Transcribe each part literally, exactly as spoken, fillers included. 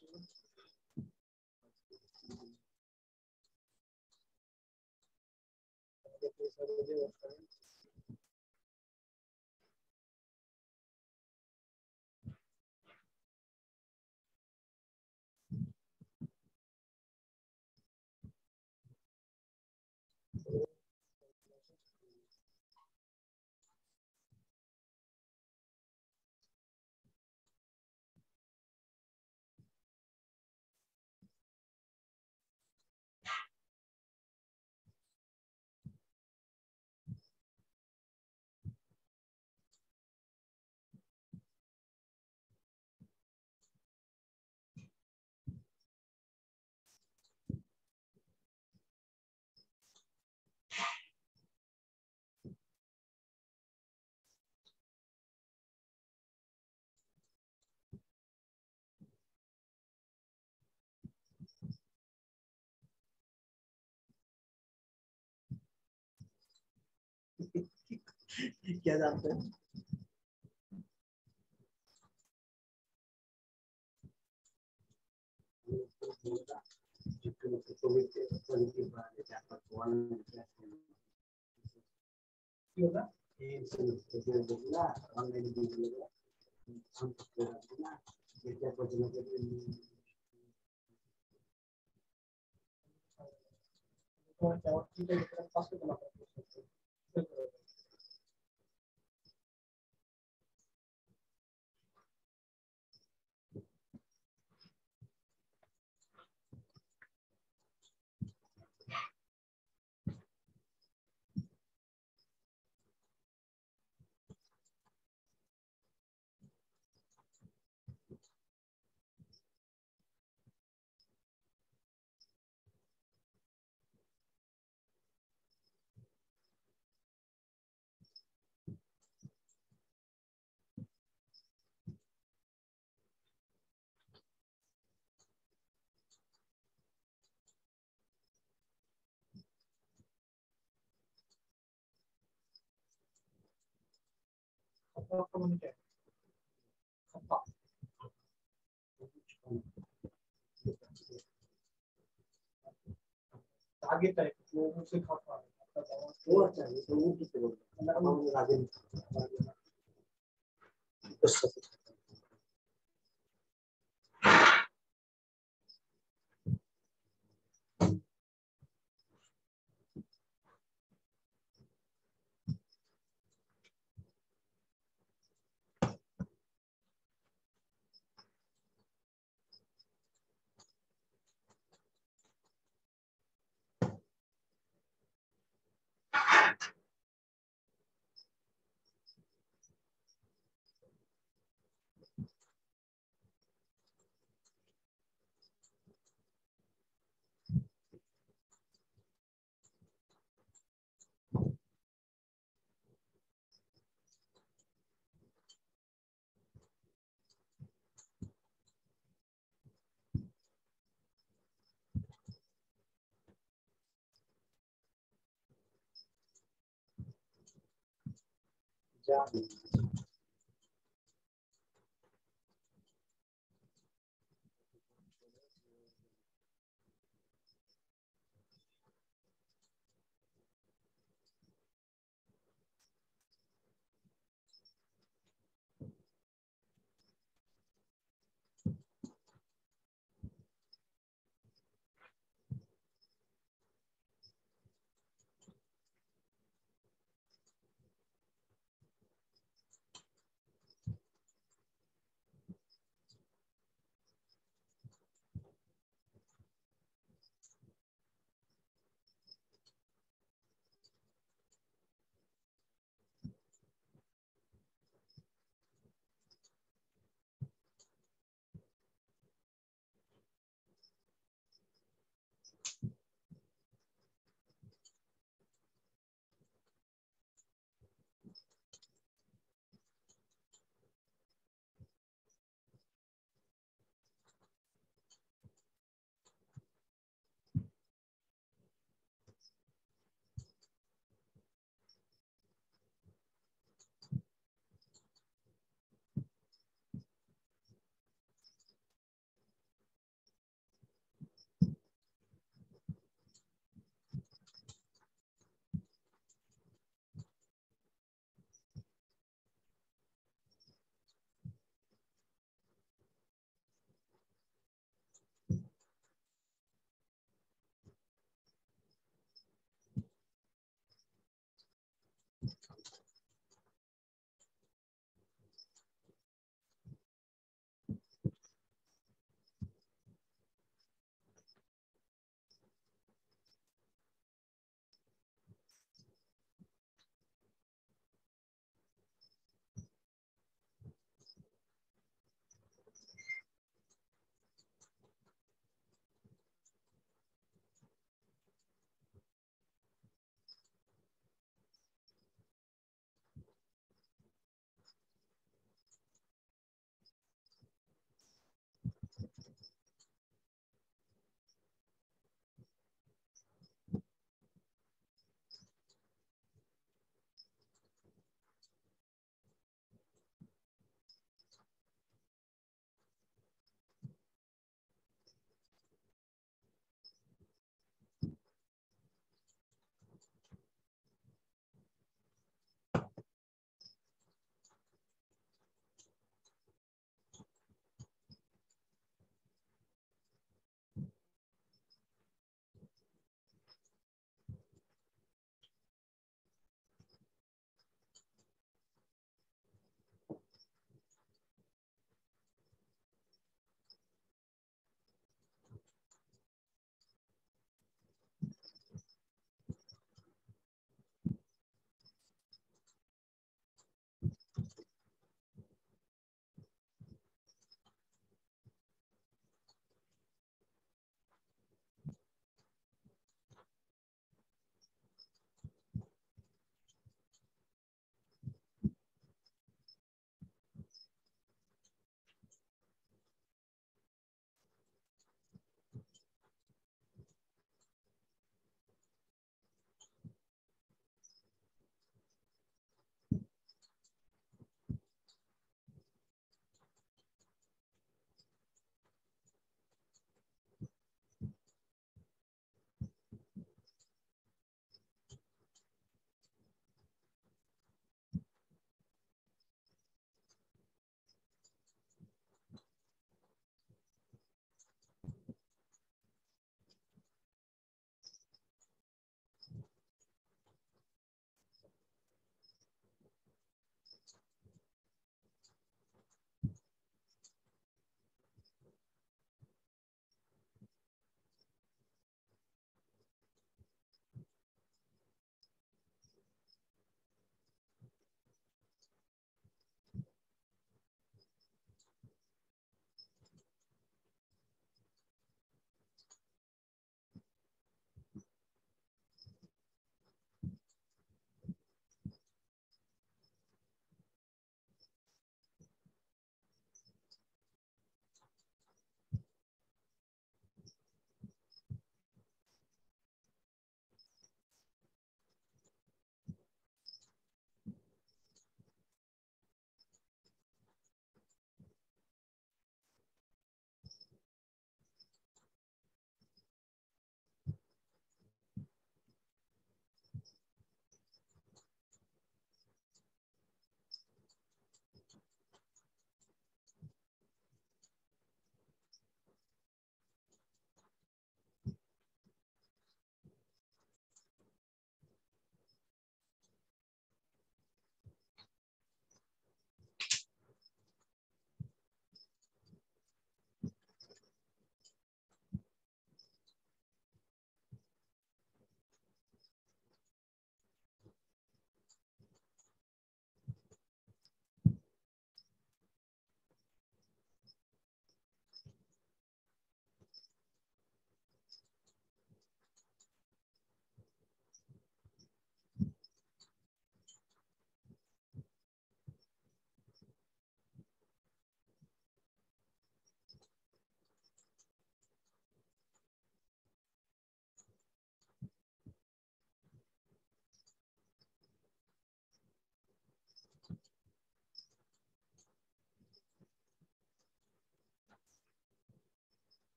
क्या जानते हैं आगे टाइप वो मुझसे खाता वो अच्छा है तो वो किससे बोलता है हम आगे जा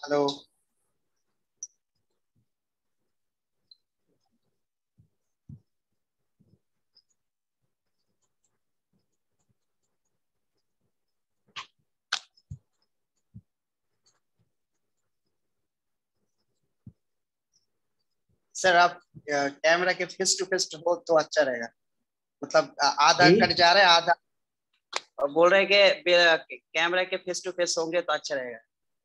हेलो सर, आप कैमरा के फेस टू फेस हो तो अच्छा रहेगा, मतलब आधा जी? कट जा रहा है, आधा बोल रहे हैं कि कैमरा के फेस टू फेस होंगे तो अच्छा रहेगा।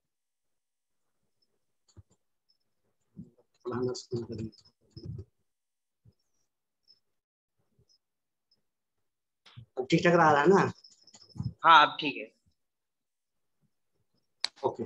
अब ठीक ठाक रहा है ना? हाँ अब ठीक है। ओके।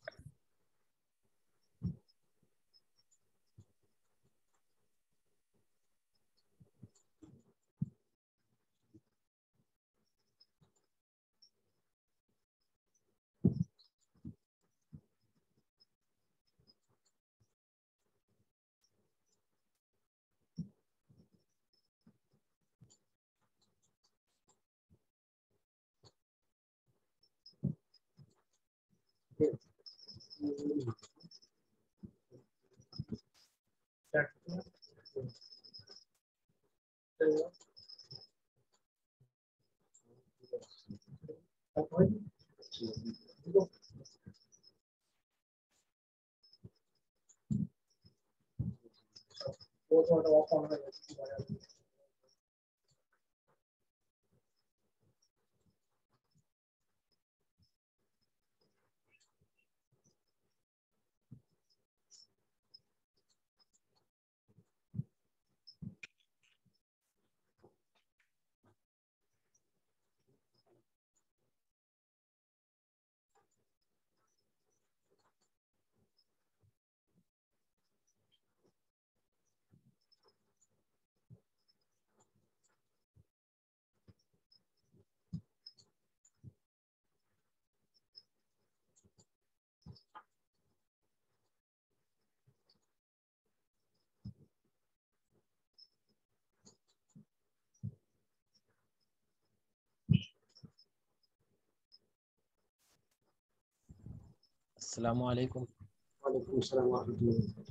अस्सलाम वालेकुम। वालेकुम सलाम व रहमतुल्लाह।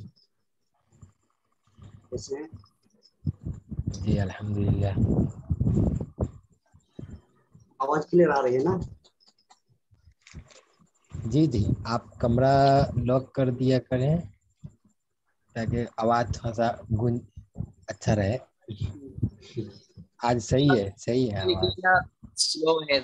कैसे हैं? जी अल्हम्दुलिल्लाह। आवाज क्लियर आ रही है ना? जी जी, आप कमरा लॉक कर दिया करें ताकि आवाज़ थोड़ा सा गूंज अच्छा रहे। आज सही है, सही है आवाज़। स्लो है।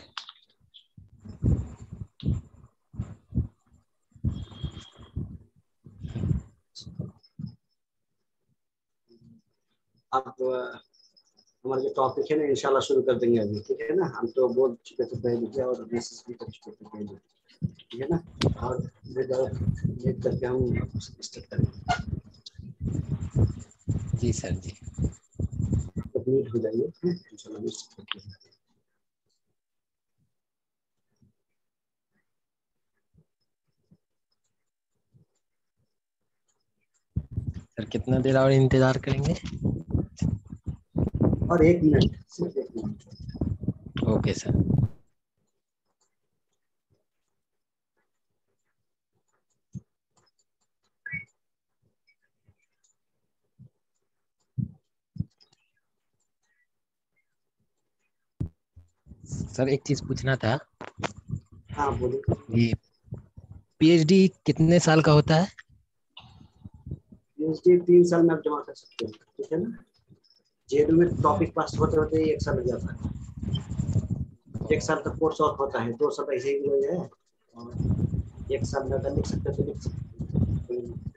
आप हमारा जो टॉपिक है ना इंशाल्लाह शुरू कर देंगे अभी, ठीक है ना? हम तो बोल चुके थे पहले और मैसेज भी कर चुके थे पहले, ठीक है ना? और लेट करके हम स्टार्ट करेंगे। जी सर जी। म्यूट हो जाइए इंशाल्लाह स्टार्ट करेंगे। सर कितना देर और इंतजार करेंगे? और एक मिनट, सिर्फ एक मिनट। Okay sir. सर एक चीज पूछना था। हाँ बोलिए। ये पीएचडी कितने साल का होता है? पीएचडी तीन साल में आप जमा कर सकते हैं, ठीक है ना? जेडू में टॉपिक पास होते होते एक साल लग जाता है। एक साल का कोर्स और होता है, दो साल ऐसे ही हो जाए और एक साल में अगर लिख सकते तो लिख सकते।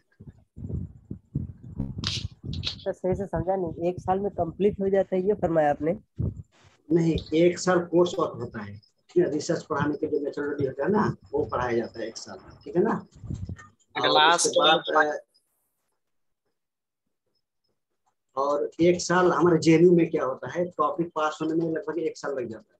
तो सही से समझा नहीं, एक साल में कंप्लीट हो जाता है ये फरमाया आपने? नहीं, एक साल कोर्स वर्क होता है, रिसर्च पढ़ाने के जो मेथोडोलॉजी होता है ना वो पढ़ाया जाता है एक साल, ठीक है ना? और उसके बाद और एक साल हमारे जेएनयू में क्या होता है, टॉपिक पास होने में लगभग एक साल लग जाता है।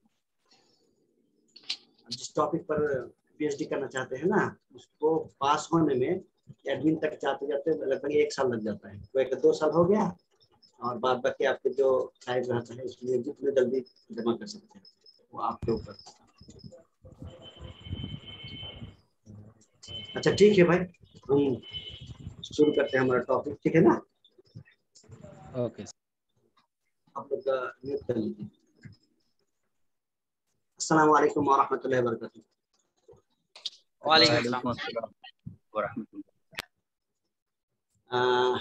जिस टॉपिक पर पीएचडी करना चाहते हैं ना उसको पास होने में एडमिन तक जाते जाते लगभग एक साल लग जाता है। तो एक दो साल हो गया और बाद बाकी आपके जो टाइम रहता है इसलिए जितने जल्दी जमा कर सकते हैं वो आपके ऊपर। अच्छा ठीक है भाई, हम शुरू करते हैं हमारा टॉपिक, ठीक है ना? ओके। आप लोग म्यूट कर लीजिए। अस्सलाम वालेकुम व रहमतुल्लाहि व बरकातहू। वालेकुम वालेकुम अस्सलाम। अस्सलाम व रहमतुल्लाह। अह,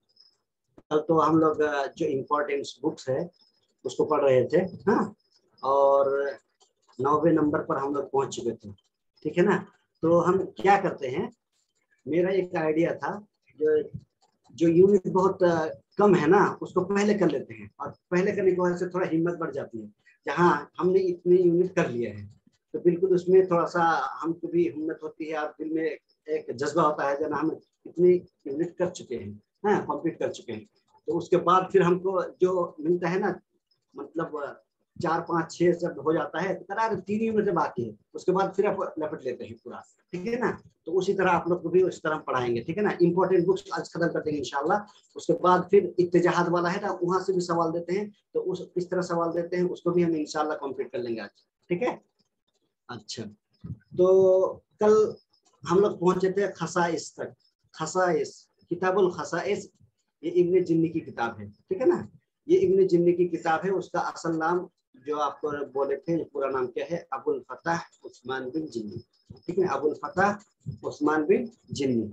कल तो हम लोग जो इम्पोर्टेंट बुक्स है उसको पढ़ रहे थे, हाँ, और नौवे नंबर पर हम लोग पहुंच चुके थे, ठीक है ना? तो हम क्या करते हैं, मेरा एक आइडिया था, जो जो यूनिट बहुत कम है ना उसको पहले कर लेते हैं, और पहले करने की वजह से थोड़ा हिम्मत बढ़ जाती है। जहाँ हमने इतने यूनिट कर लिए हैं तो बिल्कुल उसमें थोड़ा सा हमको भी हिम्मत होती है, और दिल में एक जज्बा होता है, जना हम इतनी यूनिट कर चुके हैं, हाँ, कंप्लीट कर चुके हैं। तो उसके बाद फिर हमको जो मिलता है ना, मतलब चार पाँच छः जब हो जाता है तो करार तीन यूनिट बाकी है, उसके बाद फिर आप लपट लेते हैं पूरा, ठीक है ना? तो उसी तरह आप लोग को भी उस तरह पढ़ाएंगे, ठीक है ना? इंपॉर्टेंट बुक्स आज खत्म कर देंगे इंशाल्लाह। उसके बाद फिर इत्तेजाहत वाला है ना, वहां से भी सवाल देते हैं, तो उस किस तरह सवाल देते हैं उसको भी हम इंशाल्लाह कंप्लीट कर लेंगे आज, ठीक है? अच्छा, तो कल हम लोग पहुंचे थे खसाइस तक। खसाइस, किताबुल खसाइस, ये इब्ने जिन्नी की किताब है, ठीक है ना? ये इब्ने जिन्नी की किताब है। उसका असल नाम जो आपको बोले थे, पूरा नाम क्या है? अबुल फताह उस्मान बिन जिन्नी, ठीक है? अबुल फताह उस्मान बिन जिन्नी।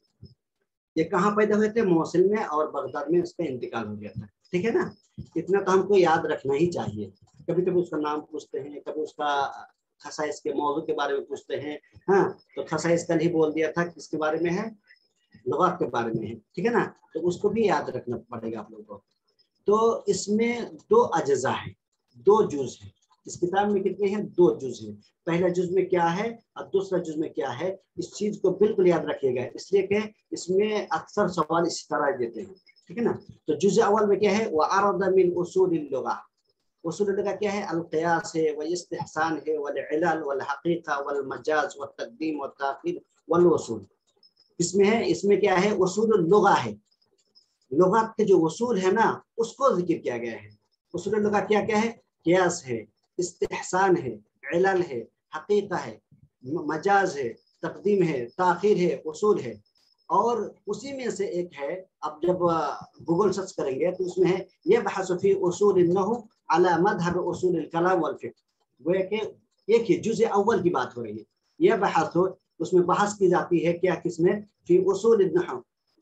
ये कहाँ पैदा हुए थे? मोसिल में, और बगदाद में उसका इंतकाल हो गया था, ठीक है ना? इतना तो हमको याद रखना ही चाहिए। कभी कभी उसका नाम पूछते हैं, कभी उसका खसाइस के मौजू के बारे में पूछते हैं, हाँ, तो खसाइस कल ही बोल दिया था, किसके बारे में है? लुगात के बारे में है, ठीक है ना? तो उसको भी याद रखना पड़ेगा आप लोगों को। तो इसमें दो अज्जा है, दो जुज है इस किताब में। कितने हैं? दो जुज हैं। पहला जुज में क्या है और दूसरा जुज में क्या है, इस चीज को बिल्कुल याद रखिएगा, इसलिए कि इसमें अक्सर सवाल इस तरह देते हैं, ठीक है ना? तो जुज अव्वल में क्या है? व अरद मिन उसूलिल लुगा। उसूल लुगा क्या है? अल क़ियास है, व इस्तिहसान है, वल इलाल वल हकीका वल मजाज व तक़दीम व ताख़ीर वल उसूल। इसमें है, इसमें क्या है? उसूल लुगा है, लुगात के जो उसूल है ना उसको जिक्र किया गया है। उसूल लुगा क्या क्या है? क़ियास है, इस्तिहसान है, इलाल है, हकीका है, मजाज है, तक़दीम है, ताख़ीर है, उसूल है। और उसी में से एक है, अब जब गूगल सर्च करेंगे तो उसमें है ये बहस फी उसूल अन्नहु अला मज़हब उसूल कलाम वल फ़िक़्ह। वो कि एक ही जुज़ अव्वल की बात हो रही है, यह बहस हो, उसमें बहस की जाती है क्या? किसमें? फी उसूल अन्नहु,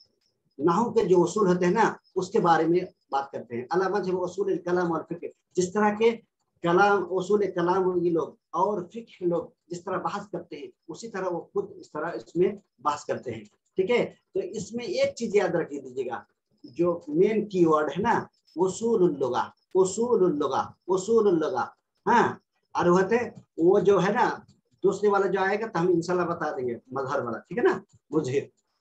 नहू के जो उसूल होते हैं ना उसके बारे में बात करते हैं। अला मज़हब उसूल कलाम वल फ़िक़्ह, जिस तरह के कलाम, उसूल कलाम ये लोग और फ़िक़्ह लोग जिस तरह बहस करते हैं, उसी तरह वो खुद इस तरह इसमें बहस करते हैं, ठीक है? तो इसमें एक चीज याद रख दीजिएगा, जो मेन कीवर्ड है ना, उसूलुल लुगा, उसूलुल लुगा, उसूलुल लुगा, हाँ। और होते वो जो है ना दूसरे वाला जो आएगा तो हम इंशाल्लाह बता देंगे, मजहर वाला, ठीक है ना? मुझे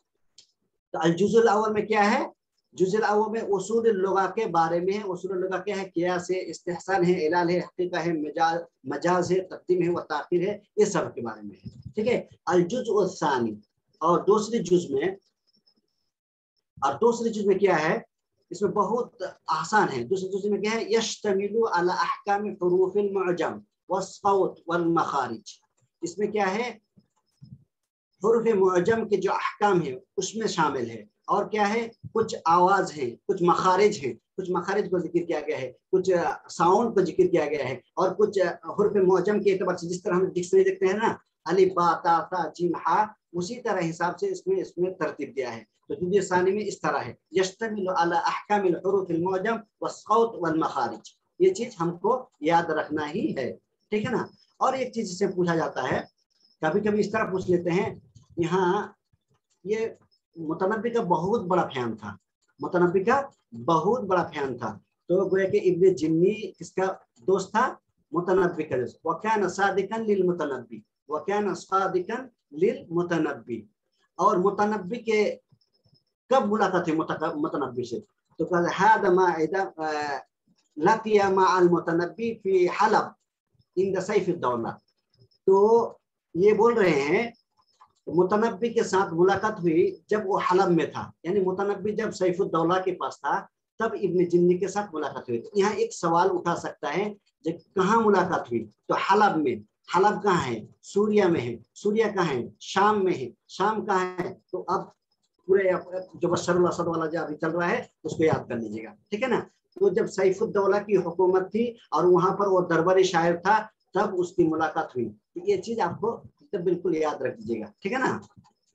तो अल जुज़ुल अव्वल में क्या है? जुज़ुल अव्वल में उसूल लुगा के बारे में है। उसूल लुगा क्या है? क़ियास है, इस्तिहसान है, इलाल है, हकीका है, मजाज मजाज है, तक़दीम है व ताख़ीर है, ये सब के बारे में है, ठीक है? अल जुज़्उ सानी, और दूसरी जुज में, और दूसरी जुज में क्या है? इसमें बहुत आसान है। दूसरी जुज में क्या है? यश्तमिलु अला अहकाम हुरूफिल मुअजम वस्सौत वल मखारिज। इसमें क्या है? हुरूफ मुअजम के जो अहकाम है उसमें शामिल है, और क्या है? कुछ आवाज है, कुछ मखारिज है, कुछ मखारिज को जिक्र किया गया है, कुछ साउंड को जिक्र किया गया है, और कुछ हुरूफ मुअजम के एतबार से जिस तरह हम डिक्शनरी देखते हैं ना, अलिफ बा ता सा जीम हा, उसी तरह हिसाब से इसमें इसमें तरतीब दिया है। तो जुज़ सानी में इस तरह है, यश्तमिलु अला अहकामिल हुरूफिल मुअजम वस्सौत वल मखारिज। ये चीज हमको याद रखना ही है, ठीक है ना? और एक चीज इससे पूछा जाता है, कभी कभी इस तरह पूछ लेते हैं, यहाँ ये मुतनब्बी का बहुत बड़ा फैन था, मुतनब्बी का बहुत बड़ा फैन था। तो गोया कि इब्ने जिन्नी किसका दोस्त था? मुतनब्बी का दोस्त। वकान सादिकन लिल मुतनब्बी, वकान सादिकन लिल मुतनब्बी। और मुतनब्बी के कब मुलाकात हुई मुतनब्बी से? तो कहा हादा माइदा लकिया माअल मुतनब्बी फी हलब इंद सैफ अद-दौला। तो ये बोल रहे हैं मुतनब्बी के साथ मुलाकात हुई जब वो हलब में था, यानी मुतनब्बी जब सैफुद्दौला के पास था तब इब्ने जिन्नी के साथ मुलाकात हुई। तो यहाँ एक सवाल उठा सकता है जब कहाँ मुलाकात हुई? तो हलब में। हलब कहाँ है, सूर्या में है, सूर्या कहाँ है, शाम में है, शाम कहाँ है। तो अब पूरे जो बशरुल असद वाला जो अभी चल रहा है उसको याद कर लीजिएगा, ठीक है ना। तो जब सैफुद्दौला की हुकूमत थी और वहां पर वो दरबारी शायर था, तब उसकी मुलाकात हुई। तो ये चीज आपको तो बिल्कुल याद रख दीजिएगा, ठीक है ना।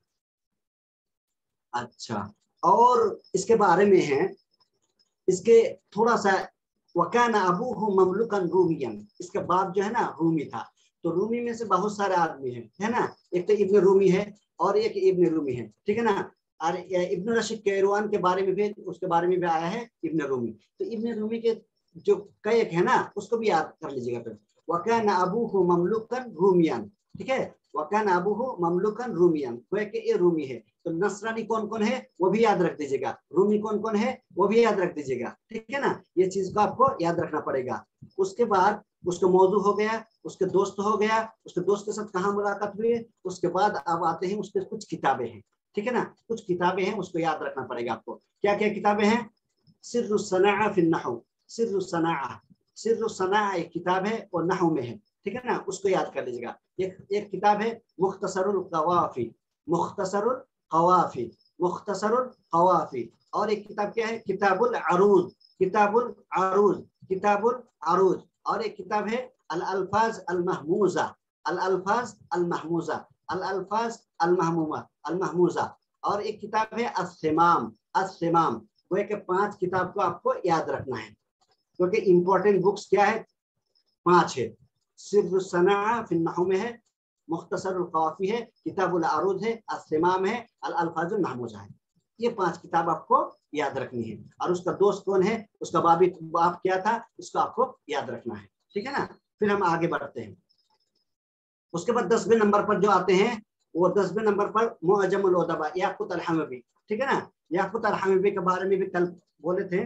अच्छा, और इसके बारे में है, इसके थोड़ा सा वकान अबूहु ममलुकन रूमियन, इसके बाप जो है ना रूमी था। तो रूमी में से बहुत सारे आदमी हैं, है ना। एक तो इब्न रूमी है और एक इब्न रूमी है, ठीक है ना। और इब्न रशीद कैरवान के बारे में भी, उसके बारे में भी आया है इब्न रूमी। तो इब्न रूमी के जो कैक है ना उसको भी याद कर लीजिएगा। फिर वकान अबूहु ममलुकन रूमियन, ठीक है, वकान अबूहु ममलुकन रूमियन, कि ये रूमी है। तो नसरानी कौन कौन है वो भी याद रख दीजिएगा, रूमी कौन कौन है वो भी याद रख दीजिएगा, ठीक है ना। ये चीज को आपको याद रखना पड़ेगा। उसके बाद उसका मौजू हो गया, उसके दोस्त हो गया, उसके दोस्त के साथ कहाँ मुलाकात हुई है। उसके बाद अब आते हैं उसके कुछ किताबें हैं, ठीक है ना। कुछ किताबें हैं उसको याद रखना पड़ेगा आपको। क्या क्या किताबें हैं? सिर्रुस्सनाअ फिन नहव, सिर्रुस्सनाअ, सिर्रुस्सनाअ एक किताब है और नहव में है, ठीक है ना। उसको याद कर लीजिएगा। एक एक किताब है मुख्तसरुल क़वाफ़ी, मुख्तसरुल क़वाफ़ी, मुख्तसरुल क़वाफ़ी। और एक किताब क्या है? किताबुल अरूज, किताबुल अरूज, किताबुल अरूज। और एक किताब है अल अल्फाज अल महमूजा, अल अल्फाज अल महमूजा, अल अल्फाज अल महमूमा, अल महमूजा। और एक किताब है अस्सिमाम, अस्सिमाम। वो एक पांच किताब को आपको याद रखना है, क्योंकि इंपॉर्टेंट बुक्स क्या है? पांच है। सिर्रुस्सनाअ फिन नहव में है, मुख्तसरुल क़वाफ़ी है, किताबुल अरूज है, अस्सिमाम है, अल अल्फाजुल महमूजा है। ये पांच किताब आपको याद रखनी है। और उसका दोस्त कौन है, उसका बाबी बाप क्या था, उसको आपको याद रखना है, ठीक है ना। फिर हम आगे बढ़ते हैं। उसके बाद दसवें नंबर पर जो आते हैं, वो दसवें नंबर पर मुअज्जमुल उदबा याक़ूत अल हमवी, ठीक है ना। याक़ूत अल हमवी के बारे में भी कल बोले थे।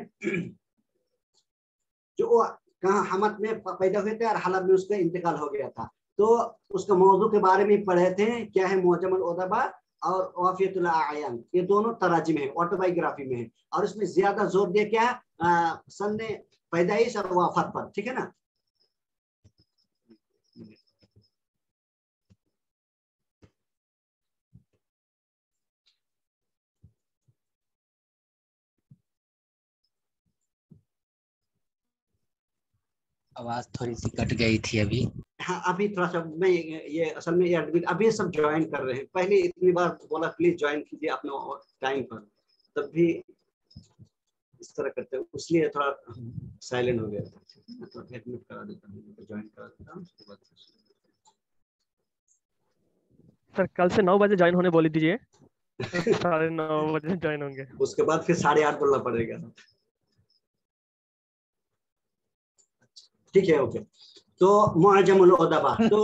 जो कहाँ हमत में पैदा हुए थे और हलब में उसका इंतकाल हो गया था। तो उसका मौजू के बारे में पढ़े थे, क्या है मुअज्जमुल उदबा और वाफियतुल आयान। ये दोनों तराजिम है, ऑटोबायोग्राफी में है। और इसमें ज्यादा जोर दिया क्या है? सन पैदाइश और वाफत पर, ठीक है ना। आवाज थोड़ी सी कट गई थी अभी। हाँ, अभी थोड़ा सा मैं ये असल में ये अभी सब ज्वाइन कर रहे हैं। पहले इतनी बार बोला प्लीज ज्वाइन कीजिए अपने टाइम पर, तब भी इस तरह करते हैं, इसलिए थोड़ा साइलेंट हो गया था। तो एडमिट करा देता हूँ, ज्वाइन करा देता हूँ, उसके बाद सर कल से नौ बजे ज्वाइन होने बोल दीजिए, साढ़े नौ बजे ज्वाइन होंगे। उसके बाद फिर साढ़े आठ बोलना पड़ेगा, ठीक है। ओके, तो मुअज्जमुल उदबा, तो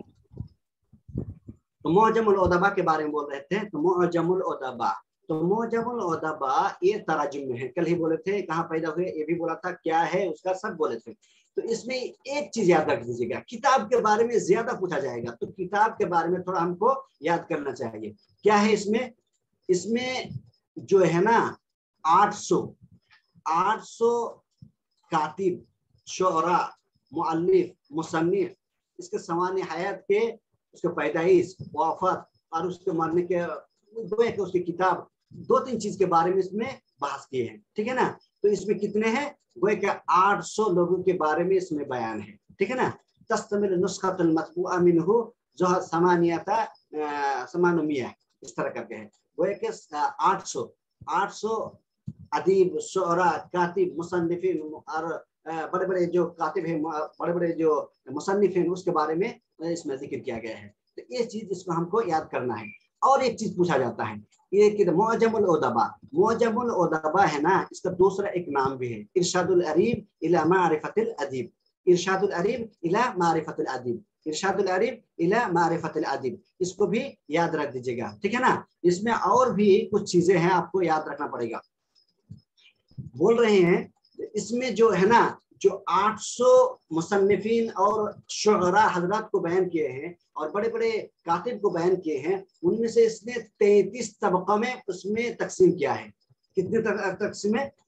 तो मुअज्जमुल उदबा के बारे में बोल रहे थे। तो मुअज्जमुल उदबा, तो मुअज्जमुल उदबा ये तराजुम में है। कल ही बोले थे कहाँ पैदा हुए, ये भी बोला था, क्या है उसका सब बोले थे। तो इसमें एक चीज याद रख दीजिएगा, किताब के बारे में ज्यादा पूछा जाएगा, तो किताब के बारे में थोड़ा हमको याद करना चाहिए। क्या है इसमें? इसमें जो है ना आठ सौ आठ सौ कातिब, शुअरा, मुअल्लिफ, मुसन्निफ, इसके सवाने हयात के, उसके पैदाइश, वाफत और उसके मरने के दो के उसकी किताब, दो तीन चीज के बारे में इसमें बहस किए हैं, ठीक है ना। तो इसमें कितने हैं? वो के आठ सौ लोगों के बारे में इसमें बयान है, ठीक है ना। तस्तमिल नुस्खतुल मतबूआ मिनहु जो समानियता समानुमिया, इस तरह करके है। वो एक आठ सौ आठ सौ अदीब, शुअरा, कातिब, मुसन्निफिन और बड़े बड़े जो कातिब हैं, बड़े बड़े जो मुसन्निफ हैं, उसके बारे में इसमें जिक्र किया गया है। तो ये चीज इसको हमको याद करना है। और एक चीज पूछा जाता है, ये कि मुअज्जमुल उदबा, मुअज्जमुल उदबा है ना, इसका दूसरा एक नाम भी है, इरशादुल अरीब इला मारिफतिल अदीब, इरशादुल अरीब इला मारिफतिल अदीब, इरशादुल अरीब इला मारिफतिल अदीब। इसको भी याद रख दीजिएगा, ठीक है ना। इसमें और भी कुछ चीजें हैं, आपको याद रखना पड़ेगा। बोल रहे हैं इसमें जो है ना, जो आठ सौ मुसन्निफीन और शुअरा हजरात को बयान किए हैं और बड़े बड़े कातिब को बयान किए हैं, उनमें से इसने तैंतीस तबका में उसमें तकसीम किया है। कितने तकसीम में?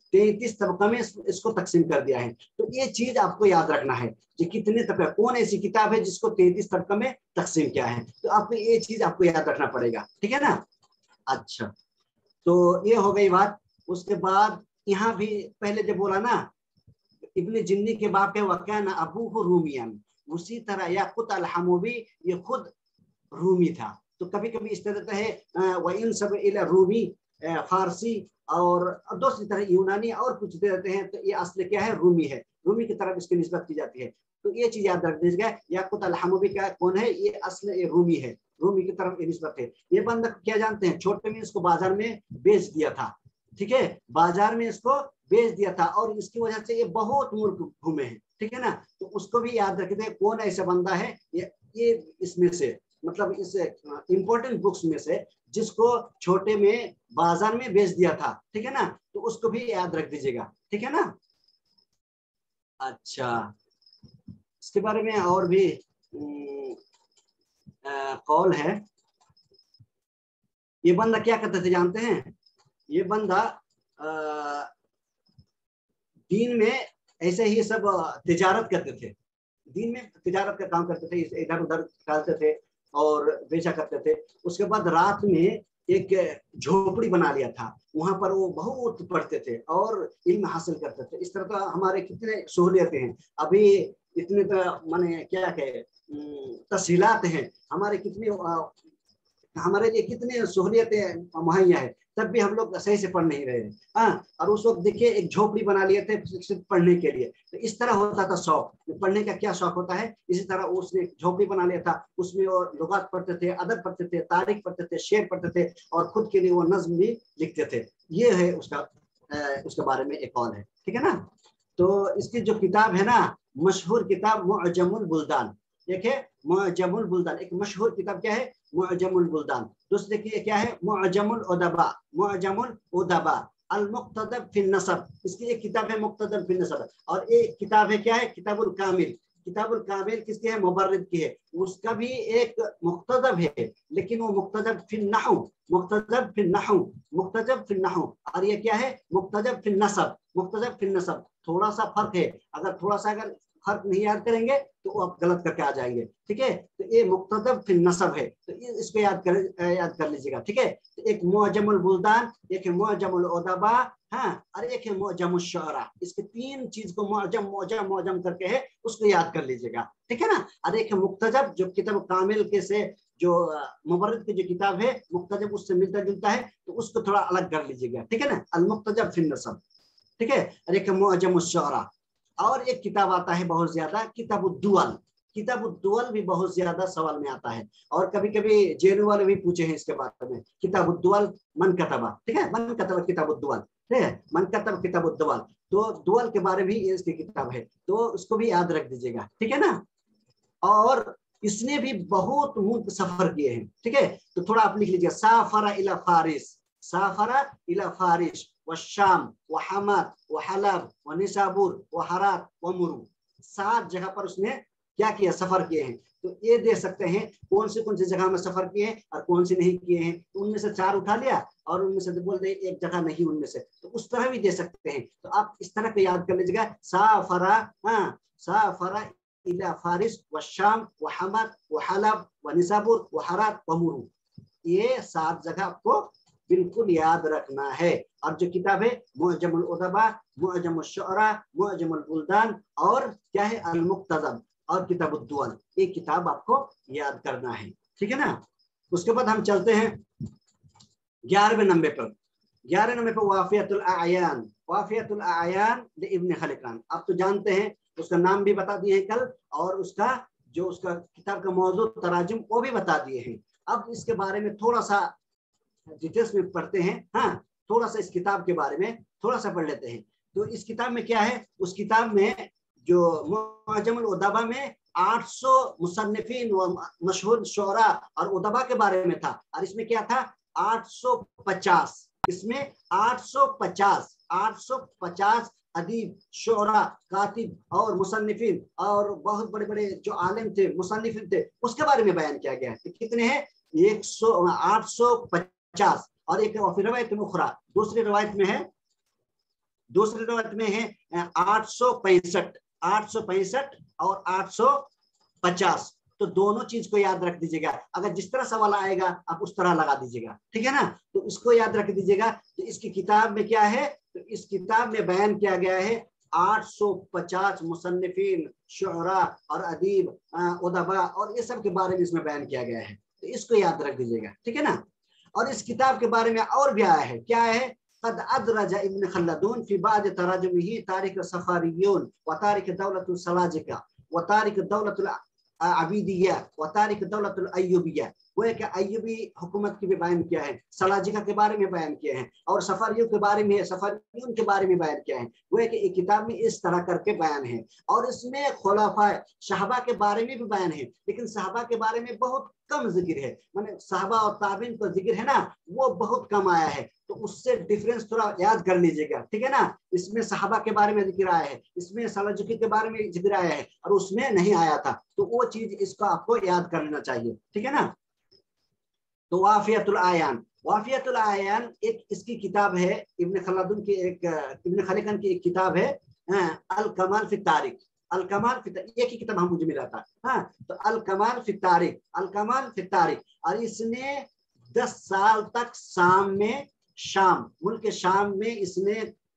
तैंतीस तबका में इसको तकसीम कर दिया है। तो ये चीज आपको याद रखना है कि कितने तबका, कौन ऐसी किताब है जिसको तैंतीस तबका में तकसीम किया है। तो आपको ये चीज आपको याद रखना पड़ेगा, ठीक है ना। अच्छा, तो ये हो गई बात। उसके बाद यहाँ भी पहले जो बोला ना, इब्न जिन्नी के बाप है वकान अबूहु रूमियन, उसी तरह याकुत अल-हमवी ये खुद रूमी था। तो कभी कभी इस तरह है व इन सब इला रूमी फारसी और दूसरी तरह यूनानी और कुछ दे देते हैं, तो ये असल क्या है, रूमी है, रूमी की तरफ इसकी निस्बत की जाती है। तो ये चीज याद रख दीजिएगा, याकुत अल-हमवी का कौन है, ये असल ये रूमी है, रूमी की तरफ निस्बत है। ये बंदा क्या जानते हैं, छोटे में इसको बाजार में बेच दिया था, ठीक है, बाजार में इसको बेच दिया था और इसकी वजह से ये बहुत मुल्क घूमे हैं, ठीक है ना। तो उसको भी याद रखते कौन ऐसा बंदा है, ये ये इसमें से मतलब इस इंपॉर्टेंट बुक्स में से जिसको छोटे में बाजार में बेच दिया था, ठीक है ना। तो उसको भी याद रख दीजिएगा, ठीक है ना। अच्छा, इसके बारे में और भी कॉल है। ये बंदा क्या करते थे जानते हैं, ये बंदा दीन में ऐसे ही सब तिजारत करते थे, दीन में तिजारत का काम करते थे, इधर उधर निकालते थे और बेचा करते थे। उसके बाद रात में एक झोपड़ी बना लिया था, वहां पर वो बहुत पढ़ते थे और इल्म हासिल करते थे। इस तरह का हमारे कितने सहूलियतें हैं, अभी इतने माने क्या कहे तस्हीलात हैं हमारे, कितने हमारे लिए कितने सहूलियतें मुहैया है, तब भी हम लोग सही से पढ़ नहीं रहे हैं। हाँ, और उस वक्त देखिए एक झोपड़ी बना लिए थे सिर्फ पढ़ने के लिए। तो इस तरह होता था शौक, पढ़ने का क्या शौक होता है, इसी तरह उसने झोपड़ी बना लिया था, उसमें वो लुगात पढ़ते थे, अदब पढ़ते थे, तारीख पढ़ते थे, शेर पढ़ते थे और खुद के लिए वो नज्म भी लिखते थे। ये है उसका उसके बारे में एक कौल है, ठीक है ना। तो इसकी जो किताब है ना, मशहूर किताब मुअज्जमुल बुल्दान, एक है मुअज्जमुल बुल्दान, एक मशहूर किताब क्या है, मुअज्जमुल बुल्दान। दूसरे की क्या है, मुअज्जमुल उदबा, मुअज्जमुल उदबा अल मुक्तदब फिन नसब, इसकी एक किताब है मुक्तदब फिन नसब। और एक किताब है क्या है, किताबुल कामिल, किताबुल कामिल किसकी है, मुबर्रिद की है, उसका भी एक मुक्तदब है, लेकिन वो मुक्तदब फिन नहू, मुक्तदब फिन नहू, मुक्तदब फिन नहू। और ये क्या है, मुक्तदब फिन नसब, मुक्तदब फिन नसब। थोड़ा सा फर्क है, अगर थोड़ा सा अगर फर्क नहीं याद करेंगे तो आप गलत करके आ जाएंगे, ठीक है। तो ये मुक्तदब फिर नसब है, तो इसको याद कर याद कर लीजिएगा, ठीक है। तो एक मुअज्जमुल बुल्दान, एक है मुअज्जमुल उदबा, हाँ, और एक है मुअज्जमुश शुअरा। इसके तीन चीज को मुअज्जम मुअज्जम मुअज्जम करके है, उसको याद कर लीजिएगा, ठीक है ना। और एक है मुक्तजब, जो किताब कामिल के से जो मुबर्रिद की जो किताब है, मुक्तजब उससे मिलता जुलता है, तो उसको थोड़ा अलग कर लीजिएगा, ठीक है ना। अल मुक्तजब फिर नसब, ठीक है। और एक मुअज्जमुश शुअरा। और एक किताब आता है बहुत ज्यादा, किताबुद्दुअल, किताबुद्दुअल भी बहुत ज्यादा सवाल में आता है और कभी कभी जेएनयू वाले भी पूछे हैं इसके बारे में। किताबुद्दुअल मन कतबा, ठीक है, मन कतबा किताबुद्दुअल, ठीक है, मन कतब किताबुद्दुअल। तो दुअल के बारे में ये इसकी किताब है, तो उसको भी याद रख दीजिएगा, ठीक है ना। और इसने भी बहुत मुल्क सफर किए हैं, ठीक है। तो थोड़ा आप लिख लीजिए, साफरा इला फारिस, साफरा इला फारिस व शाम व हमाद व हलब व निसाबुर व हरात व मुरू। सात जगह पर उसने क्या किया, सफर किए हैं। तो ये दे सकते हैं कौन से कौन सी जगह में सफर किए हैं और कौन से नहीं किए हैं। तो उनमें से चार उठा लिया और उनमें से बोल दे एक जगह नहीं उनमें से, तो उस तरह भी दे सकते हैं। तो आप इस तरह को याद कर लीजिएगा, साफरा, हाँ, साफरा इला फारिस व शाम व हमाद व हलब व निसाबुर व हरात व मुरू। ये सात जगह आपको बिल्कुल याद रखना है। और जो किताब है मुअज्जमुल उदबा, मुअज्जमुश शुअरा, मुअज्जमुल बुल्दान और क्या है अल मुक्तदब और किताबुद्दुअल, ये किताब आपको याद करना है, ठीक है ना। उसके बाद हम चलते हैं ग्यारहवें नंबर पर। ग्यारह नंबर पर वाफियतुल आयान, वाफियतुल आयान इब्न खलिकान। आप तो जानते हैं, उसका नाम भी बता दिए हैं कल, और उसका जो उसका किताब का मौजू तराजुम वो भी बता दिए हैं। अब इसके बारे में थोड़ा सा डिटेल्स में पढ़ते हैं, हाँ, थोड़ा सा इस किताब के बारे में थोड़ा सा पढ़ लेते हैं। तो इस किताब में क्या है, उस किताब में जो मुअज्जमुल उदबा में आठ सौ मुसन्निफीन व मशहूर शुअरा और उदबा के बारे में था, और इसमें क्या था आठ सौ पचास, इसमें आठ सौ पचास आठ सौ पचास अदीब, शुअरा, कातिब और मुसन्निफीन और बहुत बड़े बड़े जो आलिम थे, मुसन्निफीन थे, उसके बारे में बयान किया गया है। कितने हैं, एक सौ आठ सौ पचास। और एक रवायत में उखरा, दूसरी रवायत में है दूसरी रिवायत में है आठ सौ पैंसठ आठ सौ पैंसठ और आठ सौ पचास। तो दोनों चीज को याद रख दीजिएगा, अगर जिस तरह सवाल आएगा आप उस तरह लगा दीजिएगा, ठीक है ना। तो इसको याद रख दीजिएगा। तो इसकी किताब में क्या है, तो इस किताब में बयान किया गया है आठ सौ पचास मुसन्निफीन, शुअरा और अदीब, उदबा और ये सब के बारे में इसमें बयान किया गया है। तो इसको याद रख दीजिएगा, ठीक है ना। और इस किताब के बारे में और भी आया है, क्या है, قد أدرج ابن خلدون في بعض تراجمه تاريخ الصفاريون وتاريخ دولة السلاجقة وتاريخ دولة العبيدية وتاريخ دولة الأيوبية، وہ کہ ایوبی حکومت کی بھی بیان کیا ہے، سلاجقہ کے بارے میں بیان کیا ہے اور سفاریوں کے بارے میں سفاریون کے بارے میں بیان کیا ہے۔ وہ کہ ایک کتاب میں اس طرح کر کے بیان ہے، اور اس میں خلفاء صحابہ کے بارے میں بھی بیان ہے، لیکن صحابہ کے بارے میں بہت کم ذکر ہے، مطلب صحابہ اور تابعین کا ذکر ہے نا وہ بہت کم آیا ہے۔ تو اس سے ڈیفرنس تھوڑا یاد کر لیجیے گا، ٹھیک ہے نا۔ اس میں صحابہ کے بارے میں ذکر آیا ہے، اس میں سلاجقی کے بارے میں ذکر آیا ہے، اور اس میں نہیں آیا تھا، تو وہ چیز اس کو آپ کو یاد کر لینا چاہیے، ٹھیک ہے نا۔ تو وافیت العیان، وافیت العیان ایک اس کی کتاب ہے، ابن خلدون کی ایک ابن خلکان کی ایک کتاب ہے الکمال فی التاریخ، الکمال فی ایک ہی کتاب ہم مجھے ملا تھا، ہاں تو الکمال فی التاریخ، الکمال فی التاریخ۔ اور اس نے دس سال تک شام میں، شام ملک شام میں اس نے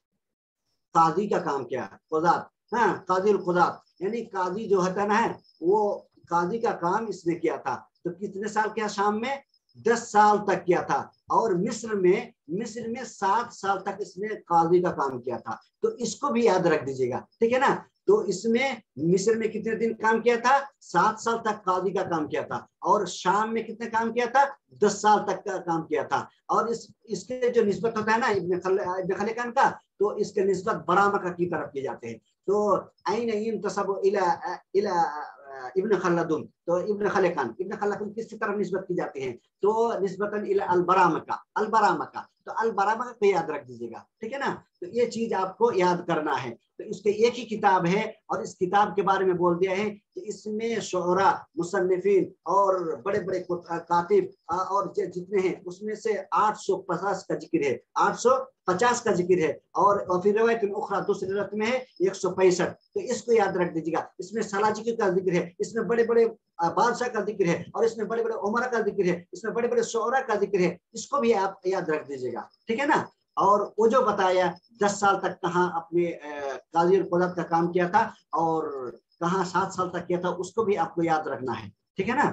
قاضی کا کام کیا، قضات، ہاں قاضی القضات، یعنی قاضی جو ہوتا نا ہے وہ قاضی کا کام اس نے کیا تھا۔ تو کتنے سال کیا شام میں، دس سال تک کیا تھا، اور مصر میں مصر میں سات سال تک اس نے قاضی کا کام کیا تھا۔ تو اس کو بھی یاد رکھ دیجیے گا، ٹھیک ہے نا۔ تو اس میں مصر میں کتنے دن کام کیا تھا، سات سال تک قاضی کا کام کیا تھا، اور شام میں کتنے کام کیا تھا، دس سال تک کا کام کیا تھا۔ اور اس اس کے جو نسبت ہوتا ہے نا ابن خل ابن خلکان کا، تو اس کے نسبت برامکہ کی طرف کیے جاتے ہیں۔ تو عین ينتسب الى الى ابن خلدون، تو ابن خلکان ابن خلکان کس طرف نسبت کی جاتی ہیں، تو نسبتاً الى البرامکہ، البرامکہ، تو البرامکہ کو یاد رکھ دیجیے گا، ٹھیک ہے نا۔ تو یہ چیز آپ کو یاد کرنا ہے۔ تو اس کے ایک ہی کتاب ہے، اور اس کتاب کے بارے میں بول دیا ہے کہ اس میں شعراء، مصنفین اور بڑے بڑے کاتب اور جتنے ہیں اس میں سے آٹھ سو پچاس کا ذکر ہے، آٹھ سو پچاس کا ذکر ہے، اور پھر روایت اخرى دوسری روایت میں ہے ایک سو پینسٹھ۔ تو اس کو یاد رکھ دیجیے گا، اس میں سلاجقی کا ذکر ہے، اس میں بڑے بڑے بادشاہ کا ذکر ہے، اور اس میں بڑے بڑے عمرا کا ذکر ہے، اس میں بڑے بڑے شعراء کا ذکر ہے، اس کو بھی آپ یاد رکھ دیجیے گا، ٹھیک ہے نا۔ اور وہ جو بتایا دس سال تک کہاں اپنے قاضی القضات کا کام کیا تھا اور کہاں سات سال تک کیا تھا، اس کو بھی آپ کو یاد رکھنا ہے، ٹھیک ہے نا۔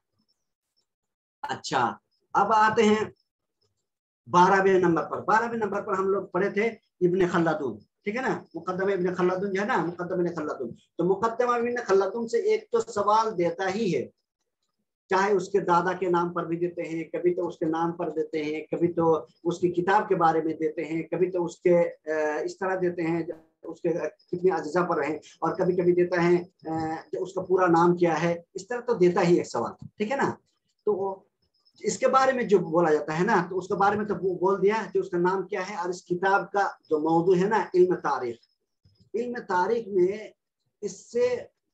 اچھا اب آتے ہیں بارہویں نمبر پر، بارہویں نمبر پر ہم لوگ پڑھے تھے ابن خلدون، ٹھیک ہے نا۔ مقدمہ ابن خلدون جو ہے نا، مقدمہ ابن خلدون، تو مقدمہ ابن خلدون سے ایک تو سوال دیتا ہی ہے، چاہے اس کے دادا کے نام پر بھی دیتے ہیں، کبھی تو اس کے نام پر دیتے ہیں، کبھی تو اس کی کتاب کے بارے میں دیتے ہیں، کبھی تو اس کے اس طرح دیتے ہیں اس کے کتنے اجزاء پر ہیں، اور کبھی کبھی دیتا ہے اس کا پورا نام کیا ہے، اس طرح تو دیتا ہی ایک سوال، ٹھیک ہے نا۔ تو اس کے بارے میں جو بولا جاتا ہے نا، تو اس کے بارے میں تو بول دیا کہ اس کا نام کیا ہے، اور اس کتاب کا جو موضوع ہے نا علم تاریخ، علم تاریخ میں اس سے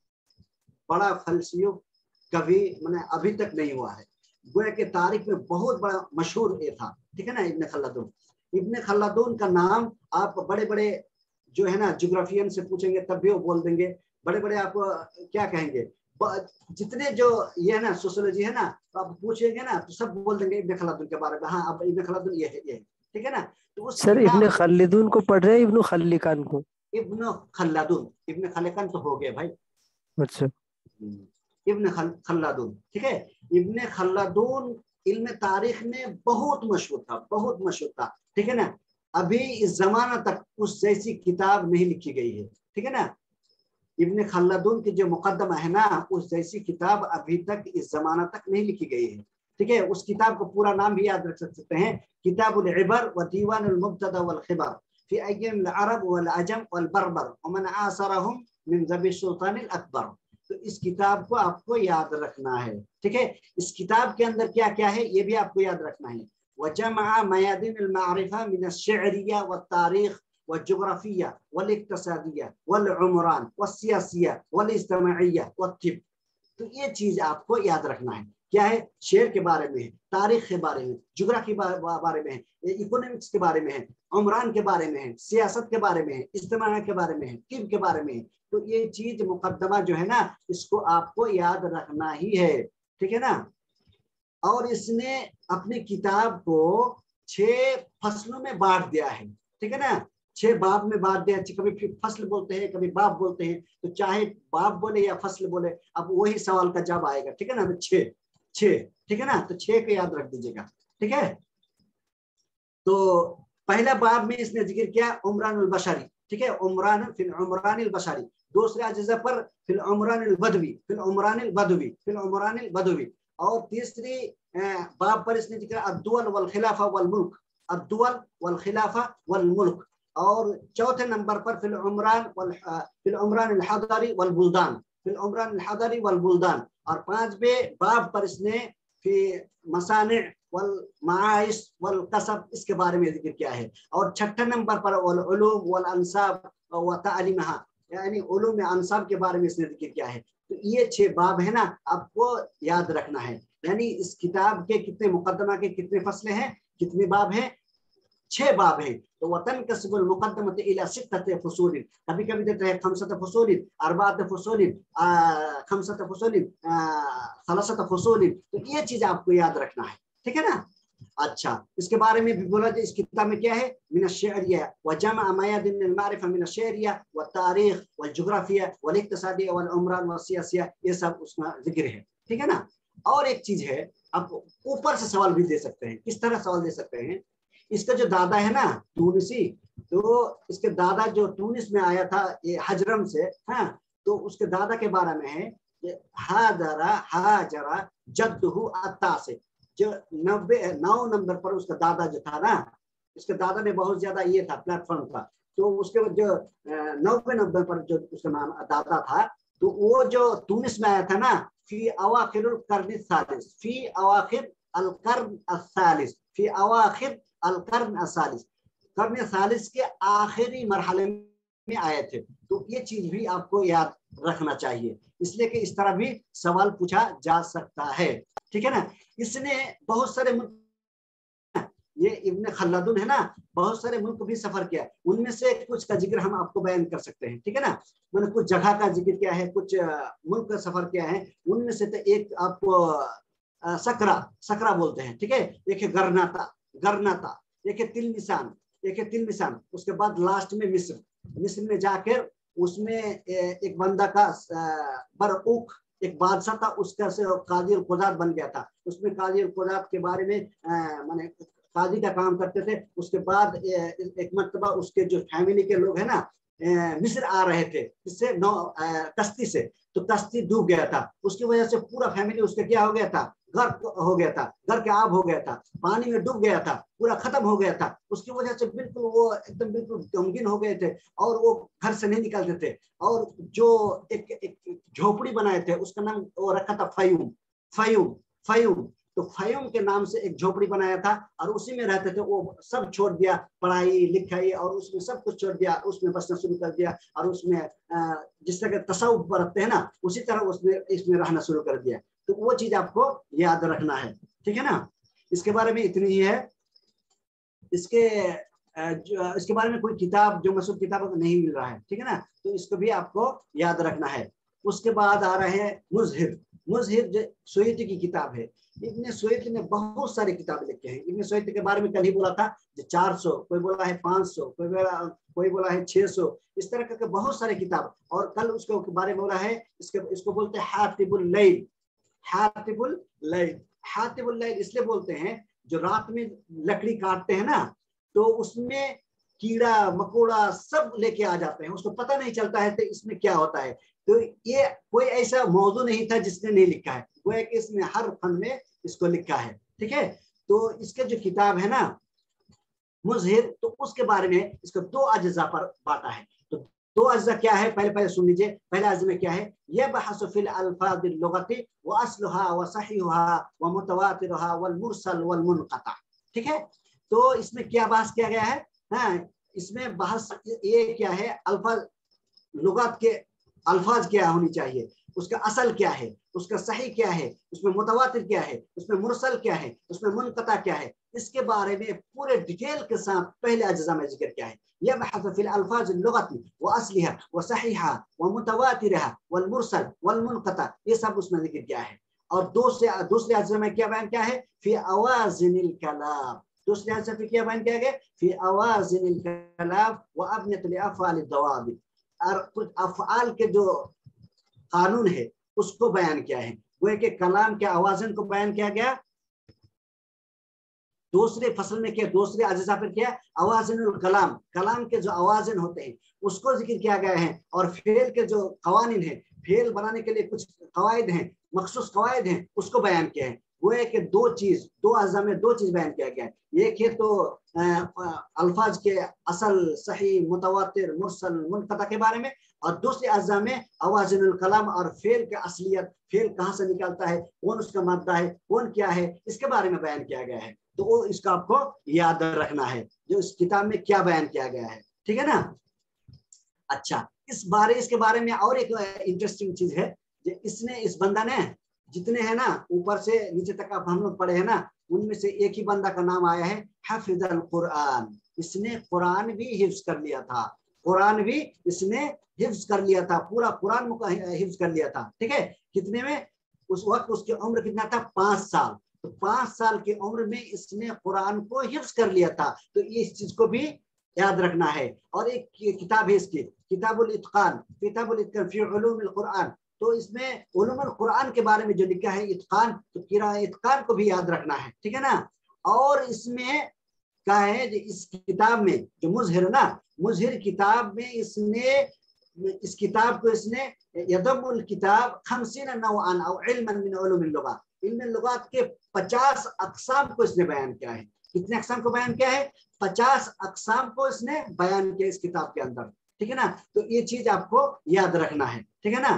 بڑا فلسفیوں کبھی میں نے ابھی تک نہیں ہوا ہے، گویا کہ تاریخ میں بہت بڑا مشہور یہ تھا، ٹھیک ہے نا۔ ابن خلدون، ابن خلدون کا نام آپ بڑے بڑے جو ہے نا جغرافین سے پوچھیں گے تب بھی وہ بول دیں گے، بڑے بڑے آپ کیا کہیں گے، جتنے جو یہ ہے نا سوشولوجی ہے نا، آپ پوچھیں گے نا تو سب بول دیں گے ابن خلدون کے بارے میں، ہاں اب ابن خلدون یہ ہے یہ ہے، ٹھیک ہے نا۔ تو اس سر ابن خلدون کو پڑھ رہے ہیں ابن خلکان کو؟ ابن خلدون، ابن خلکان تو ہو گیا بھائی، اچھا ابن خلدون، ٹھیک ہے۔ ابن خلدون علم تاریخ میں بہت مشہور تھا، بہت مشہور تھا، ٹھیک ہے نا۔ ابھی اس زمانہ تک اس جیسی کتاب نہیں لکھی گئی ہے، ٹھیک ہے نا۔ ابن خلدون کی جو مقدمہ ہے نا، اس جیسی کتاب ابھی تک اس زمانہ تک نہیں لکھی گئی ہے، ٹھیک ہے۔ اس کتاب کو پورا نام بھی یاد رکھ سکتے ہیں، کتاب العبر و دیوان المبتدا والخبر فی ایام العرب والعجم والبربر ومن عاصرهم من ذوی السلطان الاکبر۔ تو اس کتاب کو آپ کو یاد رکھنا ہے، ٹھیک ہے۔ اس کتاب کے اندر کیا کیا ہے یہ بھی آپ کو یاد رکھنا ہے۔ وجمع میادین المعرفہ من الشعریہ والتاریخ والجغرافیہ والاقتصادیہ والعمران والسیاسیہ والاجتماعیہ والطب۔ تو یہ چیز آپ کو یاد رکھنا ہے۔ क्या है, शेर के बारे में है, तारीख के बारे में, जुग्राफी के बारे में है, इकोनॉमिक्स के बारे में है, उमरान के बारे में है, सियासत के बारे में है, इज्तिमा के बारे में है, तिब के बारे में है। तो ये चीज मुकदमा जो है ना, इसको आपको याद रखना ही है, ठीक है ना। और इसने अपनी किताब को छह फसलों में बांट दिया है, ठीक है ना, छह बाब में बांट दिया। कभी फसल बोलते हैं, कभी बाब बोलते हैं, तो चाहे बाब बोले या फसल बोले, अब वही सवाल का जवाब आएगा, ठीक है ना। छह छह ठीक है ना, तो छह को याद रख दीजिएगा, ठीक है। तो पहला बाब में इसने जिक्र किया उमरान अल बशरी, ठीक है, उमरान फिल उमरान अल बशरी। दूसरे अज्जा पर फिल उमरान अल बदवी, फिल उमरान अल बदवी, फिल उमरान अल बदवी। और तीसरी बाब पर इसने जिक्र अद्दुअल वल खिलाफा वल मुल्क, अद्दुअल वल खिलाफा वल मुल्क। और चौथे नंबर पर फिल उमरान वल फिल उमरान अल हदरी वल बुल्दान, फिल उमरान अल हदरी वल बुल्दान। और पांचवें बाब पर इसने फी मसाने वल माइश वल कसब, इसके बारे में जिक्र किया है। और छठे नंबर पर वल उलूम वल अंसाब व तालीमहा, यानी उलूम अंसाब के बारे में इसने जिक्र किया है। तो ये छह बाब है ना, आपको याद रखना है। यानी इस किताब के कितने मुकदमा के कितने फसले हैं, कितने बाब हैं, छह बाब हैं। तो वतन कसबुल मुकद्दमत इला सित्तत फुसूल, कभी कभी देते हैं खमसत फुसूल, अरबात फुसूल, खमसत फुसूल, सलासत फुसूल। तो ये चीज आपको याद रखना है, ठीक है ना। अच्छा, इसके बारे में भी बोला जाए, इस किताब में क्या है, मिन अश-शअरिया व जमा मयादिन अल-मारिफा मिन अश-शअरिया व तारीख व जुग्राफिया व इक्तिसादिया व उमरान व सियासिया, ये सब उसमें जिक्र है, ठीक है ना। और एक चीज है, आप ऊपर से सवाल भी दे सकते हैं। किस तरह सवाल दे सकते हैं, इसका जो दादा है ना टूनिसी, तो इसके दादा जो टूनिस में आया था ये हजरम से, हाँ, तो उसके दादा के बारे में है हादरा हाजरा जद्दुहु अत्ता से, जो नब्बे नौ नंबर पर उसका दादा जो था ना, इसके दादा में बहुत ज्यादा ये था, प्लेटफॉर्म था। तो उसके जो नब्बे नंबर पर जो उसका नाम दादा था, तो वो जो टूनिस में आया था ना, फी अवाखिरुल कर्न सालिस, फी अवाखिर अल कर्न सालिस, फी अवाखिर अल कर्न सालिस, कर्न सालिस के आखिरी मरहले में आए थे। तो ये चीज भी आपको याद रखना चाहिए, इसलिए कि इस तरह भी सवाल पूछा जा सकता है, ठीक है ना। इसने बहुत सारे मुल्क, ये इब्न खल्लादुन है ना, बहुत सारे मुल्क भी सफर किया, उनमें से कुछ का जिक्र हम आपको बयान कर सकते हैं, ठीक है ना। मैंने कुछ जगह का जिक्र किया है, कुछ मुल्क का सफर किया है, उनमें से तो एक आपको सकरा सकरा बोलते हैं, ठीक है। एक है गरनाता गरनाता, एक है तिलमिसान, एक है तिलमिसान। उसके बाद लास्ट में मिस्र, मिस्र में जाकर उसमें एक बंदा का बरऊक एक बादशाह था, उसका से काजी अल कुजात बन गया था। उसमें काजी अल कुजात के बारे में माने काजी का काम करते थे। उसके बाद एक मर्तबा उसके जो फैमिली के लोग हैं ना मिस्र आ रहे थे, इससे नौ कश्ती से, तो कश्ती डूब गया था। उसकी वजह से पूरा फैमिली उसका क्या हो गया था, गर्क हो गया था, घर के आब हो गया था, पानी में डूब गया था, पूरा खत्म हो गया था। उसकी वजह से बिल्कुल वो एकदम बिल्कुल गमगीन हो गए थे और वो घर से नहीं निकलते थे। और जो एक एक झोपड़ी बनाए थे उसका नाम वो रखा था फयूम फयूम फयूम तो फयूम के नाम से एक झोपड़ी बनाया था और उसी में रहते थे। वो सब छोड़ दिया, पढ़ाई लिखाई और उसमें सब कुछ छोड़ दिया, उसमें बसना शुरू कर दिया और उसमें जिस तरह तसव्वुफ बरतते हैं ना उसी तरह उसमें इसमें रहना शुरू कर दिया। तो वो चीज आपको याद रखना है, ठीक है ना। इसके बारे में इतनी ही है। इसके इसके बारे में कोई किताब जो मशहूर किताब नहीं मिल रहा है, ठीक है ना, तो इसको भी आपको याद रखना है। उसके बाद आ रहे हैं मुजहिर। मुजहिर सुयती की किताब है। इब्न सुयती ने बहुत सारी किताबें लिखे हैं। इब्न सुयती के बारे में कल ही बोला था जो चार सौ, कोई बोला है पाँच सौ, कोई बोला कोई बोला है छह सौ, इस तरह के बहुत सारे किताब। और कल उसके बारे में बोला है, इसके इसको बोलते हैं हातिबुल लैल। हातिबुल लैल हातिबुल लैल इसलिए बोलते हैं जो रात में लकड़ी काटते हैं ना तो उसमें कीड़ा मकोड़ा सब लेके आ जाते हैं, उसको पता नहीं चलता है तो इसमें क्या होता है। तो ये कोई ऐसा मौजू नहीं था जिसने नहीं लिखा है, वो है कि इसमें हर फन में इसको लिखा है, ठीक है। तो इसके जो किताब है ना मुजहिर, तो उसके बारे में इसको दो अज्जा पर बांटा है। तो दो अज्जा क्या है, पहले पहले सुन लीजिए। पहला अज्जा में क्या है, यबहसु फिल अल्फाज़िल लुगती व अस्लुहा व सहीहुहा व मुतवातिरुहा वल मुरसल वल मुनक़ता, ठीक है। तो इसमें क्या बहस किया गया है, हाँ, इसमें बहस ये क्या है, अल्फाज लुगत के अल्फाज क्या होनी चाहिए, उसका असल क्या है, उसका सही क्या है, उसमें मुतवातिर क्या है, उसमें मुरसल क्या है, उसमें मुनक़ता क्या है, इसके बारे में पूरे डिटेल के साथ पहले अज्जा में जिक्र क्या है। यबहथ फिल अल्फाज लुगती व असलिहा व सहीहा व मुतवातिरहा वल मुरसल वल मुनक़ता, ये सब उसमें जिक्र क्या है। और दूसरे दूसरे अज्जा में क्या बयान क्या है, फी अवाज़िनिल कलाम, दूसरे अज्जा में क्या बयान किया गया, फी अवाज़िनिल कलाम व अबनियतुल अफ़आल दवाबि, और कुछ अफ़आल के जो कानून है उसको बयान किया है। वो कि कलाम के आवाज़न को बयान किया गया दूसरे फसल में, किया दूसरे अज्जा पर किया अवाज़िनुल कलाम, कलाम के जो आवाज़न होते हैं उसको जिक्र किया गया है। और फेल के जो कवानीन है, फेल बनाने के लिए कुछ कवायद हैं, मखसूस कवायद हैं, उसको बयान किया है। वो है कि दो चीज, दो अज्जा में दो चीज बयान किया गया है। एक है तो अल्फाज के असल, सही, मुतवातिर, मुरसल, मुनक़ता के बारे में, और दूसरे अज्जा में अवाज़िनुल कलाम और फेल के असलियत, फेल कहाँ से निकलता है, कौन उसका मादा है, कौन क्या है, इसके बारे में बयान किया गया है। तो वो इसका आपको याद रखना है जो इस किताब में क्या बयान किया गया है, ठीक है ना। अच्छा, इस बारे इसके बारे में और एक इंटरेस्टिंग चीज है, जो इसने इस बंदा ने जितने हैं ना ऊपर से नीचे तक आप हम लोग पढ़े हैं ना, उनमें से एक ही बंदा का नाम आया है हाफिज़ुल कुरान। इसने कुरान भी हिफ्ज कर लिया था, कुरान भी इसने हिफ्ज कर लिया था, पूरा कुरान हिफ्ज कर लिया था, ठीक है। कितने में, उस वक्त उसकी उम्र कितना था, पांच साल। तो पांच साल की उम्र में इसने कुरान को हिफ्ज कर लिया था। तो इस चीज को भी याद रखना है। और एक किताब है इसकी, किताबुल इत्कान, किताबुल इत्कान फी उलूमिल कुरान, तो इसमें उलूमुल कुरान के बारे में जो लिखा है इत्कान, तो किरा इत्कान को भी याद रखना है, ठीक है ना। और इसमें क्या है, इस किताब में जो मुजहिर ना, मुजहिर किताब में इसने इस किताब को इसने यदमुल किताब खमसीन नौअन औ इल्मन मिन उलूमिल लुगात, इल्म लुगात के पचास अक़साम को इसने बयान किया है। कितने अक़साम को बयान किया है, पचास अक़साम को इसने बयान किया इस किताब के अंदर, ठीक है ना। तो ये चीज आपको याद रखना है, ठीक है ना।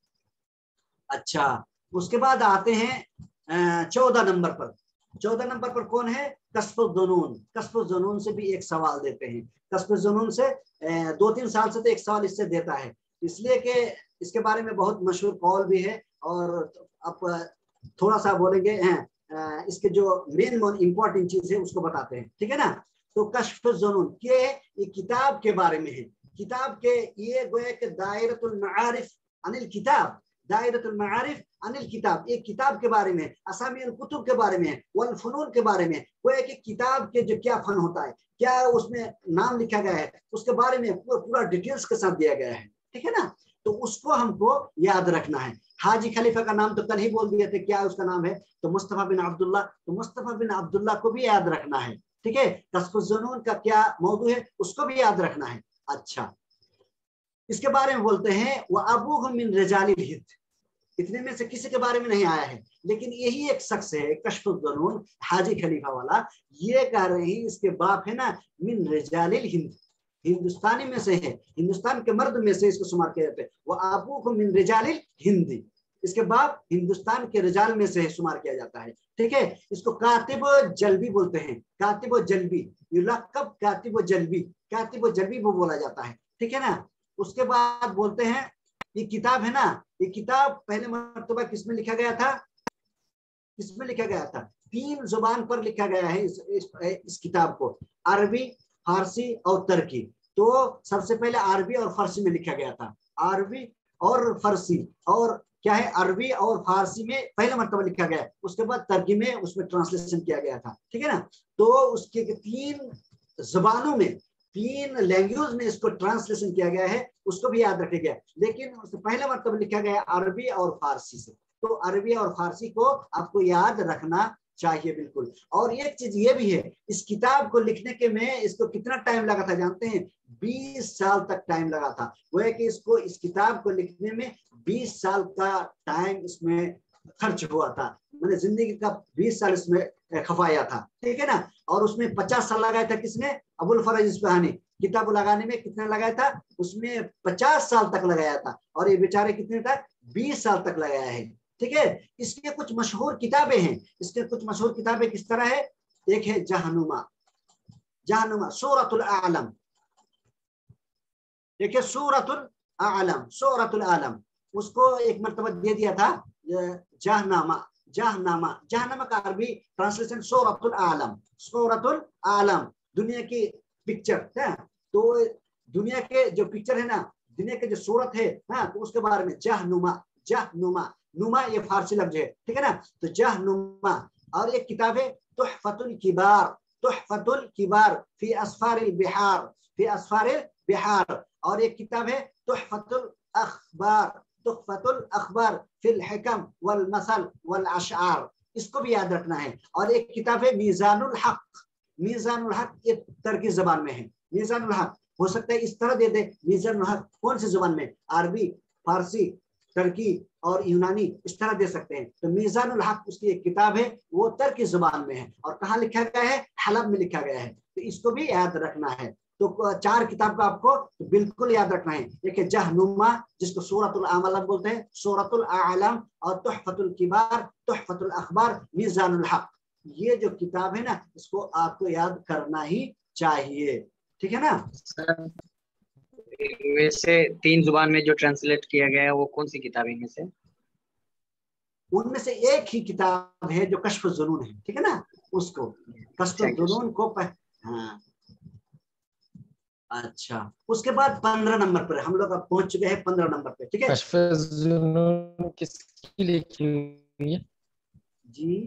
अच्छा, उसके बाद आते हैं चौदह नंबर पर। चौदह नंबर पर कौन है, कश्फ़ुज़्ज़ुनून। कश्फ़ुज़्ज़ुनून से भी एक सवाल देते हैं। कश्फ़ुज़्ज़ुनून से दो तीन साल से तो एक सवाल इससे देता है, इसलिए कि इसके बारे में बहुत मशहूर कौल भी है। और अब थोड़ा सा बोलेंगे हैं, इसके जो मेन इंपॉर्टेंट चीज है उसको बताते हैं, ठीक है ना। तो कश्फ़ुज़्ज़ुनून के ये किताब के बारे में है। किताब के ये गोया कि दायरतुल मारिफ अनिल किताब, दायरतुल मारिफ अनिल किताब, एक किताब के बारे में, असामील कुतुब के बारे में, वल फनून के बारे में, गोया कि किताब के जो क्या फन होता है, क्या उसमें नाम लिखा गया है, उसके बारे में पूरा, पूरा डिटेल्स के साथ दिया गया है, ठीक है ना। तो उसको हमको याद रखना है। हाजी खलीफा का नाम तो कल ही बोल दिए थे, क्या उसका नाम है, तो मुस्तफा बिन अब्दुल्ला। तो मुस्तफा बिन अब्दुल्ला को भी याद रखना है, ठीक है। कश्फ़ुज़्ज़ुनून का क्या मौजू है उसको भी याद रखना है। अच्छा, इसके बारे में बोलते हैं वह अबूहु मिन रिजालिल हिंद, इतने में से किसी के बारे में नहीं आया है, लेकिन यही एक शख्स है कश्फ़ुज़्ज़ुनून हाजी खलीफा वाला, ये कह रहे हैं इसके बाप है ना मिन रिजालिल हिंद, हिंदुस्तानी में से है, हिंदुस्तान के मर्द में से इसको शुमार किया जाता है। वो आपू को मिन रिजालिल हिंदी, इसके बाप हिंदुस्तान के रिजाल में से शुमार किया जाता है, ठीक है। इसको कातिब जल्बी बोलते हैं, कातिब जल्बी, युलक़ब कातिब जल्बी, कातिब जल्बी वो बोला जाता है, ठीक है ना। उसके बाद बोलते हैं ये किताब है ना, ये किताब पहले मर्तबा किसमें लिखा गया था, किसमें लिखा गया था, तीन जुबान पर लिखा गया है इस, इस, इस किताब को, अरबी, फारसी और तुर्की। तो सबसे पहले अरबी और फारसी में लिखा गया था, अरबी और फारसी, और क्या है अरबी और फारसी में पहले मर्तबा लिखा गया, उसके बाद तुर्की में उसमें ट्रांसलेशन किया गया था, ठीक है ना। तो उसके तीन जुबानों में, तीन लैंग्वेज में इसको ट्रांसलेशन किया गया है, उसको भी याद रखा गया। लेकिन उससे पहले मर्तबा लिखा गया अरबी और फारसी से, तो अरबी और फारसी को आपको याद रखना चाहिए बिल्कुल। और एक चीज ये भी है, इस किताब को लिखने के में इसको कितना टाइम लगा था जानते हैं, बीस साल तक टाइम लगा था। वो है कि इसको इस किताब को लिखने में बीस साल का टाइम इसमें खर्च हुआ था, मैंने जिंदगी का बीस साल इसमें खपाया था, ठीक है ना। और उसमें पचास साल लगाया था किसने, अबुल फरज इस्फहानी, किताब लगाने में कितना लगाया था, उसमें पचास साल तक लगाया था, और ये बेचारे कितने तक, बीस साल तक लगाया है, ठीक है। इसके कुछ मशहूर किताबें हैं, इसके कुछ मशहूर किताबें किस तरह है, एक है जहनुमा, जहनुमा सूरतुल आलम, देखिए सूरतुल आलम, सूरतुल आलम, اس کو ایک مرتبہ دے دیا تھا جہنما. جہنما جہنما کا عربی ٹرانسلیشن سورۃ العالم. سورۃ العالم دنیا کی پکچر ہے. تو دنیا کے جو پکچر ہے نا, دنیا کے جو صورت ہے ہاں, تو اس کے بارے میں جہنما. جہنما نما یہ فارسی لفظ ہے, ٹھیک ہے نا. تو جہنما. اور ایک کتاب ہے تحفۃ الکبار. تحفۃ الکبار فی اسفار البحار. فی اسفار البحار. اور ایک کتاب ہے تحفۃ الاخبار. تحفۃ الاخبار فی الحکم والمثل والاشعار. اس کو بھی یاد رکھنا ہے. اور ایک کتاب ہے میزان الحق. میزان الحق یہ ترکی زبان میں ہے. میزان الحق ہو سکتا ہے اس طرح دے دے. میزان الحق کون سی زبان میں؟ عربی, فارسی, ترکی اور یونانی, اس طرح دے سکتے ہیں. تو میزان الحق اس کی ایک کتاب ہے, وہ ترکی زبان میں ہے. اور کہاں لکھا گیا ہے؟ حلب میں لکھا گیا ہے. تو اس کو بھی یاد رکھنا ہے. تو چار کتاب کا آپ کو بالکل یاد رکھنا ہے. ایک ہے جہنما جس کو سورۃ العالم بولتے ہیں, سورۃ العالم, اور تحفۃ الکبار, تحفۃ الاخبار, میزان الحق. یہ جو کتاب ہے نا اس کو آپ کو یاد کرنا ہی چاہیے, ٹھیک ہے نا. ویسے تین زبان میں جو ٹرانسلیٹ کیا گیا ہے وہ کون سی کتاب ہے میں سے؟ ان میں سے ایک ہی کتاب ہے جو کشف الظنون ہے, ٹھیک ہے نا. اس کو کشف الظنون کو پہ... ہاں اچھا. اس کے بعد پندرہ نمبر پر ہم لوگ اب پہنچ چکے ہیں. پندرہ نمبر پہ, ٹھیک ہے. کشف الظنون کس کی لکھی ہوئی ہے جی؟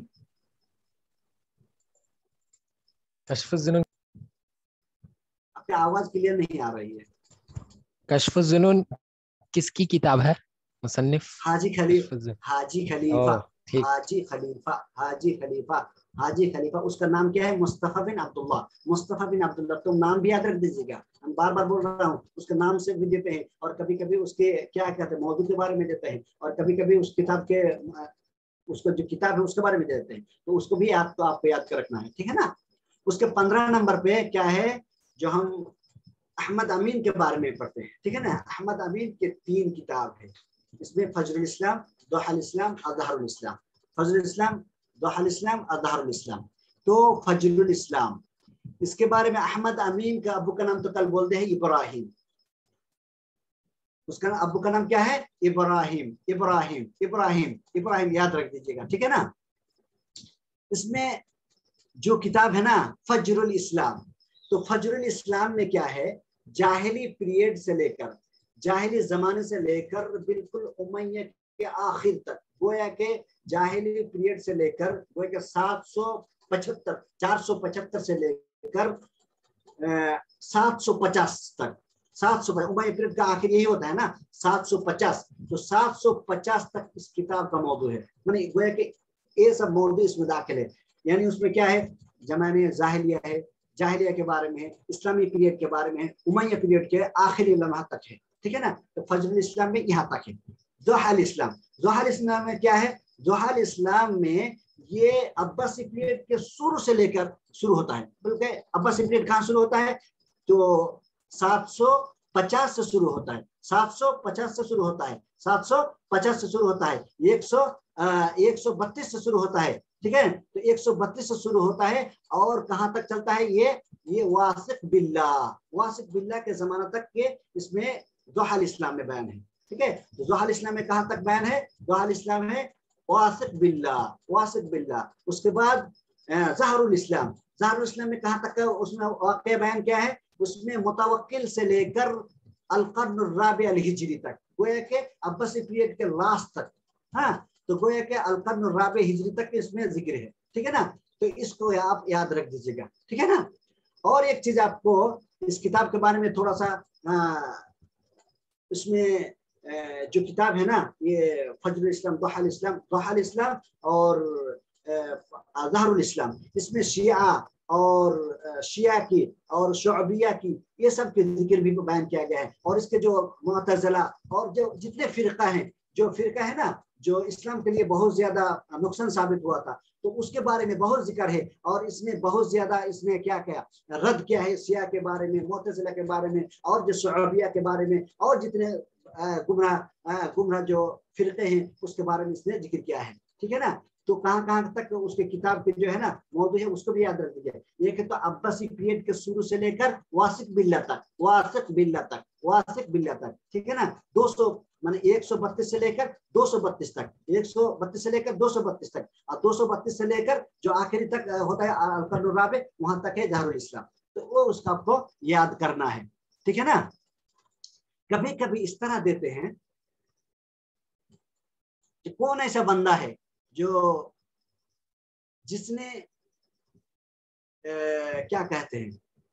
کشف الظنون آپ کی آواز کلیئر نہیں آ رہی ہے. کشف الظنون کس کی کتاب ہے مصنف؟ حاجی خلیفہ. حاجی خلیفہ. حاجی خلیفہ. حاجی خلیفہ. حاجی خلیفہ. اس کا نام کیا ہے؟ مصطفیٰ بن عبداللہ. مصطفیٰ بن عبداللہ. تم نام بھی یاد رکھ دیجیے گا, ہم بار بار بول رہا ہوں. اس کے نام سے بھی دیتے ہیں, اور کبھی کبھی اس کے کیا کہتے ہیں موضوع کے بارے میں دیتے ہیں, اور کبھی کبھی اس کتاب کے اس کو جو کتاب ہے اس کے بارے میں دیتے ہیں. تو اس کو بھی آپ کو آپ کو یاد کر رکھنا ہے, ٹھیک ہے نا. اس کے پندرہ نمبر پہ کیا ہے جو ہم احمد امین کے بارے میں پڑھتے ہیں, ٹھیک ہے نا. احمد امین کے تین کتاب ہے. اس میں فجر الاسلام, ضحى الاسلام, اظہر الاسلام. فجر الاسلام, ضحى الاسلام, اظہر الاسلام. تو فجر الاسلام اس کے بارے میں احمد امین کا ابو کا نام تو کل بولتے ہیں ابراہیم. اس کا ابو کا نام کیا ہے؟ ابراہیم. ابراہیم ابراہیم ابراہیم یاد رکھ دیجیے گا, ٹھیک ہے نا. اس میں جو کتاب ہے نا فجر الاسلام, تو فجر الاسلام میں کیا ہے, جاہلی پیریڈ سے لے کر, جاہلی زمانے سے لے کر بالکل امیہ کے آخر تک, گویا کہ جاہلی پیریڈ سے لے کر گویا کہ سات سو پچہتر چار سو پچہتر سے لے کر سات سو پچاس تک. سات سو امیہ پیریڈ کا آخر یہی ہوتا ہے نا, سات سو پچاس. تو سات سو پچاس تک اس کتاب کا موضوع ہے. یعنی گویا کہ یہ سب موضوع اس میں داخل ہے. یعنی اس میں کیا ہے, زمانے جاہلیہ ہے, جاہلیہ کے بارے میں ہے, اسلامی پیریڈ کے بارے میں ہے, امیہ پیریڈ کے آخری لمحہ تک ہے, ٹھیک ہے نا. تو فجر الاسلام میں یہاں تک ہے. ضحى الاسلام, ضحى الاسلام میں کیا ہے, ضحى الاسلام میں یہ عباسی پیریڈ کے شروع سے لے کر شروع ہوتا ہے. بلکہ عباسی پیریڈ کہاں شروع ہوتا ہے, تو سات سو پچاس سے شروع ہوتا ہے. سات سو پچاس سے شروع ہوتا ہے. سات سو پچاس سے شروع ہوتا ہے. ایک سو ایک سو بتیس سے شروع ہوتا ہے, ٹھیک ہے. تو ایک سو بتیس سے شروع ہوتا ہے اور کہاں تک چلتا ہے یہ یہ واثق باللہ, واثق باللہ کے زمانہ تک کے اس میں ضحى الاسلام میں بیان ہے, ٹھیک ہے. تو ضحى الاسلام میں کہاں تک بیان ہے, ضحى الاسلام ہے واثق باللہ, واثق باللہ. اس کے بعد ظہر الاسلام, ظہر الاسلام میں کہاں تک اس میں واقع بیان کیا ہے, اس میں متوکل سے لے کر القرن الرابع الہجری تک, گویا کہ عباسی پیریڈ کے لاسٹ تک. ہاں, تو گویا کہ القرن الرابع ہجری تک اس میں ذکر ہے, ٹھیک ہے نا. تو اس کو آپ یاد رکھ دیجیے گا, ٹھیک ہے نا. اور ایک چیز آپ کو اس کتاب کے بارے میں تھوڑا سا, اس میں جو کتاب ہے نا یہ فجر الاسلام, ضحى الاسلام, ضحى الاسلام اور اظہر الاسلام, اس میں شیعہ اور شیعہ کی اور شعبیہ کی یہ سب کے ذکر بھی بیان کیا گیا ہے. اور اس کے جو معتزلہ اور جو جتنے فرقہ ہیں, جو فرقہ ہے نا جو اسلام کے لیے بہت زیادہ نقصان ثابت ہوا تھا, تو اس کے بارے میں بہت ذکر ہے. اور اس میں بہت زیادہ اس نے کیا کیا رد کیا ہے شیعہ کے بارے میں, معتزلہ کے بارے میں, اور جو شعبیہ کے بارے میں, اور جتنے گمراہ گمراہ جو فرقے ہیں اس کے بارے میں اس نے ذکر کیا ہے, ٹھیک ہے نا. تو کہاں کہاں تک اس کے کتاب کے جو ہے نا موضوع ہے اس کو بھی یاد رکھ دیجیے. یہ کہ تو عباسی پیریڈ کے شروع سے لے کر واثق باللہ تک, واثق باللہ تک, वासिक बिल्ला तक, ठीक है ना। दो सौ माने एक सौ बत्तीस से लेकर दो सौ बत्तीस तक, एक सौ बत्तीस से लेकर दो सौ बत्तीस तक, और दो सौ बत्तीस से लेकर जो आखिरी तक होता है अल-कर्नुर राबे, वहां तक है दहरुल इस्लाम। तो वो उसका आपको याद करना है, ठीक है ना। कभी कभी इस तरह देते हैं कि कौन ऐसा बंदा है जो जिसने ए, क्या कहते हैं,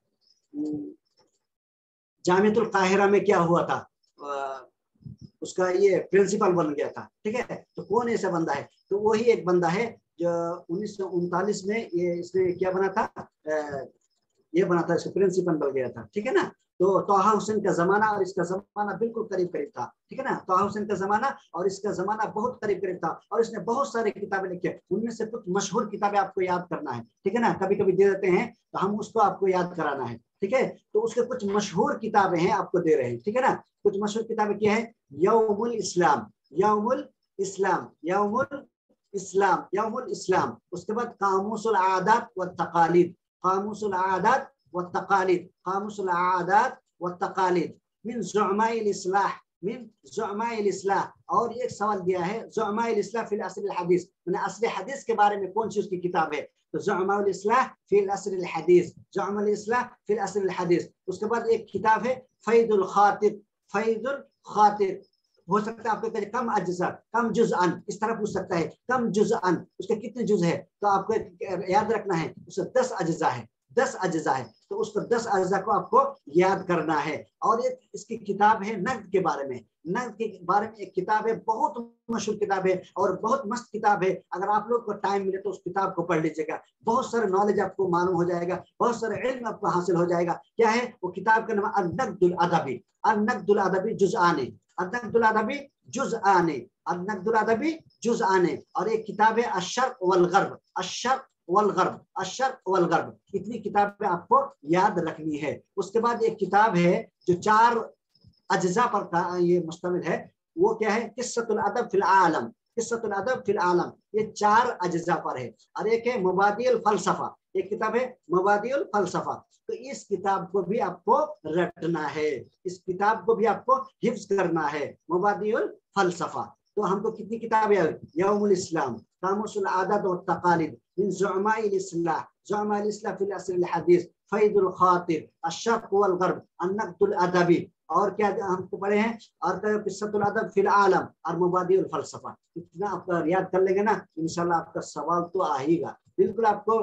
जामियतुल काहिरा में क्या हुआ था, आ, उसका ये प्रिंसिपल बन गया था, ठीक है। तो कौन ऐसा बंदा है, तो वही एक बंदा है जो उन्नीस सौ उनतालीस में ये इसने क्या बना था, आ, ये बना था, इसका प्रिंसिपल बन गया था, ठीक है ना। तो तोहा हुसैन का जमाना और इसका जमाना बिल्कुल करीब करीब था, ठीक है ना। तोहा हुसैन का जमाना और इसका जमाना बहुत करीब करीब था, और इसने बहुत सारी किताबें लिखी है। उनमें से कुछ मशहूर किताबें आपको याद करना है, ठीक है ना। कभी कभी दे देते हैं तो हम उसको आपको याद कराना है, ठीक है। तो उसके कुछ मशहूर किताबें हैं, आपको दे रहे हैं, ठीक है ना। कुछ मशहूर किताबें क्या है, यौमुल इस्लाम, यौमुल इस्लाम, यौमुल इस्लाम, यौमुल इस्लाम। उसके बाद कामूसुल आदात व तकालीद, कामूसुल आदात व तकालीद, कामूसुल आदात व तकालीद मिन ज़ुअमाइल इस्लाह, मिन ज़ुअमाइल इस्लाह। और एक सवाल दिया है, ज़ुअमाइल इस्लाह फिल अस्र अल हदीस, मैंने असली हदीस के बारे में कौन सी उसकी किताब है, तो ज़ुअमाइल इस्लाह फिल अस्र अल हदीस, ज़ुअमाइल इस्लाह फिल अस्र अल हदीस। उसके बाद एक किताब है फैदुल खातिर, फैदुल खातिर। हो सकता है आपको कहे कम अज्जा, कम जुज़अन, इस तरह पूछ सकता है, कम जुज़अन, उसके कितने जुज है, तो आपको याद रखना है उसके दस अज्जा है, दस अज्जा है, तो उसको दस अज्जा को आपको याद करना है। और एक इसकी किताब है नक़द के बारे में, नक़द के बारे में एक किताब है, बहुत मशहूर किताब है और बहुत मस्त किताब है। अगर आप लोग को टाइम मिले तो उस किताब को पढ़ लीजिएगा, बहुत सारे नॉलेज आपको मालूम हो जाएगा, बहुत सारे इल्म आपको हासिल हो जाएगा। क्या है वो किताब का नाम, अन-नक़दुल अदबी, अन-नक़दुल अदबी जुज़आने, अन-नक़दुल अदबी जुज़आने, अन-नक़दुल अदबी जुज़आने। और एक किताब है अश-शर्क़ वल ग़र्ब, अश-शर्क़ वल ग़र्ब, अश-शर्क़ वल ग़र्ब। इतनी किताबें आपको याद रखनी है। उसके बाद एक किताब है जो चार अज्जा पर का ये मुश्तमिल है, वो क्या है, क़िस्सतुल अदब फिल आलम, क़िस्सतुल अदब फिल आलम, ये चार अज्जा पर है। और एक है मुबादिउल फ़लसफ़ा, एक किताब है मुबादिउल फ़लसफ़ा। तो इस किताब को भी आपको रटना है, इस किताब को भी आपको हिफ्ज़ करना है, मुबादिउल फ़लसफ़ा। तो हमको कितनी किताबें आई, यौमुल इस्लाम, कामूसुल आदात व तकालीद, मिन ज़ुअमाइल इस्लाह, ज़ुअमाइल इस्लाह फिल अस्र अल हदीस, फैदुल खातिर, अश-शर्क़ वल ग़र्ब, अन-नक़दुल अदबी। और क्या हमको पढ़े हैं, और क़िस्सतुल अदब फिल आलम और मुबादिउल फ़लसफ़ा। इतना आप याद कर लेंगे ना, इंशाल्लाह आपका सवाल तो आएगा, बिल्कुल आपको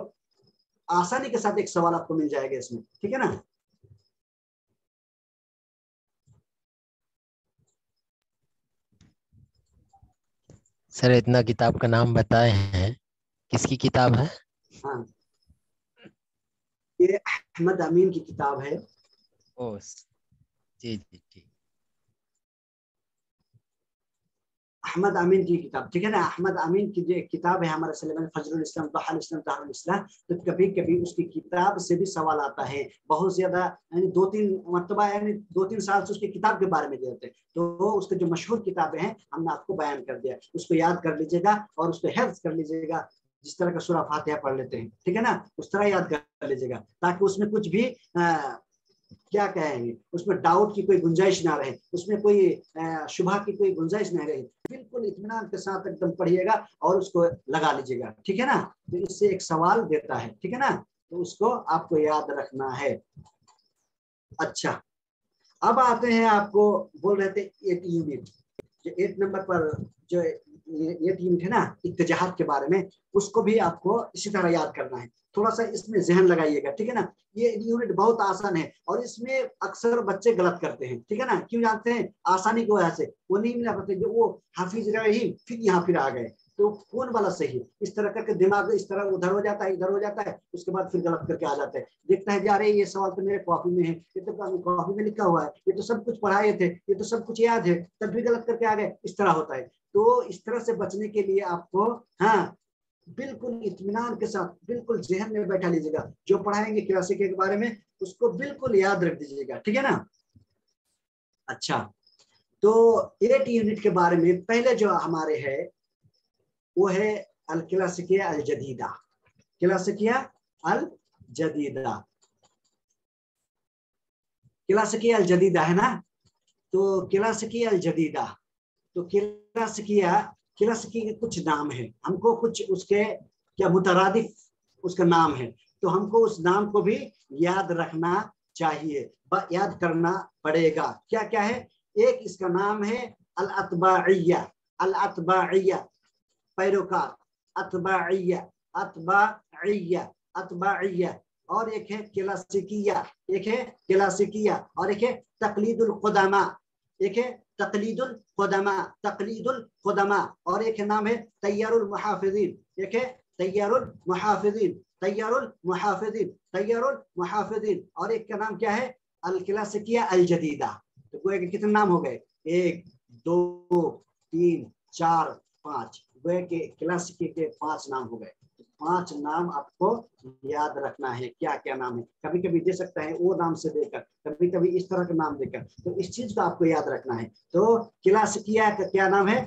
आसानी के साथ एक सवाल आपको मिल जाएगा इसमें, ठीक है ना। सर इतना किताब का नाम बताए हैं, किसकी किताब है? हाँ, ये अहमद अमीन की किताब है। ओ जी जी जी, अहमद अमीन की किताब, ठीक है ना। अहमद अमीन की जो किताब है हमारे सिलेबस फजलुल इस्लाम, तोहाल इस्लाम, तहरुल इस्लाम। तो कभी कभी उसकी किताब से भी सवाल आता है, बहुत ज्यादा, यानी दो तीन मरतबा, यानी दो तीन साल से उसकी किताब के बारे में देते हैं। तो उसके जो मशहूर किताबें हैं हमने आपको बयान कर दिया, उसको याद कर लीजिएगा और उसको हिफ्ज़ कर लीजिएगा। जिस तरह का सूरा फातिहा पढ़ लेते हैं, ठीक है ना, उस तरह याद कर लीजिएगा, ताकि उसमें कुछ भी आ, क्या कहेंगे, उसमें डाउट की कोई गुंजाइश ना रहे, उसमें कोई शुबहा की कोई गुंजाइश नहीं रहे। बिल्कुल इत्मीनान के साथ एकदम पढ़िएगा और उसको लगा लीजिएगा, ठीक है ना। तो इससे एक सवाल देता है, ठीक है ना, तो उसको आपको याद रखना है। अच्छा, अब आते हैं, आपको बोल रहे थे एट यूनिट, जो एट नंबर पर जो एट यूनिट है ना, इत्तिजाहात के बारे में, उसको भी आपको इसी तरह याद करना है। थोड़ा सा इसमें जहन लगाइएगा, ठीक है ना। ये यूनिट बहुत आसान है और इसमें अक्सर बच्चे गलत करते हैं, ठीक है ना। क्यों जानते हैं, आसानी की वजह से वो नहीं मिला पाते, जो वो हाफिज रही फिर यहाँ फिर आ गए, तो कौन वाला सही है, इस तरह करके दिमाग इस तरह उधर हो जाता है, इधर हो जाता है, उसके बाद फिर गलत करके आ जाता है। देखता है जा रहे ये सवाल तो मेरे कॉपी में है, ये तो कॉपी में लिखा हुआ है, ये तो सब कुछ पढ़ाए थे, ये तो सब कुछ याद है, तब भी गलत करके आ गए, इस तरह होता है। तो इस तरह से बचने के लिए आपको, हाँ, बिल्कुल इत्मीनान के साथ बिल्कुल जहन में बैठा लीजिएगा, जो पढ़ाएंगे क्लासिक के बारे में उसको बिल्कुल याद रख दीजिएगा, ठीक है ना। अच्छा, तो एट यूनिट के बारे में पहले जो हमारे है वो है अल क्लासिकिया अल जदीदा, क्लासिकिया अल जदीदा, क्लासिकिया अल जदीदा है ना। तो क्लासिकिया अल जदीदा, तो क्लासिकिया क्लासिकी के कुछ नाम है, हमको कुछ उसके क्या मुतरादिफ उसका नाम है, तो हमको उस नाम को भी याद रखना चाहिए, याद करना पड़ेगा। क्या क्या है? एक इसका नाम है अल अतबाइया, अल अतबाइया पैरोकार, अतबाइया अतबाइया अतबाइया, और एक है क्लासिकिया, एक है क्लासिकिया, और एक है तकलीदुल खुदमा, एक है तकलीदुल खुदमा, तकलीदुल खुदमा, और एक नाम है तैयारुल मुहाफिजीन, एक है तैयारुल मुहाफिजीन, तैयारुल मुहाफिजीन, तैयारुल मुहाफिजीन, और एक का नाम क्या है? अल क्लासिकिया अल जदीदा। तो गोया के कितने नाम हो गए? एक, दो, तीन, चार, पांच, गोया के क्लासिकी के पांच नाम हो गए। पांच नाम आपको याद रखना है, क्या क्या नाम है। कभी कभी दे सकता है वो नाम से देकर, कभी कभी इस तरह का नाम देकर, तो इस चीज को आपको याद रखना है। तो क्लासिकिया का क्या नाम है?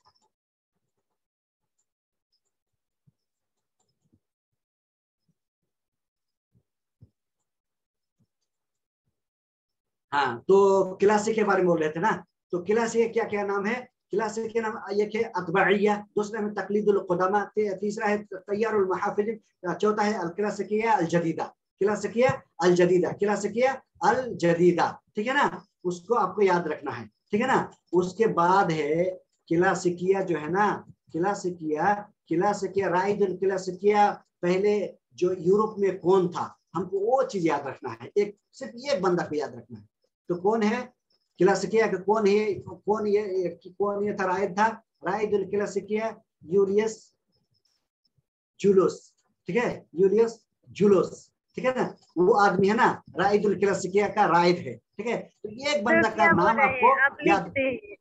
हाँ, तो क्लासिक के बारे में बोल रहे थे ना, तो क्लासिक क्या क्या नाम है? क्लासिक के नाम एक है अतबाइया, दूसरा है तकलीदुल खुदमा, तीसरा है तैयारुल मुहाफिजिन, चौथा है अल क्लासिकिया अल जदीदा, क्लासिकिया अल जदीदा, क्लासिकिया अल जदीदा, ठीक है ना, उसको आपको याद रखना है, ठीक है ना। उसके बाद है क्लासिकिया जो है ना, क्लासिकिया क्लासिकिया राइदुल क्लासिकिया, पहले जो यूरोप में कौन था, हमको वो चीज याद रखना है, एक सिर्फ एक बंदा को याद रखना है। तो कौन है क्लासिकिया का? कौन है? कौन ये कौन ये था? राइड था, राइदुल क्लासिकिया यूलियस जूलियस, ठीक है, यूलियस जूलियस, ठीक है ना, वो आदमी है ना, राइदुल क्लासिकिया का राइड है, ठीक है। तो एक बंदा सर का क्या बोल नाम रहे आपको हैं? आप लिख याद, दे,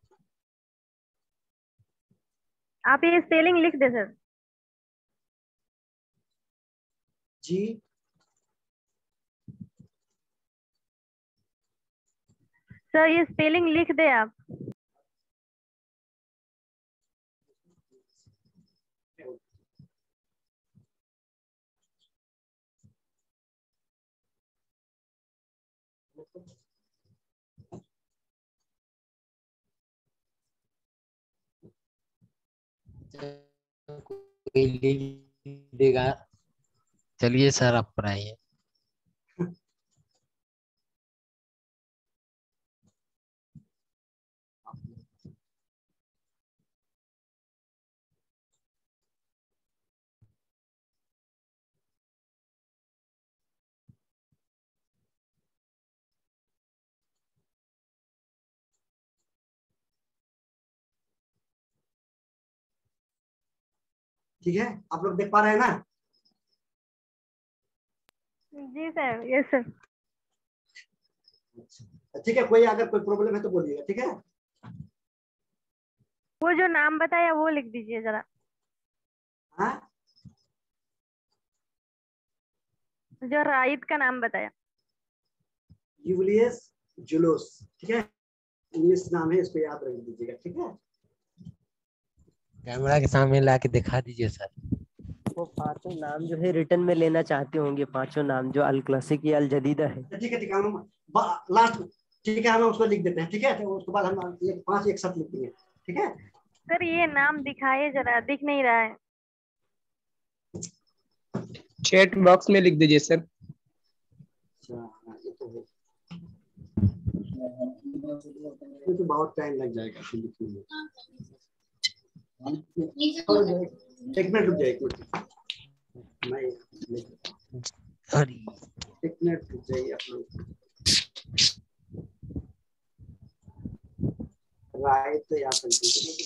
आप ये स्पेलिंग लिख दे सर। जी सर ये स्पेलिंग लिख दे आप। कोई लिख देगा। चलिए सर आप पढ़ाइए। ठीक है, आप लोग देख पा रहे हैं ना? जी सर, यस सर। ठीक है, कोई अगर कोई प्रॉब्लम है तो बोलिएगा, ठीक है। वो जो नाम बताया वो लिख दीजिए जरा। हाँ, जो राइद का नाम बताया। यूलियस जूलियस, ठीक है, इंग्लिश नाम है, इसको याद रख दीजिएगा, ठीक है। कैमरा के सामने ला के दिखा दीजिए सर। वो पांचों नाम जो है रिटर्न में लेना चाहते होंगे, पांचों नाम जो अल क्लासिक या अल जदीदा है। ठीक है, ठीक है, हम लास्ट, ठीक है, हम उसको लिख देते हैं, ठीक है, तो उसके बाद हम एक पांच एक साथ लिख देंगे, ठीक है। सर ये नाम दिखाइए जरा, दिख नहीं रहा है। चैट बॉक्स में लिख दीजिए सर। अच्छा, हाँ, ये तो है, ये तो बहुत टाइम लग जाएगा फिर लिखने में। एक मिनट रुक जाए, एक मिनट, मैं एक मिनट रुक जाइए आप लोग। राइट तो यहाँ पर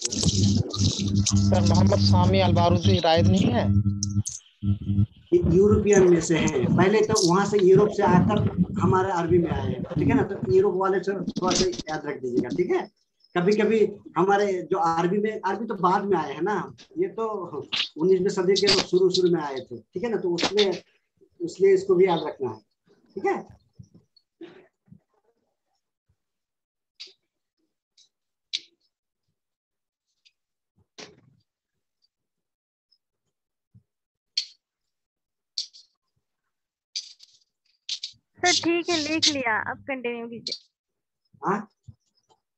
सर मोहम्मद सामी अलबारूसी राइद नहीं है? यूरोपियन में से हैं, पहले तो वहां से यूरोप से आकर हमारे अरबी में आए हैं, ठीक है ना, तो यूरोप वाले से थोड़ा सा याद रख दीजिएगा, ठीक है। कभी कभी हमारे जो अरबी में, अरबी तो बाद में आए हैं ना, ये तो उन्नीसवीं सदी के शुरू शुरू में आए थे, ठीक है ना, तो उसमें इसलिए इसको भी याद रखना है, ठीक है। सर ठीक है, लिख लिया, अब कंटिन्यू कीजिए। हाँ,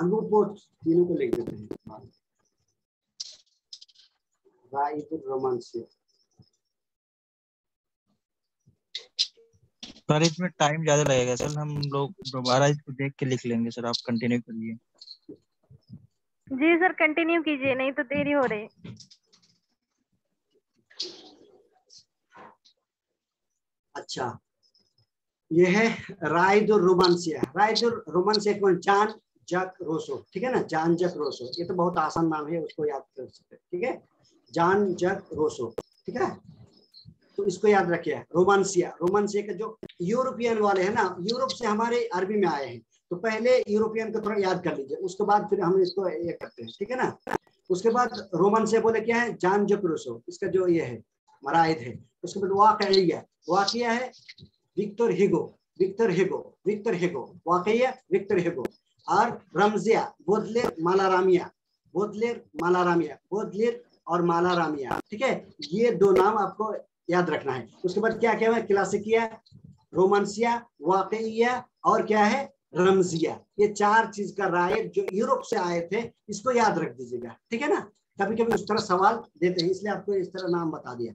हम लोग वो तीनों को लिख देते हैं। राइदुर रोमांसिया। सर इसमें टाइम ज्यादा लगेगा सर, हम लोग दोबारा इसको देख के लिख लेंगे सर, आप कंटिन्यू करिए। जी सर कंटिन्यू कीजिए, नहीं तो देरी हो रही। अच्छा, ये है राइदुर रोमांसिया। राइदुर रोमांसिया कौन? जान जक रोसो, ठीक है ना, जान जक रोसो। ये तो बहुत आसान नाम है, उसको याद कर सकते हैं, ठीक है, जान जक रोसो, ठीक है। तो इसको याद रखिए। रोमांसिया, रोमांसिया का जो यूरोपियन वाले हैं ना, यूरोप से हमारे अरबी में आए हैं, तो पहले यूरोपियन को थोड़ा याद कर लीजिए, उसके बाद फिर हम इसको ये करते हैं, ठीक है ना। उसके बाद रोमांसिया बोले क्या है? जान जक रोसो, इसका जो ये है मराइद है। उसके बाद वाक़िया, वाक़िया है Victor Hugo, Victor Hugo, Victor Hugo, वाक़िया विक्टर हिगो। और रमजिया, बोदलेर मालारामिया, बोदलेर मालारामिया, बोदलेर और मालारामिया, ठीक है। ये दो नाम आपको याद रखना है। उसके बाद क्या क्या है? क्लासिकिया, रोमांसिया, वाक़िया और क्या है? रमजिया। ये चार चीज का राय जो यूरोप से आए थे, इसको याद रख दीजिएगा, ठीक है ना। कभी कभी उस तरह सवाल देते हैं, इसलिए आपको इस तरह नाम बता दिया।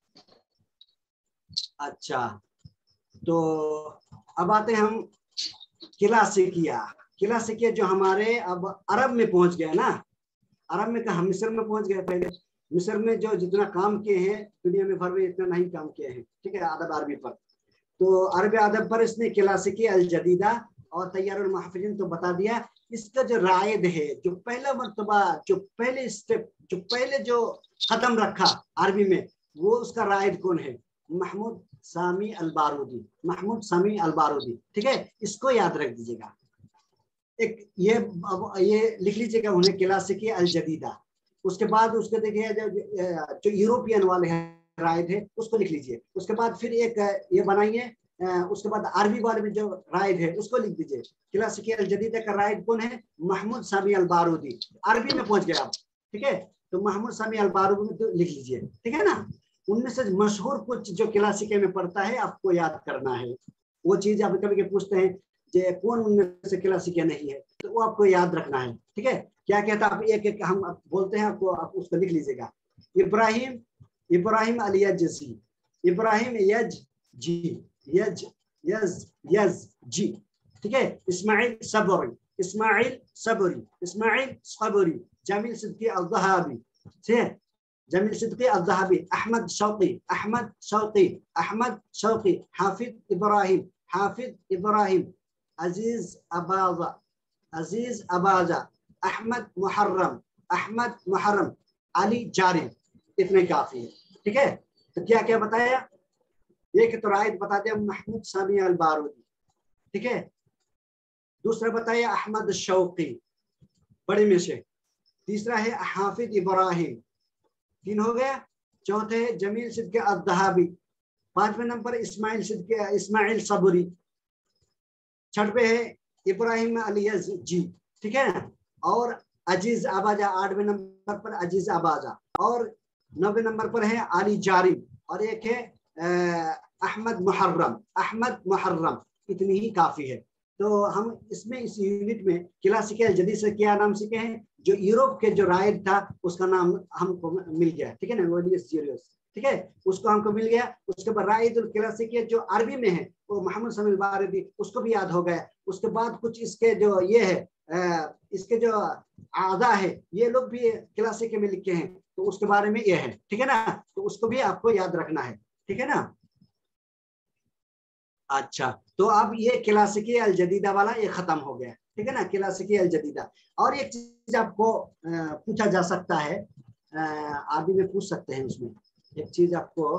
अच्छा, तो अब आते हैं हम क्लासिकिया। क्लासिकिया जो हमारे अब अरब में पहुंच गए ना, अरब में कहा, मिस्र में पहुंच गए। पहले मिस्र में जो जितना काम किए हैं, दुनिया में भर में इतना नहीं काम किए हैं, ठीक है, अदब अरबी पर। तो अरबी अदब पर इसने क्लासिकी अल जदीदा और तैयारुल महफिज़ीन तो बता दिया। इसका जो रायद है, जो पहला मर्तबा, जो पहले स्टेप, जो पहले जो कदम रखा अरबी में, वो उसका रायद कौन है? महमूद सामी अल बारूदी, महमूद सामी अल बारूदी, ठीक है। इसको याद रख दीजिएगा। एक ये ये लिख लीजिएगा उन्हें, क्लासिकी अल जदीदा। उसके बाद उसको देखिए जो, जो यूरोपियन वाले हैं रायद है, उसको लिख लीजिए। उसके बाद फिर एक ये बनाइए, उसके बाद अरबी वाले में जो रायद है उसको लिख दीजिए। क्लासिकी अल जदीदा का रायद कौन है? महमूद सामी अल बारूदी। अरबी में पहुंच गया आप, ठीक है, तो महमूद सामी अल बारूदी में तो लिख लीजिए, ठीक है ना। उनमें से मशहूर कुछ जो क्लासिके में पढ़ता है आपको याद करना है। वो चीज आप कभी कभी पूछते हैं जे कौन उनमें से क्लासिके नहीं है, तो वो आपको याद रखना है, ठीक है। क्या कहता है? आप एक एक हम बोलते हैं, आपको आप उसको लिख लीजिएगा। इब्राहिम, इब्राहिम अल यज़ी, इब्राहिम यज जी, यज यज यज जी, ठीक है। इस्माइल सबरी, इस्माइल सबरी, इस्माइल सबरी। जमील सिद्दीकी अल-ज़हाबी, ठीक है, जमील सिद्दीकी अल-ज़हाबी। अहमद शौकी, अहमद शौकी, अहमद शौकी। हाफिज इब्राहिम, हाफिज इब्राहिम। अजीज अबाजा, अजीज अबाजा। अहमद मुहर्रम, अहमद मुहर्रम। अली जारी। इतने काफी है, ठीक है। तो क्या क्या बताया? एक तो रायत बता दिया महमूद सामी अल बारूदी, ठीक है। दूसरा बताया अहमद शौकी, बड़े में से। तीसरा है हाफिज इब्राहिम, तीन हो गया। चौथे है जमील सिद्दीकी अल-ज़हाबी। पांचवें नंबर इस्माइल सिद्दीकी, इस्माइल सबरी। छठवें है इब्राहिम अल यज़ी, ठीक है ना। और अजीज अबाजा, आठवें नंबर पर अजीज अबाजा। और नौवें नंबर पर है अली जारी। और एक है अहमद मुहर्रम, अहमद मुहर्रम। इतनी ही काफी है। तो हम इसमें इस यूनिट में क्लासिकी अल जदीद से क्या नाम सीखे हैं? जो यूरोप के जो रायद था उसका नाम हमको मिल गया, ठीक है ना, वोलियस सीरियस, ठीक है, उसको हमको मिल गया। उसके बाद रायदुल क्लासिकी जो अरबी में है वो महमूद सामी अल बारूदी, उसको भी याद हो गया। उसके बाद कुछ इसके जो ये है, आ, इसके जो आधा है, ये लोग भी क्लासिकी में लिखे हैं, तो उसके बारे में ये है, ठीक है ना। तो उसको भी आपको याद रखना है, ठीक है ना। अच्छा, तो अब ये क्लासिकी अल जदीदा वाला ये खत्म हो गया, ठीक है ना, क्लासिकी अल जदीदा। और एक चीज आपको पूछा जा सकता है, आदि में पूछ सकते हैं, उसमें एक चीज आपको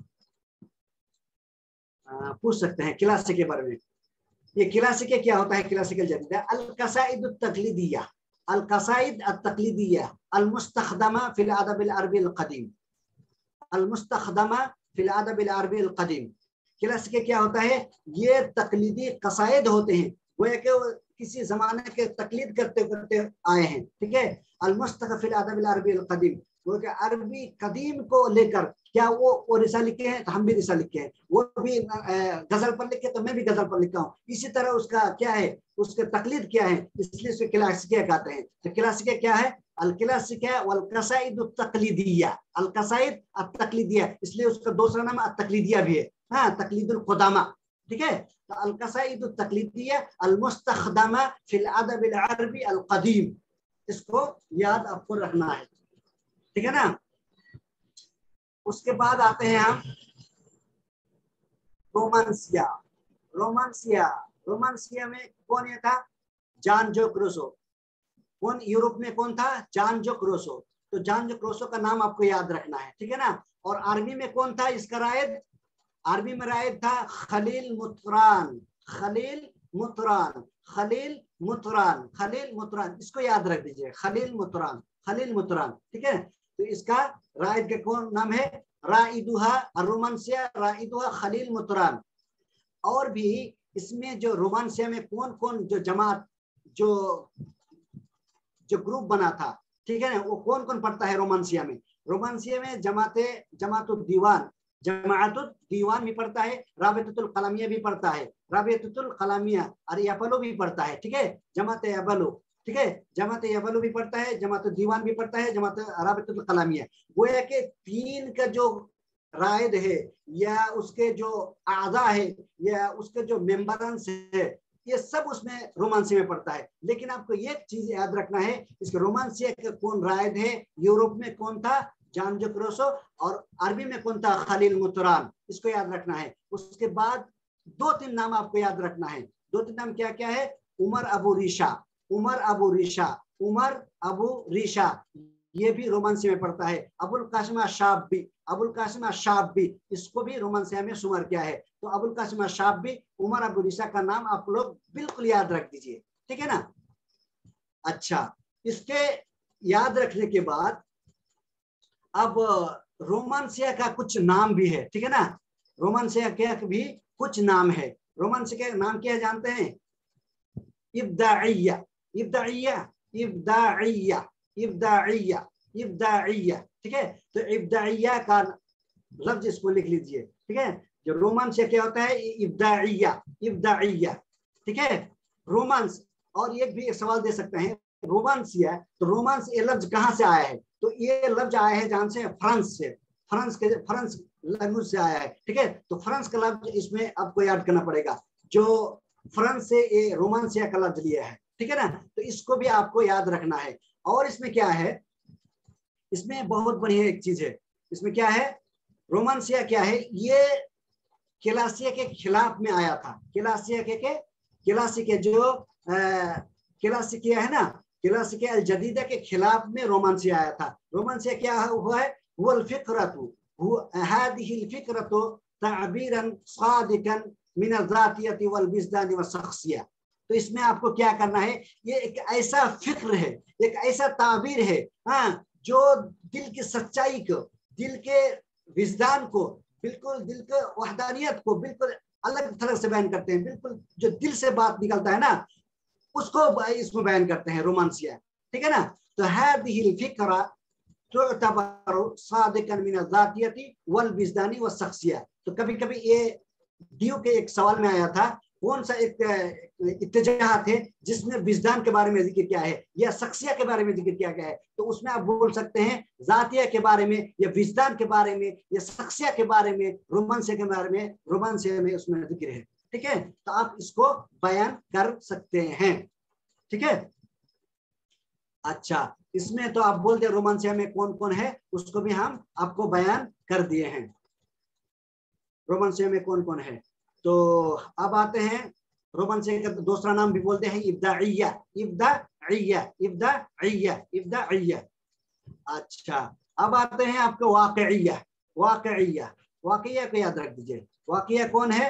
पूछ सकते हैं क्लासिकी के बारे में। ये क्लासिकी क्या होता है? क्लासिकी अल जदीदा अल कसाइद अत तक़लीदिया, अल कसाइद अत तक़लीदिया अल मुस्तखदमा फिल अदब अल अरबी अल क़दीम, अल मुस्तखदमा फिल अदब अल अरबी अल क़दीम। क्लासिकी क्या होता है? ये तकलीदी कसायद होते हैं, वो कि किसी जमाने के तकलीद करते करते आए हैं, ठीक है। अल मुस्तखदम फिल अदब अल अरबी अल क़दीम, वो कि अरबी कदीम को लेकर क्या वो वो रिसा लिखे हैं तो हम भी रिसा लिखे हैं, वो भी गजल पर लिखे तो मैं भी गजल पर लिखा हूँ। इसी तरह उसका क्या है, उसके तकलीद क्या है, इसलिए उसके क्लासिकिया कहते हैं। तो क्लासिकिया क्या है, अल क्लासिकिया वल कसाइद तकलीदिया, अल कसाइद अत तकलीदिया, इसलिए उसका दूसरा नाम अत तकलीदिया भी है। हाँ, तकलीदुल खुदामा, ठीक है। तो अल कसाइद तकलीदिया अल मुस्तखदमा फिल अदब अल अरबी अल कदीम, इसको याद आपको रखना है, ठीक है ना। उसके बाद आते हैं हम रोमांसिया। रोमांसिया रोमांसिया में कौन ये था, जान जोक रूसो। कौन यूरोप में कौन था, जान जोक रूसो। तो जान जोक रूसो का नाम आपको याद रखना है, ठीक है ना। और अरबी में कौन था इसका रायद, अरबी में रायद था खलील मुतरान, खलील मुतरान, खलील मुतरान, खलील मुतरान, इसको याद रख दीजिए, खलील मुतरान, खलील मुतरान, ठीक है। तो इसका राइद का कौन नाम है, राइदुहा रोमांसिया, राइदुहा खलील मुतरान। और भी इसमें जो रोमांसिया में कौन कौन जो जमात जो जो ग्रुप बना था, ठीक है ना, वो कौन कौन पढ़ता है रोमांसिया में। रोमांसिया में जमाते जमातुल दीवान, जमातुल दीवान भी पढ़ता है, राबितुल कलामिया भी पढ़ता है, राबितुल कलामिया और यबलो भी पढ़ता है, ठीक है। जमात यबलो, ठीक है, जमात यबलो भी पढ़ता है, जमात दीवान भी पढ़ता है, जमात राबितुल कलामिया। वो है कि तीन का जो रायद है या उसके जो आज़ा है या उसके जो मेंबरंस है, ये सब उसमें रोमांसी में पड़ता है। लेकिन आपको ये चीज याद रखना है, इसके रोमांसी का कौन रायद है, यूरोप में कौन था, जान जोक रूसो, और अरबी में कौन था, खलील मुतरान, इसको याद रखना है। उसके बाद दो तीन नाम आपको याद रखना है। दो तीन नाम क्या क्या है, उमर अबू रिशा, उमर अबू रिशा, उमर अबू रिशा, ये भी रोमांसी में पड़ता है। अबुल कासिम अशाबी, अबुल कासिम अशाबी, इसको भी रोमांसिया में शुमार किया है। तो अबुल कासिम अशाबी, उमर अबू रिशा का नाम आप लोग बिल्कुल याद रख दीजिए, ठीक है ना। अच्छा, इसके याद रखने के बाद अब रोमांसिया का कुछ नाम भी है, ठीक है ना। रोमांसिया के भी कुछ नाम है। रोमांसिया के नाम क्या जानते हैं, इब्दाइया, इब्दाइया, इब्दाइया, इब्दाइया, इब्दाइया, ठीक है। तो इब्दाइया का लफ्ज इसको लिख लीजिए, ठीक है। जो रोमांसिया क्या होता है, इब्दाइया, इब्दाइया, ठीक है। रोमांस, और ये भी एक सवाल दे सकते हैं, रोमांसिया, तो रोमांस ये लफ्ज कहाँ से आया है, तो ये लफ्ज आया है जहां से, फ्रांस से, फ्रांस के फ्रांस लैंग्वेज से आया है, ठीक है। तो फ्रांस का लफ्ज इसमें आपको याद करना पड़ेगा, जो फ्रांस से ये रोमांसिया का लफ्ज लिया है, ठीक है ना। तो इसको भी आपको याद रखना है। और इसमें क्या है, इसमें बहुत बढ़िया एक चीज है, इसमें क्या है, रोमांसिया क्या है, ये क्लासिया के खिलाफ में आया था। क्लासिया के के क्लासिया जो क्लासिया है ना, क्लासिया अल जदीदा के खिलाफ में रोमांसिया आया था। रोमांसिया क्या हुआ है, हुवल फिक्रतु, हादिहिल फिक्रतु तअबीरन सादिकन मिन अज़ातियति वल बिज़दानि व शख्सिया। तो इसमें आपको क्या करना है, ये एक ऐसा फिक्र है, एक ऐसा ताबीर है, हाँ, जो दिल की सच्चाई को, दिल के विजदान को, बिल्कुल दिल के वहदानियत को बिल्कुल अलग तरह से बयान करते हैं। बिल्कुल जो दिल से बात निकलता है ना, उसको इसमें बयान करते हैं रोमांसिया, ठीक है ना। तो हादिहिल फिक्रा तुअतबरु सादिकन मिन अज़ातियति वल बिज़दानि व शख्सिया। तो कभी कभी ये ड्यू के एक सवाल में आया था, कौन सा एक इत्तेजाह थे जिसमें विजदान के बारे में जिक्र किया है या शख्सिया के बारे में जिक्र किया गया है। तो उसमें आप बोल सकते हैं जातिया के बारे में या विजदान के बारे में या शख्सिया के बारे में, रोमांसिया के बारे में, रोमांसिया में उसमें जिक्र है, ठीक है। तो आप इसको बयान कर सकते हैं, ठीक है। अच्छा, इसमें तो आप बोल दे रोमांसिया में कौन कौन है, उसको भी हम आपको बयान कर दिए हैं, रोमांसिया में कौन कौन है। तो अब आते हैं रोमांसिया का दूसरा नाम भी बोलते हैं इब्दाइया, इब्दाइया, इब्दाइया, इब्दाइया। अच्छा, अब आते हैं आपको वाक़इया, वाक़इया, वाक़इया को याद रख दीजिए। वाक़इया कौन है,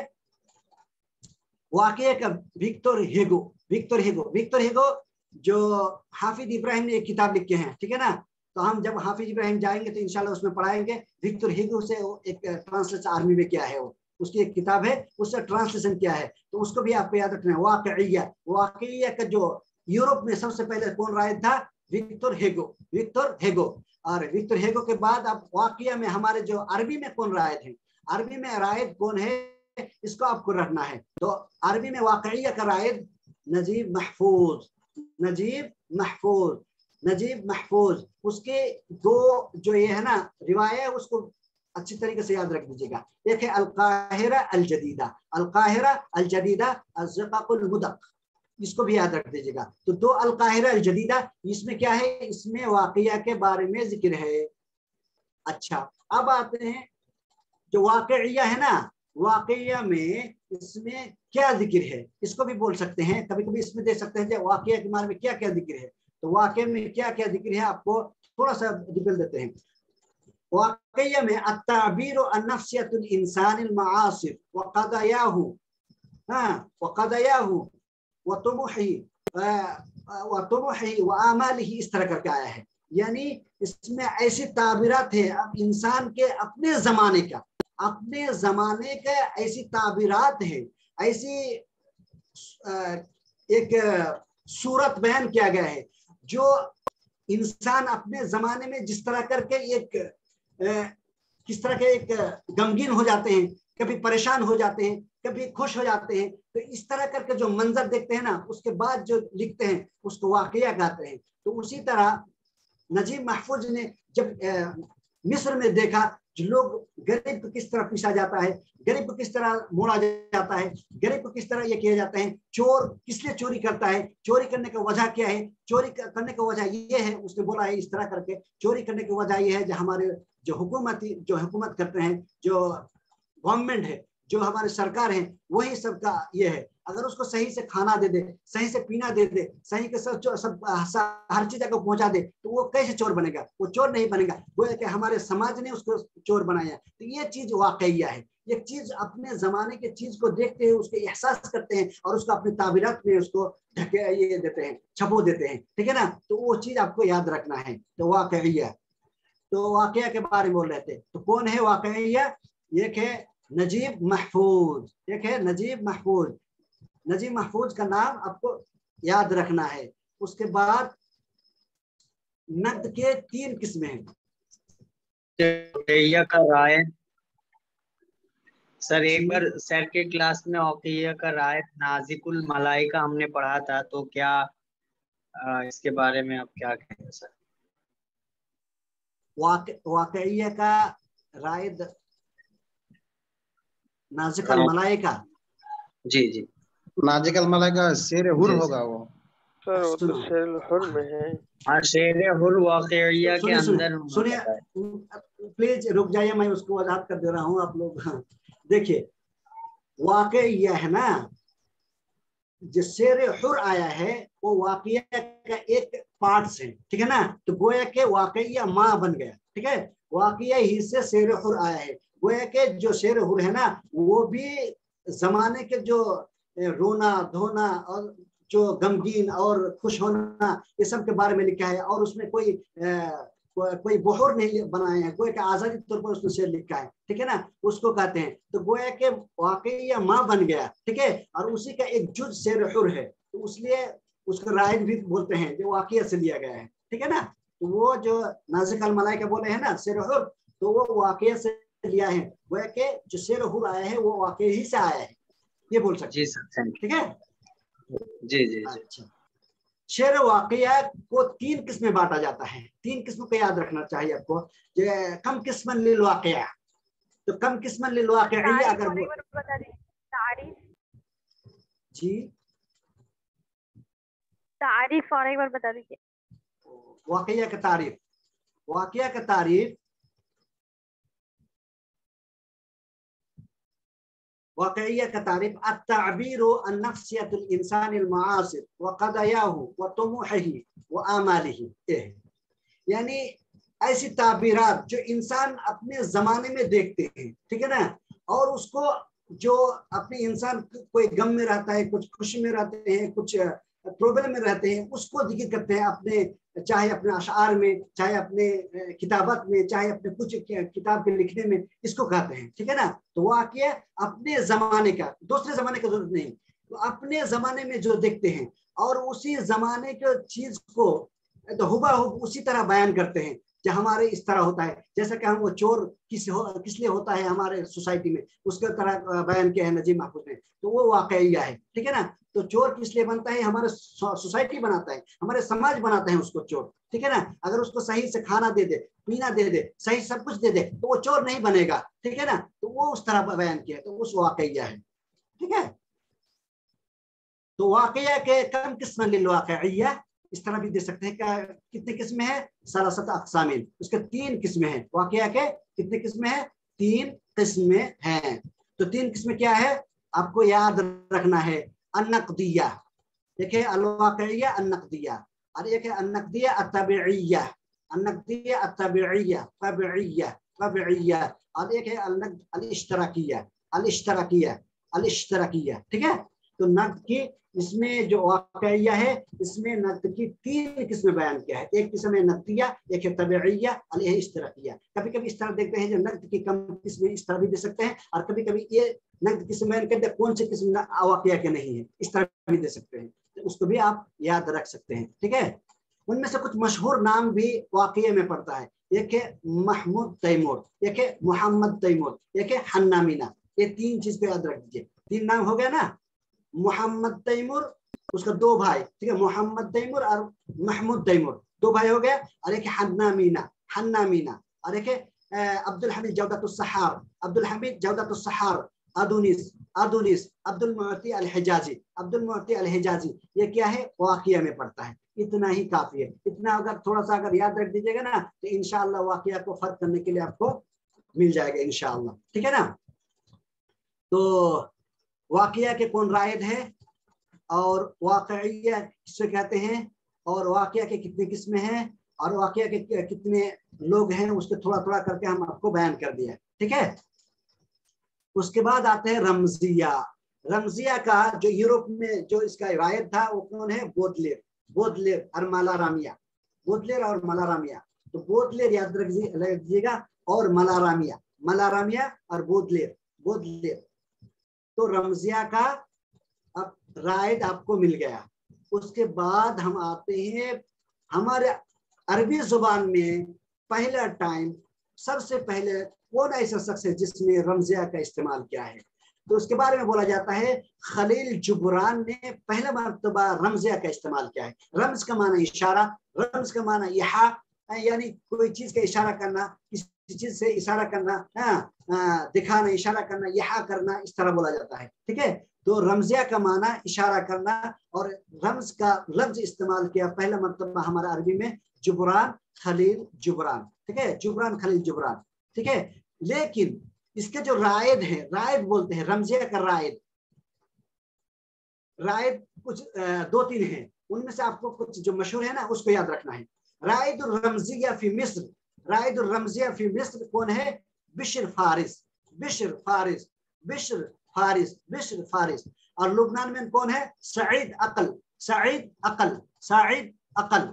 वाक़इया का Victor Hugo, Victor Hugo, Victor Hugo जो हाफिज इब्राहिम ने एक किताब लिखे हैं, ठीक है ना। तो हम जब हाफिज इब्राहिम जाएंगे तो इंशाल्लाह उसमें पढ़ाएंगे विक्टर ह्यूगो से एक ट्रांसलेशन आर्मी में क्या है, वो उसकी एक किताब है, उससे ट्रांसलेशन क्या है, तो उसको भी आपको याद रखना है। वाक़इया, वाक़इया का जो यूरोप में सबसे पहले कौन रायद था, विक्टर ह्यूगो, विक्टर ह्यूगो। और विक्टर हेगो के बाद अब वाकया में हमारे जो अरबी में कौन रायद है, अरबी में रायद कौन है इसको आपको रखना है। तो अरबी में वाकईया का रायद नजीब महफूज, नजीब महफूज, नजीब महफूज। उसके दो जो ये है ना रिवाया उसको अच्छी तरीके से याद रख दीजिएगा। एक है अल-काहिरा अल-जदीदा, अल-काहिरा अल-जदीदा अज़्ज़क़ाक़ुल मुदक़, इसको भी याद रख दीजिएगा। तो दो अल-काहिरा अल-जदीदा, इसमें क्या है, इसमें वाकया के बारे में जिक्र है। अच्छा अब आते हैं जो वाकया है ना, वाकया में इसमें क्या जिक्र है इसको भी बोल सकते हैं, कभी कभी इसमें दे सकते हैं कि वाकया के बारे में क्या क्या जिक्र है। तो वाकया में क्या क्या जिक्र है आपको थोड़ा सा डिटेल देते हैं। वाकया में अत्ताबीर अन नफ्सियतुल इंसानिल मआसिफ व क़दायाहु, हां व क़दायाहु व तुमुही व तुमुही व आमालिही, इस तरह करके आया है। यानी इसमें ऐसी ताबीरात है अब इंसान के अपने जमाने का, अपने जमाने का ऐसी ताबीरात है, ऐसी एक सूरत बयान किया गया है जो इंसान अपने जमाने में जिस तरह करके एक किस तरह के एक गमगीन हो जाते हैं, कभी परेशान हो जाते हैं, कभी खुश हो जाते हैं। तो इस तरह करके जो मंजर देखते हैं ना, उसके बाद जो लिखते हैं उसको वाकया कहते हैं। तो उसी तरह नजीब महफूज ने जब मिस्र में देखा जो लोग गरीब को किस तरह पीसा जाता है, गरीब को किस तरह मोड़ा जाता है, गरीब को किस तरह ये किया जाता है, चोर किस लिए चोरी करता है, चोरी करने का वजह क्या है, चोरी करने का वजह ये है, उसने बोला है इस तरह करके चोरी करने की वजह ये है जो हमारे जो हुकूमती जो हुकूमत करते हैं, जो गवर्नमेंट है, जो हमारे सरकार है, वही सबका ये है। अगर उसको सही से खाना दे दे, सही से पीना दे दे, सही के सब सब हर चीज को पहुंचा दे, तो वो कैसे चोर बनेगा, वो चोर नहीं बनेगा। वो है कि हमारे समाज ने उसको चोर बनाया। तो ये चीज वाकईया है, एक चीज अपने जमाने के चीज को देखते हैं, उसके एहसास करते हैं और उसको अपनी ताबीरात में उसको ढके ये देते हैं, छपो देते हैं, ठीक है ना। तो वो चीज आपको याद रखना है। तो वाकईया, तो वाकया के बारे में बोल रहे थे। तो कौन है वाकईया? एक है नजीब महफूज, एक है नजीब महफूज। नजीब महफूज का नाम आपको याद रखना है। उसके बाद नक़्द के तीन किस्में हैं। का रायत सर, एक बार सर के क्लास में औकिया का रायत नाजिकुल मलाइका हमने पढ़ा था, तो क्या आ, इसके बारे में आप क्या कहेंगे सर? वाक वाकईया का रायत नाजिकुल मलाइका, जी जी नाजिकल मलाइका शेर हुर होगा वो सर, वो तो शेर हुर में है। हाँ, शेर हुर वाकईया के अंदर। सुनिए प्लीज रुक जाइए, मैं उसको वजाहत कर दे रहा हूँ आप लोग। देखिए वाकईया है ना, जो शेर हुर आया है वो वाकईया का एक पार्ट है, ठीक है ना। तो गोया के वाकईया माँ बन गया, ठीक है। वाकईया ही से शेर हुर आया है। गोया के जो शेर हुर है ना, वो भी जमाने के जो रोना धोना और जो गमगीन और खुश होना, ये सब के बारे में लिखा है। और उसमें कोई आ, को, कोई बोहर नहीं बनाए हैं, कोई आजादी तौर पर उसने शेर लिखा है, ठीक है ना। उसको कहते हैं। तो गोया के वाकईया माँ बन गया, ठीक है। और उसी का एक जुज शेर हुर है, तो इसलिए उसको रायत भी बोलते हैं, जो वाकईया से लिया गया है, ठीक है ना। तो वो जो नाजिकुल मलाइका बोले हैं ना शेर हुर, तो वो वाकईया से लिया है। गोया के जो शेर हुर आया है वो वाकई ही से आया है, ये बोल सकते हैं। जी सर, ठीक है। जी जी अच्छा, शेर वाकया को तीन किस्में बांटा जाता है। तीन किस्मों को याद रखना चाहिए आपको। कम किस्मन लिल वाकया, तो कम किस्मन लिल वाकया अगर बता दें तारीफ, जी तारीफ और एक बार बता दीजिए। वाकया का तारीफ, वाकया का तारीफ वाकईया का तारीफ अत्ताबीरु अन नफ्सियतुल इंसानिल मआसिफ व क़दायाहु व तुमुही व आमालिही, यानी ऐसी ताबीरात जो इंसान अपने जमाने में देखते हैं, ठीक है ना। और उसको जो अपने इंसान कोई गम में रहता है, कुछ खुशी में रहते हैं, कुछ प्रॉब्लम में रहते हैं, उसको जिक्र करते हैं अपने, चाहे अपने अशार में, चाहे अपने किताबत में, चाहे अपने कुछ किताब के लिखने में, इसको कहते हैं, ठीक है ना। तो वाकया अपने जमाने का, दूसरे जमाने की जरूरत नहीं, तो अपने जमाने में जो देखते हैं और उसी जमाने के चीज को तो हुबहू उसी तरह बयान करते हैं जो हमारे इस तरह होता है, जैसा कि हम वो चोर किस हो, किस लिए होता है हमारे सोसाइटी में, उसके तरह बयान किया है नजीब महफूज ने, तो वो वाकईया है, ठीक है ना। तो चोर किस लिए बनता है, हमारे सोसाइटी बनाता है, हमारे समाज बनाते हैं उसको चोर, ठीक है ना। अगर उसको सही से खाना दे दे, पीना दे दे, सही सब कुछ दे दे, तो वो चोर नहीं बनेगा, ठीक है ना। तो वो उस तरह बयान किया, तो उस वाकईया है, ठीक है। तो वाकया के कम किस्म लिल वाकईया, इस तरह भी दे सकते हैं। क्या कितने किस्में हैं, सलासत अक़सामिन, उसके तीन किस्में हैं। वाकया के कितने किस्में हैं, तीन किस्में हैं। तो तीन किस्में क्या है आपको याद रखना है। अन्नक़दिया, देखिए अल-वाक़िया अन्नक़दिया, और एक है अन्नक़दिया अत्तबीइया, अन्नक़दिया अत्तबीइया तबीइया तबीइया, और एक है अल-इश्तराकिया अल-इश्तराकिया अल-इश्तराकिया, ठीक है। तो नक़द की इसमें जो वाक़िया है, इसमें नक़द की तीन किस्में बयान किया है। एक किस्म है नक़दिया, एक है तबीइया और एक है इश्तराकिया। कभी कभी इस तरह देखते हैं जो नक़द की कम किस्में इस तरह भी दे सकते हैं, और कभी कभी ये नक़द किस्म बयान करते हैं कौन सी किस्म वाक़िया के नहीं है, इस तरह भी दे सकते हैं। तो उसको भी आप याद रख सकते हैं, ठीक है। उनमें से कुछ मशहूर नाम भी वाक़िया में पड़ता है। एक है महमूद तैमूर, एक है मोहम्मद तैमूर, एक है हन्ना मीना। ये तीन चीज को याद रख दीजिए। तीन नाम हो गया ना, मोहम्मद तैमूर, उसका दो भाई, ठीक है, मोहम्मद तैमूर और महमूद तैमूर, दो भाई हो गया, और एक हन्ना मीना हन्ना मीना, और एक है अब्दुल हमीद जौदतुस सहार अब्दुल हमीद जौदतुस सहार अदुनिस अदुनिस अब्दुल मुअत्ती अल हिजाजी अब्दुल मुअत्ती अल हिजाजी। ये क्या है, वाक़िया में पड़ता है। इतना ही काफी है। इतना अगर थोड़ा सा अगर याद रख दीजिएगा ना, तो इंशाअल्लाह वाक़िया को फर्क करने के लिए आपको मिल जाएगा इंशाअल्लाह, ठीक है ना। तो वाक़िया के कौन रायद है, और वाक़िया किससे कहते हैं, और वाक़िया के कितने किस्में हैं, और वाक़िया के कितने लोग हैं, उसको थोड़ा थोड़ा करके हम आपको बयान कर दिया, ठीक है। उसके बाद आते हैं रमजिया। रमजिया का जो यूरोप में जो इसका रायद था वो कौन है, बोदलेर बोदलेर और मलारामिया, बोदलेर और मलारामिया। तो बोदलेर याद रखिएगा, और मलारामिया मलारामिया और बोदलेर बोदलेर। तो रमजिया का अब रायद आपको मिल गया। उसके बाद हम आते हैं हमारे अरबी जुबान में पहला टाइम, सबसे पहले कौन ऐसा शख्स है जिसने रमजिया का इस्तेमाल किया है। तो उसके बारे में बोला जाता है खलील जुबरान ने पहला मर्तबा रमजिया का इस्तेमाल किया है। रमज का माना इशारा, रमज का माना इहा, यानी कोई चीज का इशारा करना, किसी चीज से इशारा करना, हाँ दिखाना, इशारा करना, यहा करना, इस तरह बोला जाता है, ठीक है। तो रमजिया का माना इशारा करना, और रमज का लफ्ज इस्तेमाल किया पहला मर्तबा हमारा अरबी में जुबरान खलील जुबरान, ठीक है, जुबरान खलील जुबरान, ठीक है। लेकिन इसके जो रायद है, रायद बोलते हैं रमजिया का रायद, रायद कुछ दो तीन हैं, उनमें से आपको कुछ जो मशहूर है ना उसको याद रखना है। रायद रमजिया फी मिस्र, रायद रमजिया फी मिस्र कौन है, बिश्र फारिस बिश्र फारिस बिश्र फारिस बिश्र फारिस। और लुबनान में कौन है, सईद अकल सईद अकल सईद अकल।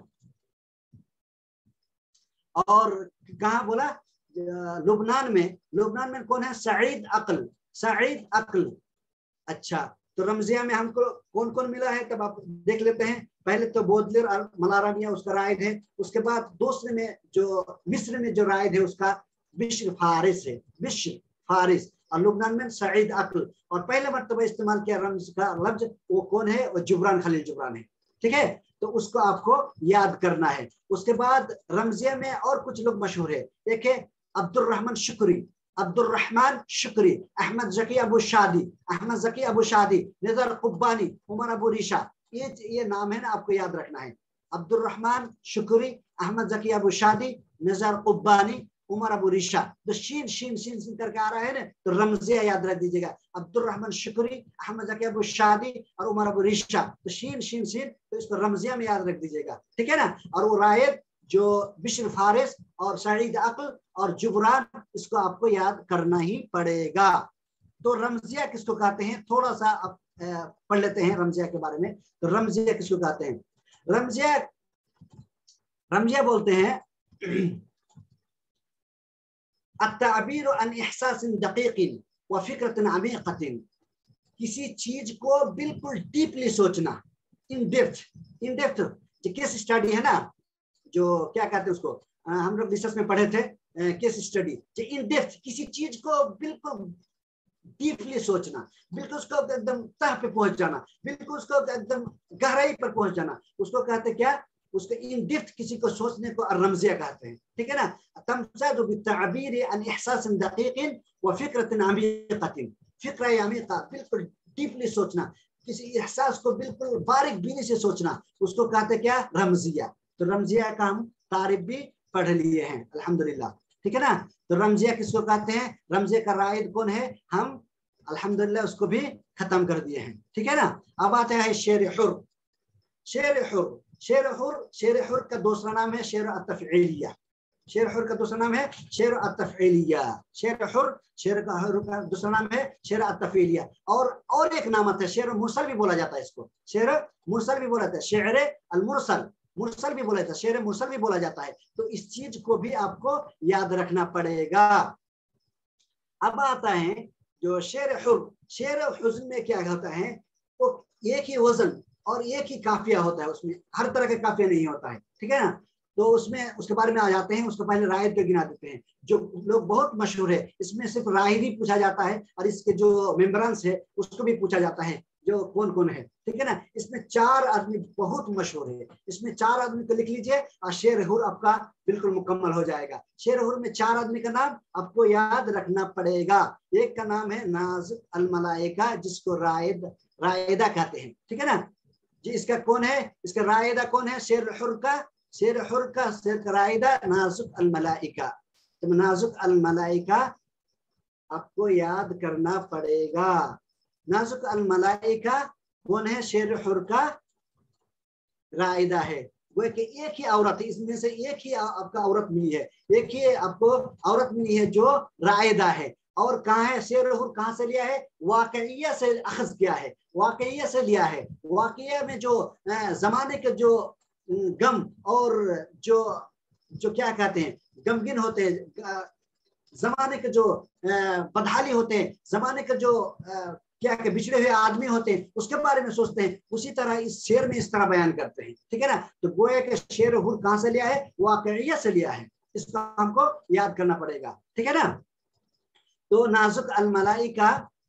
और कहाँ बोला, लुबनान में लुबनान में कौन है, सईद अकल सईद अकल। अच्छा, तो रमजिया में हमको कौन कौन मिला है तब आप देख लेते हैं। पहले तो बोदलेर और मलारामिया उसका रायद है। उसके बाद दूसरे में जो मिस्र में जो रायद है उसका बिश्र फारिस है, बिश्र फारिस। और लुबनान में सईद अकल। और पहले मर्तबा इस्तेमाल किया रमज का लफ्ज वो कौन है, वो जुबरान खलील जुबरान है, ठीक है। तो उसको आपको याद करना है। उसके बाद रमजिया में और कुछ लोग मशहूर है। एक है अब्दुल रहमान शुक्री अब्दुल रहमान शुक्री, अहमद जकी अबू शादी अहमद जकी अबू शादी, निज़र कुब्बानी, उमर अबू रिशा। ये ये नाम है ना, आपको याद रखना है। अब्दुल रहमान शुक्री, अहमद जकी अबू शादी, निज़र कुब्बानी, उमर अबू रिशा। तो शीन शीन शीन शीन करके आ रहा है ना, तो रमजिया याद रख दीजिएगा। अब्दुल रहमान शुक्री, अहमद जकी अबू शादी और उमर अबू रिशा। तो शीन शीन शीन, तो इसको रमजिया में याद रख दीजिएगा, ठीक है ना। और वो रायद जो बिश्र फारिस और सईद अकल और जुबरान, इसको आपको याद करना ही पड़ेगा। तो रमजिया किसको कहते हैं, थोड़ा सा आप पढ़ लेते हैं रमजिया के बारे में। तो रमजिया किसको कहते हैं, रमजिया रमजिया बोलते हैं अत्ताबीर अन इहसासिन दकीकिन व फिक्रतिन अमीक़तिन, किसी चीज को बिल्कुल डीपली सोचना, इन डेप्थ इन डेप्थ। जो केस स्टडी है ना, जो क्या कहते हैं उसको, हम लोग रिसर्च में पढ़े थे केस स्टडी, इन डेप्थ किसी चीज को बिल्कुल डीपली सोचना, बिल्कुल उसको एकदम तह पे पहुंच जाना, बिल्कुल उसको एकदम गहराई पर पहुंच जाना, उसको कहते क्या, उसके इन डेप्थ किसी को सोचने को रमजिया कहते हैं, ठीक है ना। तमसादु बित्ताबीर अन इहसास दकीक व फिक्रत अमीक़त, फिक्र अमीक़ा बिल्कुल डीपली सोचना, किसी एहसास को बिल्कुल बारीक बीनी से सोचना, उसको कहते क्या, रमजिया। तो रमजिया का हम तारीफ भी पढ़ लिए हैं अल्हम्दुलिल्लाह, ठीक है ना। तो रमजिया किसको कहते हैं, रमजिया का राइद कौन है, हम अल्हम्दुलिल्लाह उसको भी खत्म कर दिए हैं, ठीक है ना। अब आते हैं शेर हुर। शेर हुर, शेर हुर, शेर हुर का दूसरा नाम है शेर अत-तफ़ईलिया। शेर हुर का दूसरा नाम है शेर अत-तफ़ईलिया। शेर हुर, शेर का हुर का दूसरा नाम है शेर अत-तफ़ईलिया। और और एक नाम है शेर मुरसल भी बोला जाता है इसको, शेर मुरसल भी बोला जाता है, शेर अल-मुरसल, मुरसल भी बोला जाता है, शेर मुरसल भी बोला जाता है। तो इस चीज को भी आपको याद रखना पड़ेगा। अब आता है जो शेर हुर, शेर हुज़्न में क्या होता है, वो एक ही वजन और एक ही काफिया होता है, उसमें हर तरह का काफिया नहीं होता है, ठीक है ना। तो उसमें उसके बारे में आ जाते हैं, उसको पहले राहिद को गिना देते हैं, जो लोग बहुत मशहूर है। इसमें सिर्फ राहिद ही पूछा जाता है और इसके जो मेंबरांस है उसको भी पूछा जाता है, जो कौन कौन है, ठीक है ना। इसमें चार आदमी बहुत मशहूर है, इसमें चार आदमी को लिख लीजिए और शेर हुर आपका बिल्कुल मुकम्मल हो जाएगा। शेर हुर में चार आदमी का नाम आपको याद रखना पड़ेगा। एक का नाम है नाज़िक अल मलाइका, जिसको रायद रायदा कहते हैं, ठीक है ना जी। इसका कौन है, इसका रायदा कौन है, शेर हुर का, शेर हुर का शेर का रायदा नाज़िक अल मलाइका। तो नाज़िक अल मलाइका आपको याद करना पड़ेगा। नाज़िक अल मलाइका कौन है, शेर हुर का रायदा है। वो कि एक ही औरत है, इसमें से एक ही आपका औरत मिली है, एक ही आपको औरत मिली है जो रायदा है। और कहाँ है शेर हुर, कहाँ से लिया है, वाकइया से अखज़ किया है, वाकइया से लिया है। वाकइया में जो जमाने के जो गम और जो जो क्या कहते हैं गमगीन होते हैं, जमाने के जो बदहाली होते हैं, जमाने के जो क्या के बिछड़े हुए आदमी होते हैं, उसके बारे में सोचते हैं, उसी तरह इस शेर में इस तरह बयान करते हैं, ठीक है ना। तो गोया के शेर हुर कहाँ से लिया है, वाकइया से लिया है, इसको हमको याद करना पड़ेगा, ठीक है ना। तो नाज़िक अल मलाइका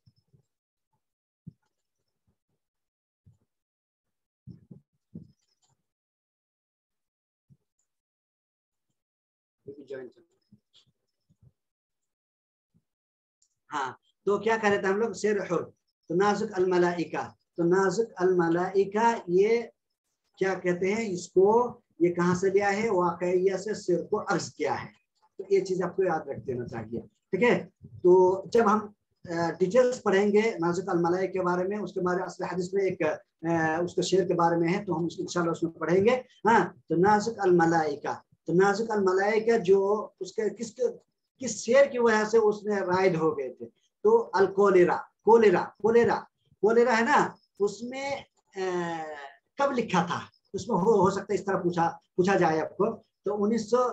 हाँ, तो क्या कह रहे थे हम लोग, शेर हुर। तो नाज़िक अल मलाइका, तो नाज़िक अल मलाइका ये क्या कहते हैं, इसको ये कहाँ से लिया है, वाकइया से सिर को अर्ज किया है। तो ये चीज आपको याद रख देना चाहिए, ठीक है। तो जब हम डिटेल्स पढ़ेंगे नाज़िक अल मलाइका के बारे में, उसके बारे में असली हदीस में एक उसके शेर के बारे में है, तो हम इंशाल्लाह उसमें पढ़ेंगे। हाँ, तो नाज़िक अल मलाइका, तो नाज़िक अल मलाइका जो उसके किस किस शेर की वजह से उसने रायद हो गए थे, तो अल कोलेरा, कोलेरा कोलेरा कोलेरा है ना, उसमें आ, कब लिखा था, उसमें हो, हो सकता है इस तरह पूछा पूछा जाए आपको। तो उन्नीस सौ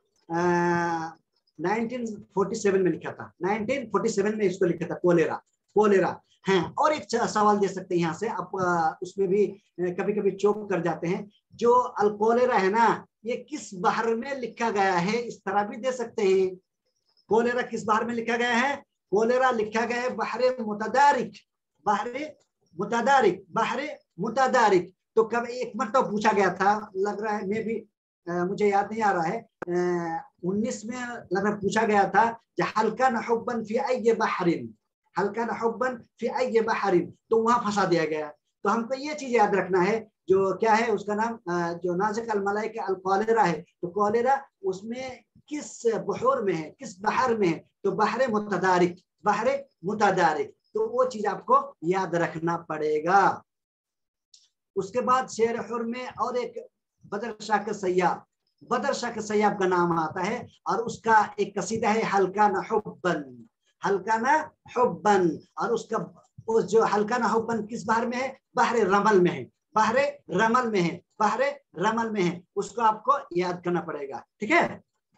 नाइनटीन फोर्टी सेवन में लिखा था, नाइनटीन फोर्टी सेवन में इसको लिखा था कोलेरा, कोलेरा है। और एक सवाल दे सकते हैं यहाँ से आप, उसमें भी कभी कभी चौक कर जाते हैं, जो अल कोलेरा है ना, ये किस बहर में लिखा गया है, इस तरह भी दे सकते हैं। कोलेरा किस बहर में लिखा गया है, कोलेरा लिखा गया है बहरे मुतदारिक, बहरे मुतदारिक, बहरे मुतदारिक। तो कब एक मतलब पूछा गया था, लग रहा है, मैं भी आ, मुझे याद नहीं आ रहा है, उन्नीस में लग रहा पूछा गया था, हल्का नहुब्बन फी अय्य बहरिन, हल्का नहुब्बन फी अय्य बहरिन, तो वहां फंसा दिया गया। तो हमको ये चीज याद रखना है, जो क्या है उसका नाम, जो नाज़िक अल मलाइका अल कोलेरा है, तो कोलेरा उसमें किस बहर में है, किस बहर में है, तो बहरे मुतदारिक, बहरे मुतदारिक। तो वो चीज आपको याद रखना पड़ेगा। उसके बाद शेर हुर में और एक बदर शाह के सैयाब, बदर शाह के सैयाब का नाम आता है, और उसका एक कसीदा है हल्का न हुब्बन, हल्का न हुब्बन। और उसका उस जो हल्का न हुब्बन किस बहर में है, बहरे रमल में है, बहरे रमल में है, बहरे रमल में है, उसको आपको याद करना पड़ेगा, ठीक है।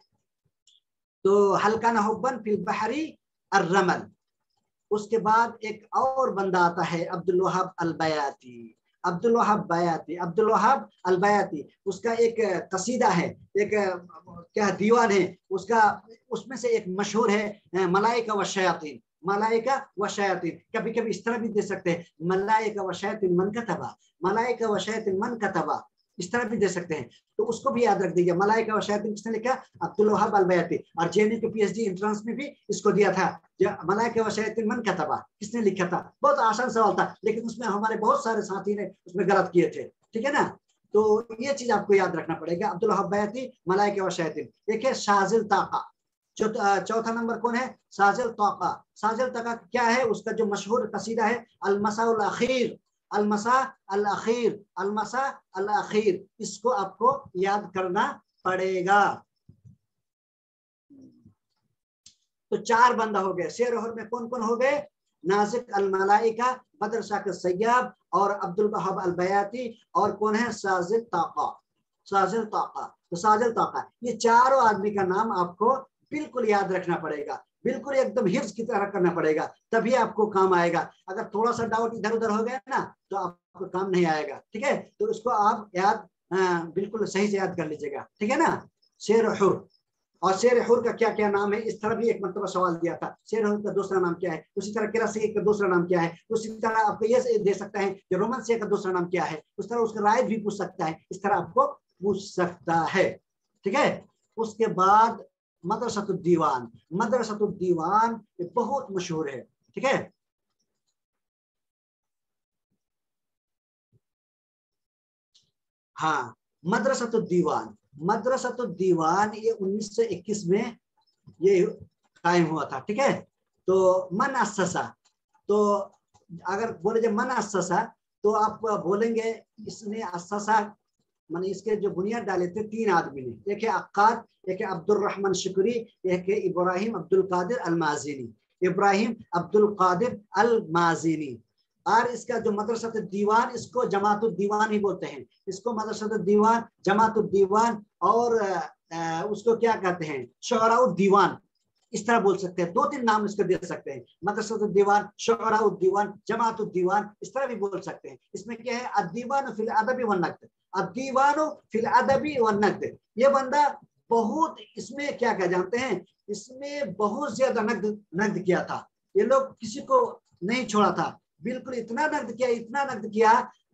तो हल्का न हुब्बन फिल बहरी अर्रमल। उसके बाद एक और बंदा आता है अब्दुल वहाब अल बयाती, عبد الوهاب بیاتی، عبد الوهاب البیاتی، اس کا ایک قصیدہ ہے، ایک کیا دیوان ہے اس کا، اس میں سے ایک مشہور ہے ملائکہ و شیاطین، ملائکہ و شیاطین، کبھی کبھی اس طرح بھی دے سکتے ہیں ملائکہ و شیاطین من کتبا، ملائکہ و شیاطین من کتبا، اس طرح بھی دے سکتے ہیں، تو اس کو بھی یاد رکھ دیجیے۔ ملائکہ و شیاطین کس نے لکھا؟ عبد الوهاب البیاتی، اور جے این یو کے پی ایچ ڈی انٹرنس میں بھی اس کو دیا تھا، ملائکہ و شیاطین من کتبا کس نے لکھا تھا؟ بہت آسان سوال تھا، لیکن اس میں ہمارے بہت سارے ساتھی نے اس میں غلط کیے تھے، ٹھیک ہے نا؟ تو یہ چیز آپ کو یاد رکھنا پڑے گا، عبد الوهاب بیاتی، ملائکہ و شیاطین۔ ایک ہے شاذ الطاقہ، چوتھا نمبر کون ہے؟ شاذ الطاقہ۔ شاذ الطاقہ کیا ہے؟ اس کا جو مشہور قصیدہ ہے المساء الاخیر، المساء الاخیر، المساء الاخیر، اس کو آپ کو یاد کرنا پڑے گا۔ تو چار بندہ ہو گئے، شعر و حر میں کون کون ہو گئے؟ نازک الملائکہ، بدر شاکر سیاب، اور عبد الوهاب البیاتی، اور کون ہے؟ شاذ الطاقہ، شاذ الطاقہ۔ تو شاذ الطاقہ، یہ چاروں آدمی کا نام آپ کو بالکل یاد رکھنا پڑے گا، بالکل ایک دم حفظ کی طرح کرنا پڑے گا، تبھی آپ کو کام آئے گا۔ اگر تھوڑا سا ڈاؤٹ ادھر ادھر ہو گیا نا تو آپ کو کام نہیں آئے گا، ٹھیک ہے؟ تو اس کو آپ یاد بالکل صحیح سے یاد کر لیجیے گا، ٹھیک ہے نا؟ شعر و حر، اور شعر حر کا کیا کیا نام ہے؟ اس طرح بھی ایک مرتبہ سوال دیا تھا، شعر حر کا دوسرا نام کیا ہے؟ اسی طرح قرأت کا دوسرا نام کیا ہے؟ اسی طرح آپ کو یہ دے سکتا ہے کہ رومانسیہ کا دوسرا نام کیا ہے؟ اس طرح اس کا رائٹ بھی پوچھ سکتا ہے، اس طرح آپ کو پوچھ سکتا ہے، ٹھیک ہے؟ اس کے بعد مدرسۃ الدیوان، مدرسۃ الدیوان یہ بہت مشہور ہے، ٹھیک ہے؟ ہاں، مدرسۃ الدیوان، مدرسۃ الدیوان یہ انیس سو اکیس میں یہ قائم ہوا تھا، ٹھیک ہے؟ تو من اسسا، تو اگر بولے جائے من اسسا تو آپ بولیں گے اس نے اسسا، مانے اس کے جو بنیاد ڈالے تھے تین آدمی نے، ایک ہے عقاد، ایک ہے عبد الرحمن شکری، ایک ہے ابراہیم عبد القادر المازینی، ابراہیم عبد القادر المازینی۔ اور اس کا جو مدرسۃ الدیوان، اس کو جماعت الدیوان ہی بولتے ہیں، اس کو مدرسۃ الدیوان، جماعت الدیوان، اور اس کو کیا کہتے ہیں؟ شعراء الدیوان، اس طرح بول سکتے ہیں، دو تین نام اس کو دے سکتے ہیں، مدرسۃ الدیوان، شعراء الدیوان، جماعت الدیوان، اس طرح بھی بول سکتے ہیں۔ اس میں کیا ہے؟ الدیوان فی الادب والنقد، الدیوان فی الادب والنقد، یہ بندہ بہت اس میں کیا کیا جانتے ہیں؟ اس میں بہت زیادہ نقد نقد کیا تھا، یہ لوگ کسی کو نہیں چھوڑا تھا، بالکل اتنا نقد کیا، اتنا نقد کیا،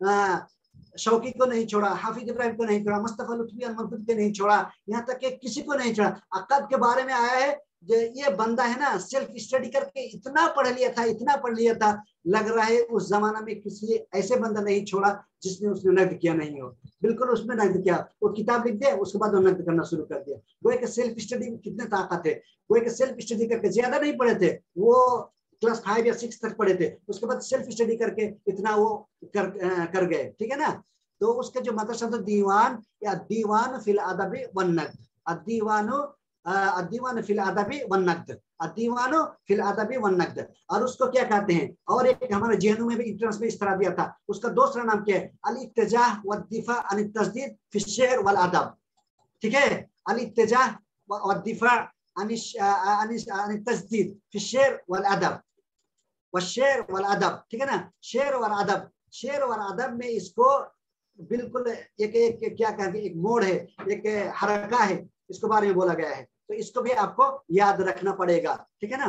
شوقی کو نہیں چھوڑا، حافظ ابراہیم کو نہیں چھوڑا، مصطفیٰ لطفی المنفذ کو نہیں چھوڑا، یہاں تک کہ کسی کو نہیں چھوڑا۔ عقد کے بارے میں آیا ہے کہ یہ بندہ ہے نا سیلف اسٹڈی کر کے اتنا پڑھ لیا تھا، اتنا پڑھ لیا تھا، لگ رہا ہے اس زمانہ میں کسی ایسے بندہ نہیں چھوڑا جس نے اس نے نقد کیا نہیں ہو، بالکل اس میں نقد کیا، وہ کتاب لکھ دیا، اس کے بعد وہ نقد کرنا شروع کر دیا۔ وہ کہ سیلف اسٹڈی میں کتنے طاقت ہے، وہ کہ سیلف اسٹڈی کر کے زیادہ نہیں پڑھے تھے، وہ کلاس فائیو یا سکس تک پڑھے تھے، اس کے بعد سیلف اسٹڈی کر کے اتنا وہ کر, کر گئے، ٹھیک ہے نا؟ تو اس کا جو مدرسۃ الدیوان یا دیوان فی الادب والنقد، الدیوان الدیوان فی الادب والنقد، الدیوان فی الادب والنقد، اور اس کو کیا کہتے ہیں؟ اور ایک ہمارے جے این یو میں بھی انٹرنس میں اس طرح دیا تھا، اس کا دوسرا نام کیا ہے؟ الاتجاہ والدفاع عن التجدید فی الشعر والادب، ٹھیک ہے؟ الاتجاہ والدفاع عن التجدید فی الشعر والادب، والشعر والادب، ٹھیک ہے نا؟ شعر اور ادب، شعر اور ادب میں اس کو بالکل ایک ایک کیا کہتے ہیں؟ ایک موڑ ہے، ایک حرکہ ہے، اس کے بارے میں بولا گیا ہے، تو اس کو بھی آپ کو یاد رکھنا پڑے گا، ٹھیک ہے نا؟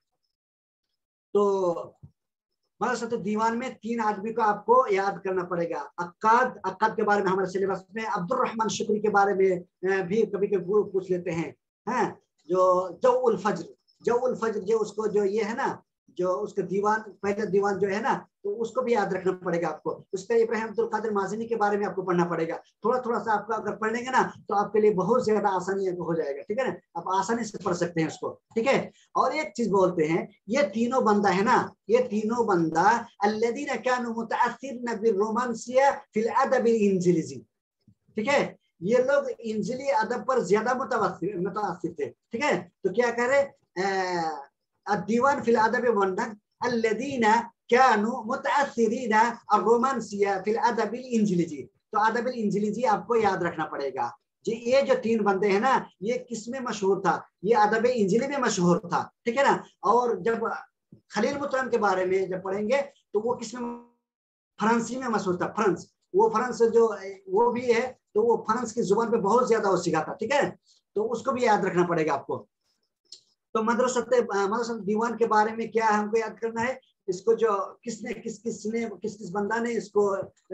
تو مدرسۃ الدیوان میں تین آدمی کو آپ کو یاد کرنا پڑے گا۔ عقاد، عقاد کے بارے میں ہمارے سلیبس میں عبد الرحمن شکری کے بارے میں بھی کبھی کبھی پوچھ لیتے ہیں، ہاں، جو جو الفجر، جو الفجر جو اس کو جو یہ ہے نا، جو اس کا دیوان، پہلا دیوان جو ہے نا، تو اس کو بھی یاد رکھنا پڑے گا آپ کو۔ اس کا ابراہیم عبد القادر مازنی کے بارے میں آپ کو پڑھنا پڑے گا، تھوڑا تھوڑا سا آپ کا اگر پڑھ لیں گے نا تو آپ کے لیے بہت زیادہ آسانی ہو جائے گا، ٹھیک ہے نا؟ آپ آسانی سے پڑھ سکتے ہیں اس کو، ٹھیک ہے؟ اور ایک چیز بولتے ہیں، یہ تینوں بندہ ہے نا، یہ تینوں بندہ الذین کانوا متاثرین بالرومانسیہ فی الادب الانجلیزی، ٹھیک ہے؟ یہ لوگ انجلی ادب پر زیادہ متاثر متاثر تھے، ٹھیک ہے؟ تو کیا کرے؟ الدیوان فی الادب والنقد الذین كانوا متاثرین الرومانسیہ فی الادب الانجلیزی، تو ادب الانجلیزی آپ کو یاد رکھنا پڑے گا جی۔ یہ جو تین بندے ہیں نا، یہ کس میں مشہور تھا؟ یہ ادب انجلی میں مشہور تھا، ٹھیک ہے نا؟ اور جب خلیل مطران کے بارے میں جب پڑھیں گے تو وہ کس میں फ्रांसी में मशहूर था, फ्रांस, वो फ्रांस जो वो भी है, तो वो फ्रांस की जुबान पे बहुत ज्यादा वो सिखाता, ठीक है, तो उसको भी याद रखना पड़ेगा आपको। तो मदरसत मदरसत दीवान के बारे में क्या हमको याद करना है, इसको जो किसने किस किसने किस किस बंदा ने इसको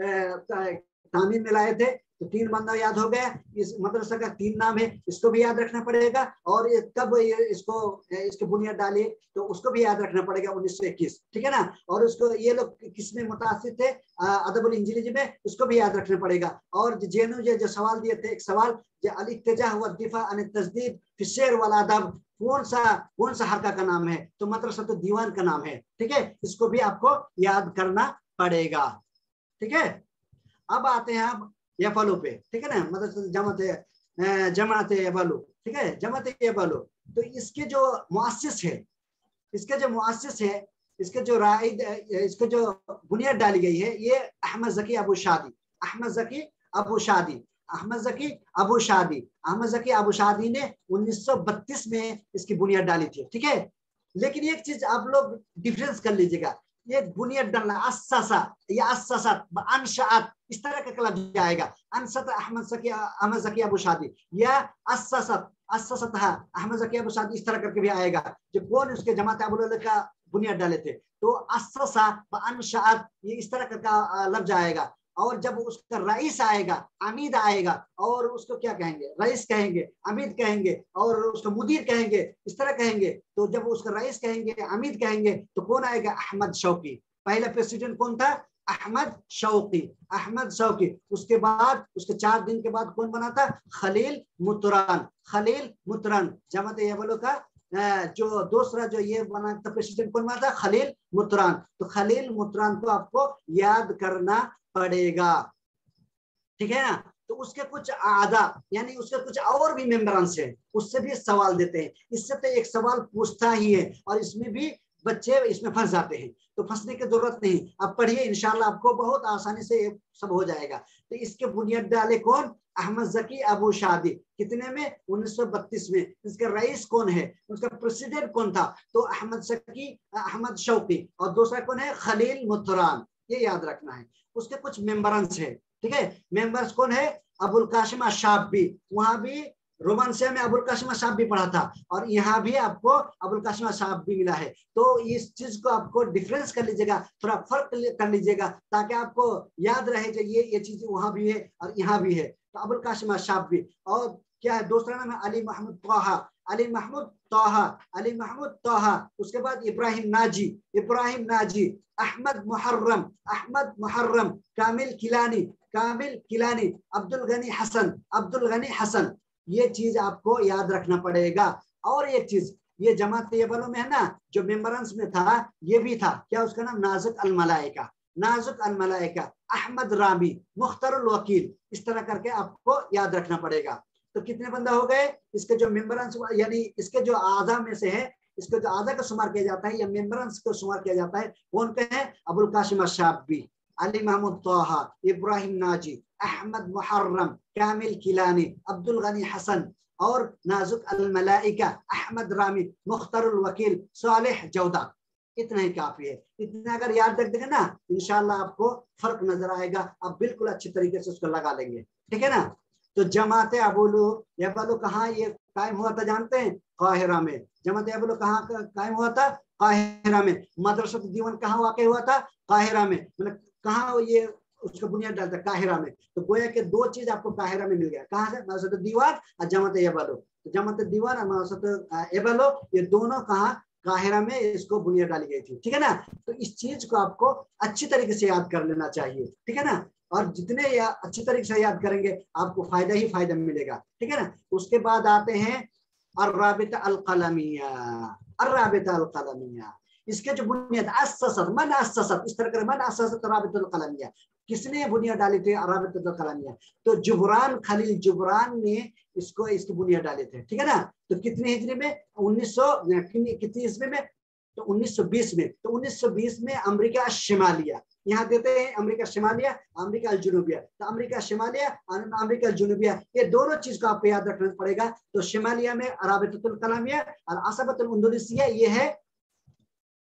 तामीर में लाए थे, तो तीन बंदा याद हो गया। इस मदरसा का तीन नाम है, इसको भी याद रखना पड़ेगा। और ये कब ये इसको इसकी बुनियाद डाली, तो उसको भी याद रखना पड़ेगा, उन्नीस सौ इक्कीस, ठीक है ना। और उसको ये लोग किसमें मुतासिर थे, अदबुल इंजिलिज में, उसको भी याद रखना पड़ेगा। और जेनु जो सवाल दिए थे, एक सवाल जो अल इत्तिजाह व दिफा अन तस्दीद फी शेर वल अदब, कौन सा कौन सा हरका का नाम है, तो मदरसा तो दीवान का नाम है, ठीक है, इसको भी आपको याद करना पड़ेगा, ठीक है। अब आते हैं आप यफालू पे, ठीक है ना, मतलब जमात जमात यफालू, ठीक है, जमात यफालू। तो इसके जो मुअस्सिस है, इसके जो मुअस्सिस है, इसके जो राइद, इसके जो बुनियाद डाली गई है, ये अहमद ज़की अबू शादी, अहमद ज़की अबू शादी अहमद ज़की अबू शादी अहमद ज़की अबू शादी ने उन्नीस सौ बत्तीस में इसकी बुनियाद डाली थी, ठीक है। लेकिन एक चीज आप लोग डिफरेंस कर लीजिएगा, ये बुनियाद डालना अस्सासा या अस्सासत अनशाअत, इस तरह का लफ्ज आएगा, अनसत अहमद ज़की अहमद ज़की अबू शादी, या अस्सासत अस्सासत अहमद ज़की अबू शादी, इस तरह करके भी आएगा। जो कौन उसके जमात अबू लैला का बुनियाद डाले थे, तो अस्सासा अनशाअत, ये इस तरह का लफ्ज आएगा। और जब उसका रईस आएगा, अमीद आएगा, और उसको क्या कहेंगे, रईस कहेंगे, अमीद कहेंगे, और उसका मुदीर कहेंगे, इस तरह कहेंगे। तो जब उसका रईस कहेंगे, अमीद कहेंगे, तो कौन आएगा, अहमद शौकी। पहला प्रेसिडेंट कौन था, अहमद शौकी, अहमद शौकी। उसके बाद उसके चार दिन के बाद कौन बना था, खलील मुतरान, खलील मुतरान। जमात यफालू का जो दूसरा जो ये बना था प्रेसिडेंट कौन बना था, खलील मुतरान। तो खलील मुतरान को आपको याद करना पड़ेगा, ठीक है ना। तो उसके कुछ आदा, यानी उसके कुछ और भी मेंबरांस है, उससे भी सवाल देते हैं। इससे तो एक सवाल पूछता ही है, और इसमें भी बच्चे इसमें फंस जाते हैं, तो फंसने की जरूरत नहीं। अब पढ़िए, इंशाल्लाह आपको बहुत आसानी से सब हो जाएगा। तो इसके बुनियाद डाले कौन, अहमद ज़की अबू शादी, कितने में, उन्नीस सौ बत्तीस में। इसका रईस कौन है, उसका प्रेसिडेंट कौन था, तो अहमद ज़की अहमद शौकी, और दूसरा कौन है, खलील मुतरान, ये याद रखना है। उसके कुछ मेंबर्स है, ठीक है, मेंबर्स कौन है, अबुल कासिम अशाबी, वहां भी रोमांसिया में अबुल कासिम अशाबी पढ़ा था, और यहाँ भी आपको अबुल कासिम अशाबी मिला है। तो इस चीज को आपको डिफरेंस कर लीजिएगा, थोड़ा फर्क कर लीजिएगा, ताकि आपको याद रहे कि ये ये चीज वहां भी है और यहाँ भी है। तो अबुल कासिम अशाबी, और क्या है दूसरा नाम है, अली महमूद तोहा, अली महमूद तोहा, अली महमूद तोहा। उसके बाद इब्राहिम नाजी, इब्राहिम नाजी, अहमद मुहर्रम, अहमद मुहर्रम, कामिल किलानी, कामिल किलानी, अब्दुल गनी हसन, अब्दुल गनी हसन। ये चीज आपको याद रखना पड़ेगा। और एक चीज, ये जमात यफालू में है ना, जो मेंबरेंस में था, ये भी था, क्या उसका नाम, नाजुक अल मलाइका, नाजुक अल मलाइका, अहमद रामी, मुख्तारुल वकील, इस तरह करके आपको याद रखना पड़ेगा। तो कितने बंदा हो गए, इसके जो मेंबरेंस, यानी इसके जो आज़ा में से है, इसको जो आज़ा का शुमार किया जाता है या मेंबरेंस को शुमार किया जाता है, कौन के हैं, अबुल कासिम अशाबी, अली महमूद तोहा, इब्राहिम नाजी, अहमद मुहर्रम, कामिल किलानी, अब्दुल गनी हसन, और नाजुक अल मलाइका, अहमद रामी, मुख्तारुल वकील, सालेह जौदा। इतना ही काफी है। इतना अगर याद रख देंगे ना, इंशाल्लाह आपको फर्क नजर आएगा, आप बिल्कुल अच्छी तरीके से उसको लगा लेंगे, ठीक है ना। तो जमात अबू यफालू कहाँ ये कायम हुआ था, जानते हैं, काहिरा में। जमात अबू कहाँ कायम हुआ था, काहिरा में। मदरसा दीवान कहाँ वाक़ हुआ था, काहिरा में। मतलब कहाँ ये उसका बुनियाद डालता, काहिरा में। तो गोया के दो चीज आपको काहिरा में मिल गया, कहाँ से, मदरसा दीवान और जमात अबू। तो जमात दीवान और मदरसा अबू, ये दोनों कहाँ, काहिरा में इसको बुनियाद डाली गई थी, ठीक है ना। तो इस चीज को आपको अच्छी तरीके से याद कर लेना चाहिए, ठीक है ना। और जितने या अच्छी तरीके से याद करेंगे, आपको फायदा ही फायदा मिलेगा, ठीक है ना। उसके बाद आते हैं अर्राबिता अल कलमिया, अर्राबिता अल कलमिया। इसके जो बुनियाद, अस्ससत, मन अस्ससत, इस तरह कर, मन अस्ससत राबिता अल कलमिया। किसने बुनियाद डाली थी, राबिता अल कलमिया, तो जुबरान, खलील जुबरान ने इसको इसकी बुनियाद डाले थे, ठीक है ना। तो कितने हिजरी में, उन्नीस सौ कितनी ईस्वी में, तो उन्नीस सौ बीस में। तो उन्नीस सौ बीस में अमेरिका शिमालिया, यहाँ देते हैं अमेरिका शिमालिया, अमेरिका जुनूबिया। तो अमेरिका शिमालिया और अमेरिका जुनूबिया, ये दोनों चीज को आपको याद रखना पड़ेगा। तो शिमालिया में राबितुल कलमिया और असबतुल अंदलुसिया, ये है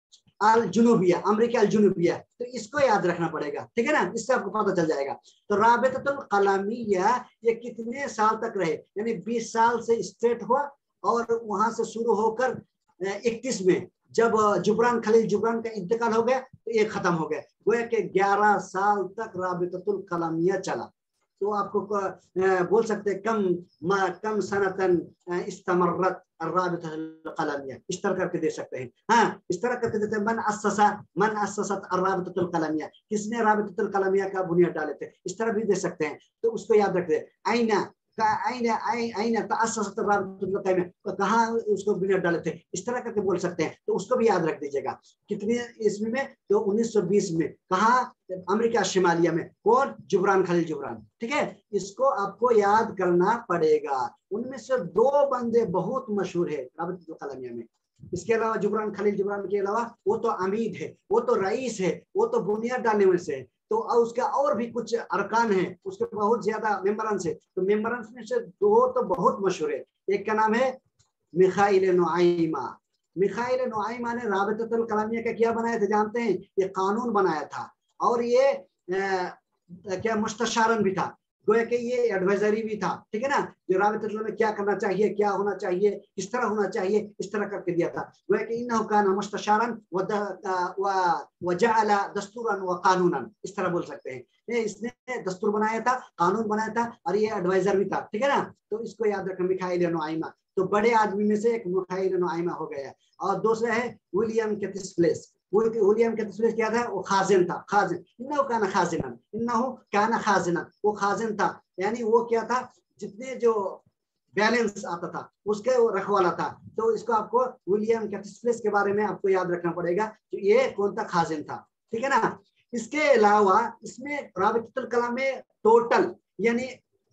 अल जुनूबिया, अमेरिका अल जुनूबिया, तो इसको याद रखना पड़ेगा, ठीक है ना, इससे आपको पता चल जाएगा। तो राबिततुल कलामिया ये कितने साल तक रहे, यानी बीस साल से स्ट्रेट हुआ और वहां से शुरू होकर इकतीस में जब जुबरान खलील जुबरान का इंतकाल हो गया तो ये खत्म हो गया। गोया कि ग्यारह साल तक राबिततुल कलामिया चला। तो आपको बोल सकते हैं कम कम सनतन इस्तमर्रत अर्राबिततुल कलामिया, इस तरह करके दे सकते हैं। हाँ, इस तरह करके देते हैं मन अस्ससा मन अस्ससत अर्राबिततुल कलामिया, किसने राबिततुल कलामिया का बुनियाद डाले थे, इस तरह भी दे सकते हैं। तो उसको याद रखते। आईना कहाँ उसको बुनियाद डाले थे, इस तरह करके बोल सकते हैं। तो उसको भी याद रख दीजिएगा। कितने ईस्वी में, तो उन्नीस सौ बीस में। कहाँ, अमेरिका शिमालिया में। कौन, जुबरान खलील जुबरान, ठीक है। इसको आपको याद करना पड़ेगा। उनमें से दो बंदे बहुत मशहूर है राबिततुल कलामिया में। इसके अलावा जुबरान खलील जुबरान के अलावा वो तो अमीद है, वो तो रईस है, वो तो बुनियाद डालने में से है। तो उसका और भी कुछ अरकान है, उसके बहुत ज्यादा मेंबरंस है। तो मेंबरंस में से दो तो बहुत मशहूर है। एक का नाम है मिखाइल नुआइमा। मिखाइल नुआइमा ने राबिततुल कलामिया का क्या बनाया था जानते हैं? ये कानून बनाया था और ये आ, क्या मुस्तशारन भी था, गोया कि ये एडवाइजरी भी था, ठीक है ना। जो राबिततुल में क्या करना चाहिए, क्या होना चाहिए, किस तरह होना चाहिए, इस तरह करके दिया था। गोया कि इन्नहु कान मुस्तशारन व जअला दस्तूरन व कानूनन, इस तरह बोल सकते हैं। इसने दस्तूर बनाया था, कानून बनाया था और ये एडवाइजर भी था, ठीक है ना। तो इसको याद रखें, मिखाइल नुआइमा। तो बड़े आदमी में से एक मिखाइल नुआइमा हो गया। और दूसरा है विलियम कैटिसप्लेस। विलियम कैटिसप्लेस क्या था? वो खाजिन था, खाजिन। इन्नहु काना खाजिनन, इन्नहु काना खाजिनन, वो खाजिन था, यानी वो क्या था, जितने जो बैलेंस आता था उसके वो रखवाला था। तो इसको आपको विलियम कैटिसप्लेस के बारे में आपको याद रखना पड़ेगा कि ये कौन था, खाजिन था, ठीक है ना। इसके अलावा इसमें राबिततुल कलाम में टोटल, यानी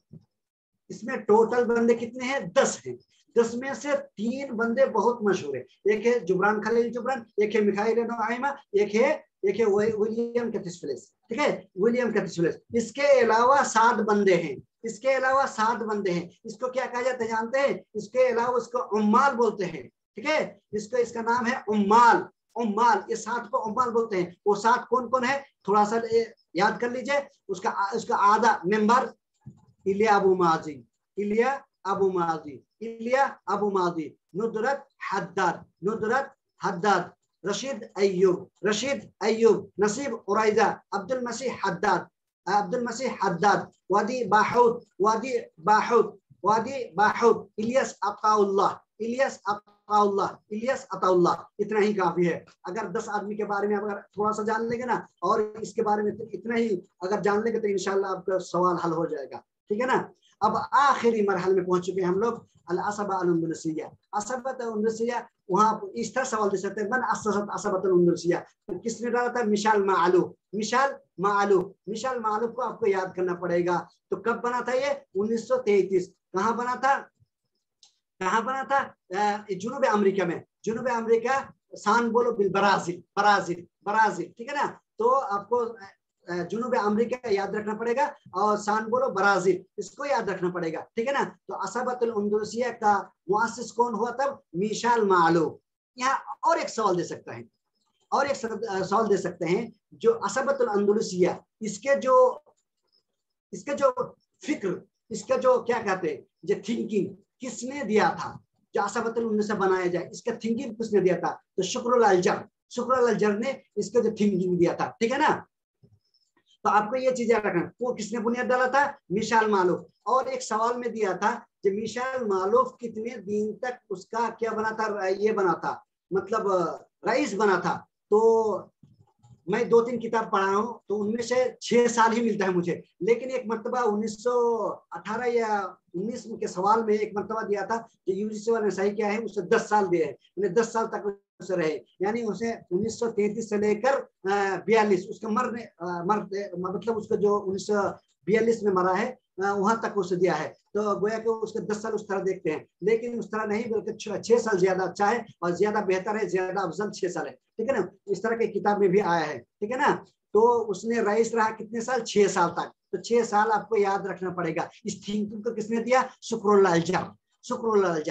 इसमें टोटल बंदे कितने हैं? दस हैं। दस में से तीन बंदे बहुत मशहूर है। एक है जुबरान खलील जुबरान, एक है मिखाइल नुआइमा, एक है एक है विलियम कैटिसप्लेस, ठीक है, विलियम कैटिसप्लेस। इसके अलावा सात बंदे हैं, इसके अलावा सात बंदे हैं। इसको क्या कहा जाता है जानते हैं? इसके अलावा उसको उम्माल बोलते हैं, ठीक है। इसको इसका नाम है उम्माल। उम्माल, ये सात को उम्माल बोलते हैं। वो सात कौन कौन है थोड़ा सा याद कर लीजिए। उसका उसका आधा मेंबर इलिया अबू माजी, इलिया अबू माजी, इलिया अबू माजी, नुदरत हद्दाद, नुदरत हद्दाद, रशीद अय्यूब, रशीद अय्यूब, नसीब उरैजा, अब्दुल मसीह हद्दाद, अब्दुल मसीह हद्दाद, वादी बाहूद, वादी बाहूद, वादी बाहूद, इलियास अताउल्लाह, इलियास अताउल्लाह, इलियास अताउल्लाह। इतना ही काफी है। अगर दस आदमी के बारे में अगर थोड़ा सा जान लेंगे ना, और इसके बारे में इतना ही अगर जान लेंगे तो इंशाल्लाह आपका सवाल हल हो जाएगा, ठीक है ना। अब आखिरी मरहल में पहुंच चुके हैं हम लोग, अल असबा अल अंदलुसिया। असबत अंदलुसिया, वहां इस तरह सवाल दे सकते हैं, मन अस्ससत असबत अल अंदलुसिया, किसने डाला था? मिशाल मालूफ, मिशाल मालूफ, मिशाल मालूफ को आपको याद करना पड़ेगा। तो कब बना था ये? उन्नीस सौ तैंतीस। कहाँ बना था? कहाँ बना था? जुनूब अमेरिका में, जुनूब अमेरिका, सान बोलो बिल ब्राजील, ब्राजील, ब्राजील, ठीक है ना। तो आपको जुनूब अमेरिका याद रखना पड़ेगा और सान बोलो ब्राजील, इसको याद रखना पड़ेगा, ठीक है ना। तो असबतुल अंदलुसिया का मुअस्सिस कौन हुआ तब? मिशाल मालूफ। यहाँ और एक सवाल दे सकता है, और एक सवाल दे सकते हैं, जो असबतुल अंदलुसिया, इसके जो इसके जो फिक्र, इसका जो क्या कहते हैं, जो थिंकिंग किसने दिया था? जो असबतुल अंदलुसिया बनाया जाए, इसका थिंकिंग किसने दिया था? तो शुक्रुल अलजर, शुक्रुल अलजर ने इसका जो थिंकिंग दिया था, ठीक है ना। तो आपको ये चीजें रखना, वो किसने बुनियाद डाला था? मिशाल मालूफ। और एक सवाल में दिया था कि मिशाल मालूफ कितने दिन तक उसका क्या बना था? ये बना था, मतलब रईस बना था। तो मैं दो तीन किताब पढ़ा हूँ, तो उनमें से छह साल ही मिलता है मुझे। लेकिन एक मरतबा उन्नीस सौ अठारह या उन्नीस के सवाल में एक मरतबा दिया था कि यूजीसी वाले ने सही किया है, उससे दस साल दिए हैं, उन्हें दस साल तक से रहे, यानी उसे उन्नीस सौ तैंतीस से लेकर बयालीस, उसका मरने मर मतलब उसका जो उन्नीस सौ बयालीस में मरा है वहां तक उसे दिया है। तो गोया कि उसके दस साल उस तरह देखते हैं, लेकिन उस तरह नहीं, बल्कि छह साल ज्यादा अच्छा है और ज्यादा बेहतर है, ज्यादा अफजल छह साल है, ठीक है ना। इस तरह की किताब में भी आया है, ठीक है ना। तो उसने रईस रहा कितने साल? छह साल तक। तो छह साल आपको याद रखना पड़ेगा। इस थिंकिंग को किसने दिया? शुक्रुल अलजर, शुक्रुल अलजर।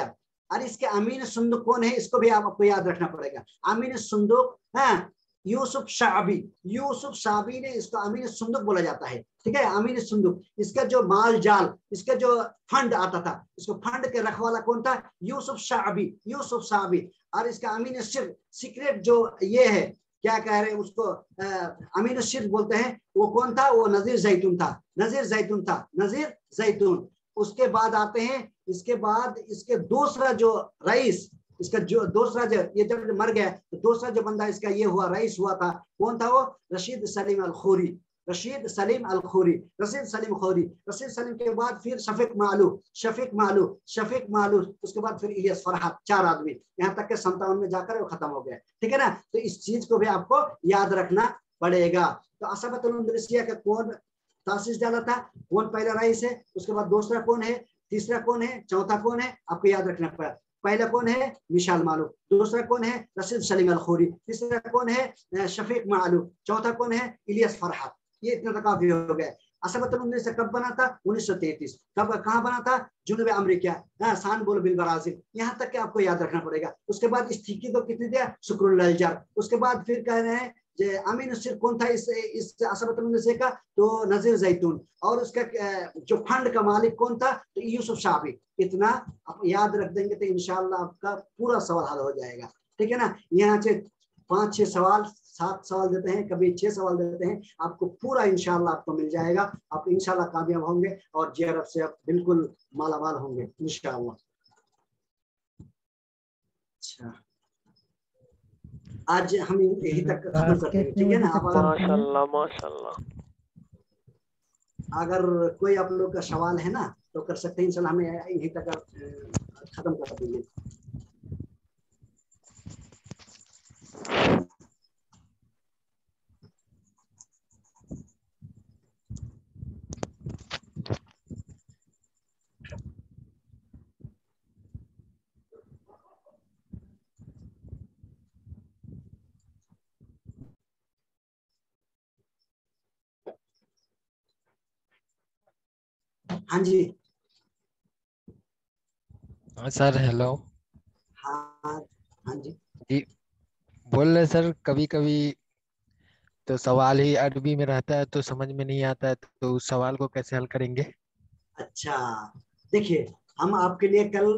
और इसके अमीन सुंदुक कौन है, इसको भी आपको याद रखना पड़ेगा। अमीन सुंदुक हाँ यूसुफ शाबी, यूसुफ शाबी ने इसको अमीन सुंदुक बोला जाता है, ठीक है। अमीन सुंदुक, इसका जो माल जाल, इसका जो फंड आता था, इसको फंड के रखवाला कौन था, यूसुफ शाबी, यूसुफ शाबी। और इसका अमीन सिर, सीक्रेट जो ये है क्या कह रहे हैं उसको अमीन सिर बोलते हैं, वो कौन था, वो नजीर जैतून था, नजीर जैतून था, नजीर जैतून। उसके बाद आते हैं, इसके बाद इसके दूसरा जो रईस, इसका जो दूसरा जो ये जब मर गया तो दूसरा जो बंदा इसका ये हुआ रईस हुआ था, कौन था वो, रशीद सलीम अल खोरी, रशीद सलीम अल खोरी, रशीद सलीम खोरी। रशीद सलीम के बाद फिर शफीक मालू, शफीक मालू, शफीक मालू, उसके बाद फिर इलियास फरहाद, चार आदमी, यहाँ तक के संतावन में जाकर वो खत्म हो गया, ठीक है ना। तो इस चीज को भी आपको याद रखना पड़ेगा। तो असबतुल मुदरिसिया का कौन तासीस डाला था, कौन पहला रईस है, उसके बाद दूसरा कौन है, तीसरा कौन है, चौथा कौन है, आपको याद रखना पड़ेगा। पहला कौन है, मिशाल मालू, दूसरा कौन है, रशीद सलीम अल खोरी, तीसरा कौन है, शफीक मालू, चौथा कौन है, इलियास फरहाद। ये इतना तो काफी हो गया। असबतुल मुदरिसिया कब बना था, उन्नीस सौ तैंतीस। कब, कहाँ बना था, जुनूब अमेरिका, सान बोल बिल ब्राजील, यहाँ तक के आपको याद रखना पड़ेगा। उसके बाद इस्तीकी तो कितनी दिया, शुक्रुल अल्जार। उसके बाद फिर कह रहे हैं अमीन सिर कौन था इस इस असबतुल मुदरिसिया का, तो नजीर जैतून। और उसका जो फंड का मालिक कौन था, तो यूसुफ शाबी। इतना आप याद रख देंगे तो इंशाअल्लाह आपका पूरा सवाल हल हो जाएगा, ठीक है ना। यहाँ से पांच छह सवाल, सात सवाल देते हैं, कभी छह सवाल देते हैं, आपको पूरा इंशाअल्लाह आपको मिल जाएगा। आप इंशाअल्लाह कामयाब होंगे और जेआरएफ से आप बिल्कुल मालामाल होंगे इंशाअल्लाह। अच्छा, आज हम यही तक खत्म करते हैं, ठीक है ना। माशाल्लाह माशाल्लाह। अगर कोई आप लोग का सवाल है ना तो कर सकते हैं, इंशाल्लाह हमें यहीं तक खत्म कर देंगे। हाँ जी, हाँ सर, हेलो। हाँ हाँ जी जी बोल रहे सर, कभी कभी तो सवाल ही अरबी में रहता है तो समझ में नहीं आता है, तो उस सवाल को कैसे हल करेंगे? अच्छा, देखिए हम आपके लिए कल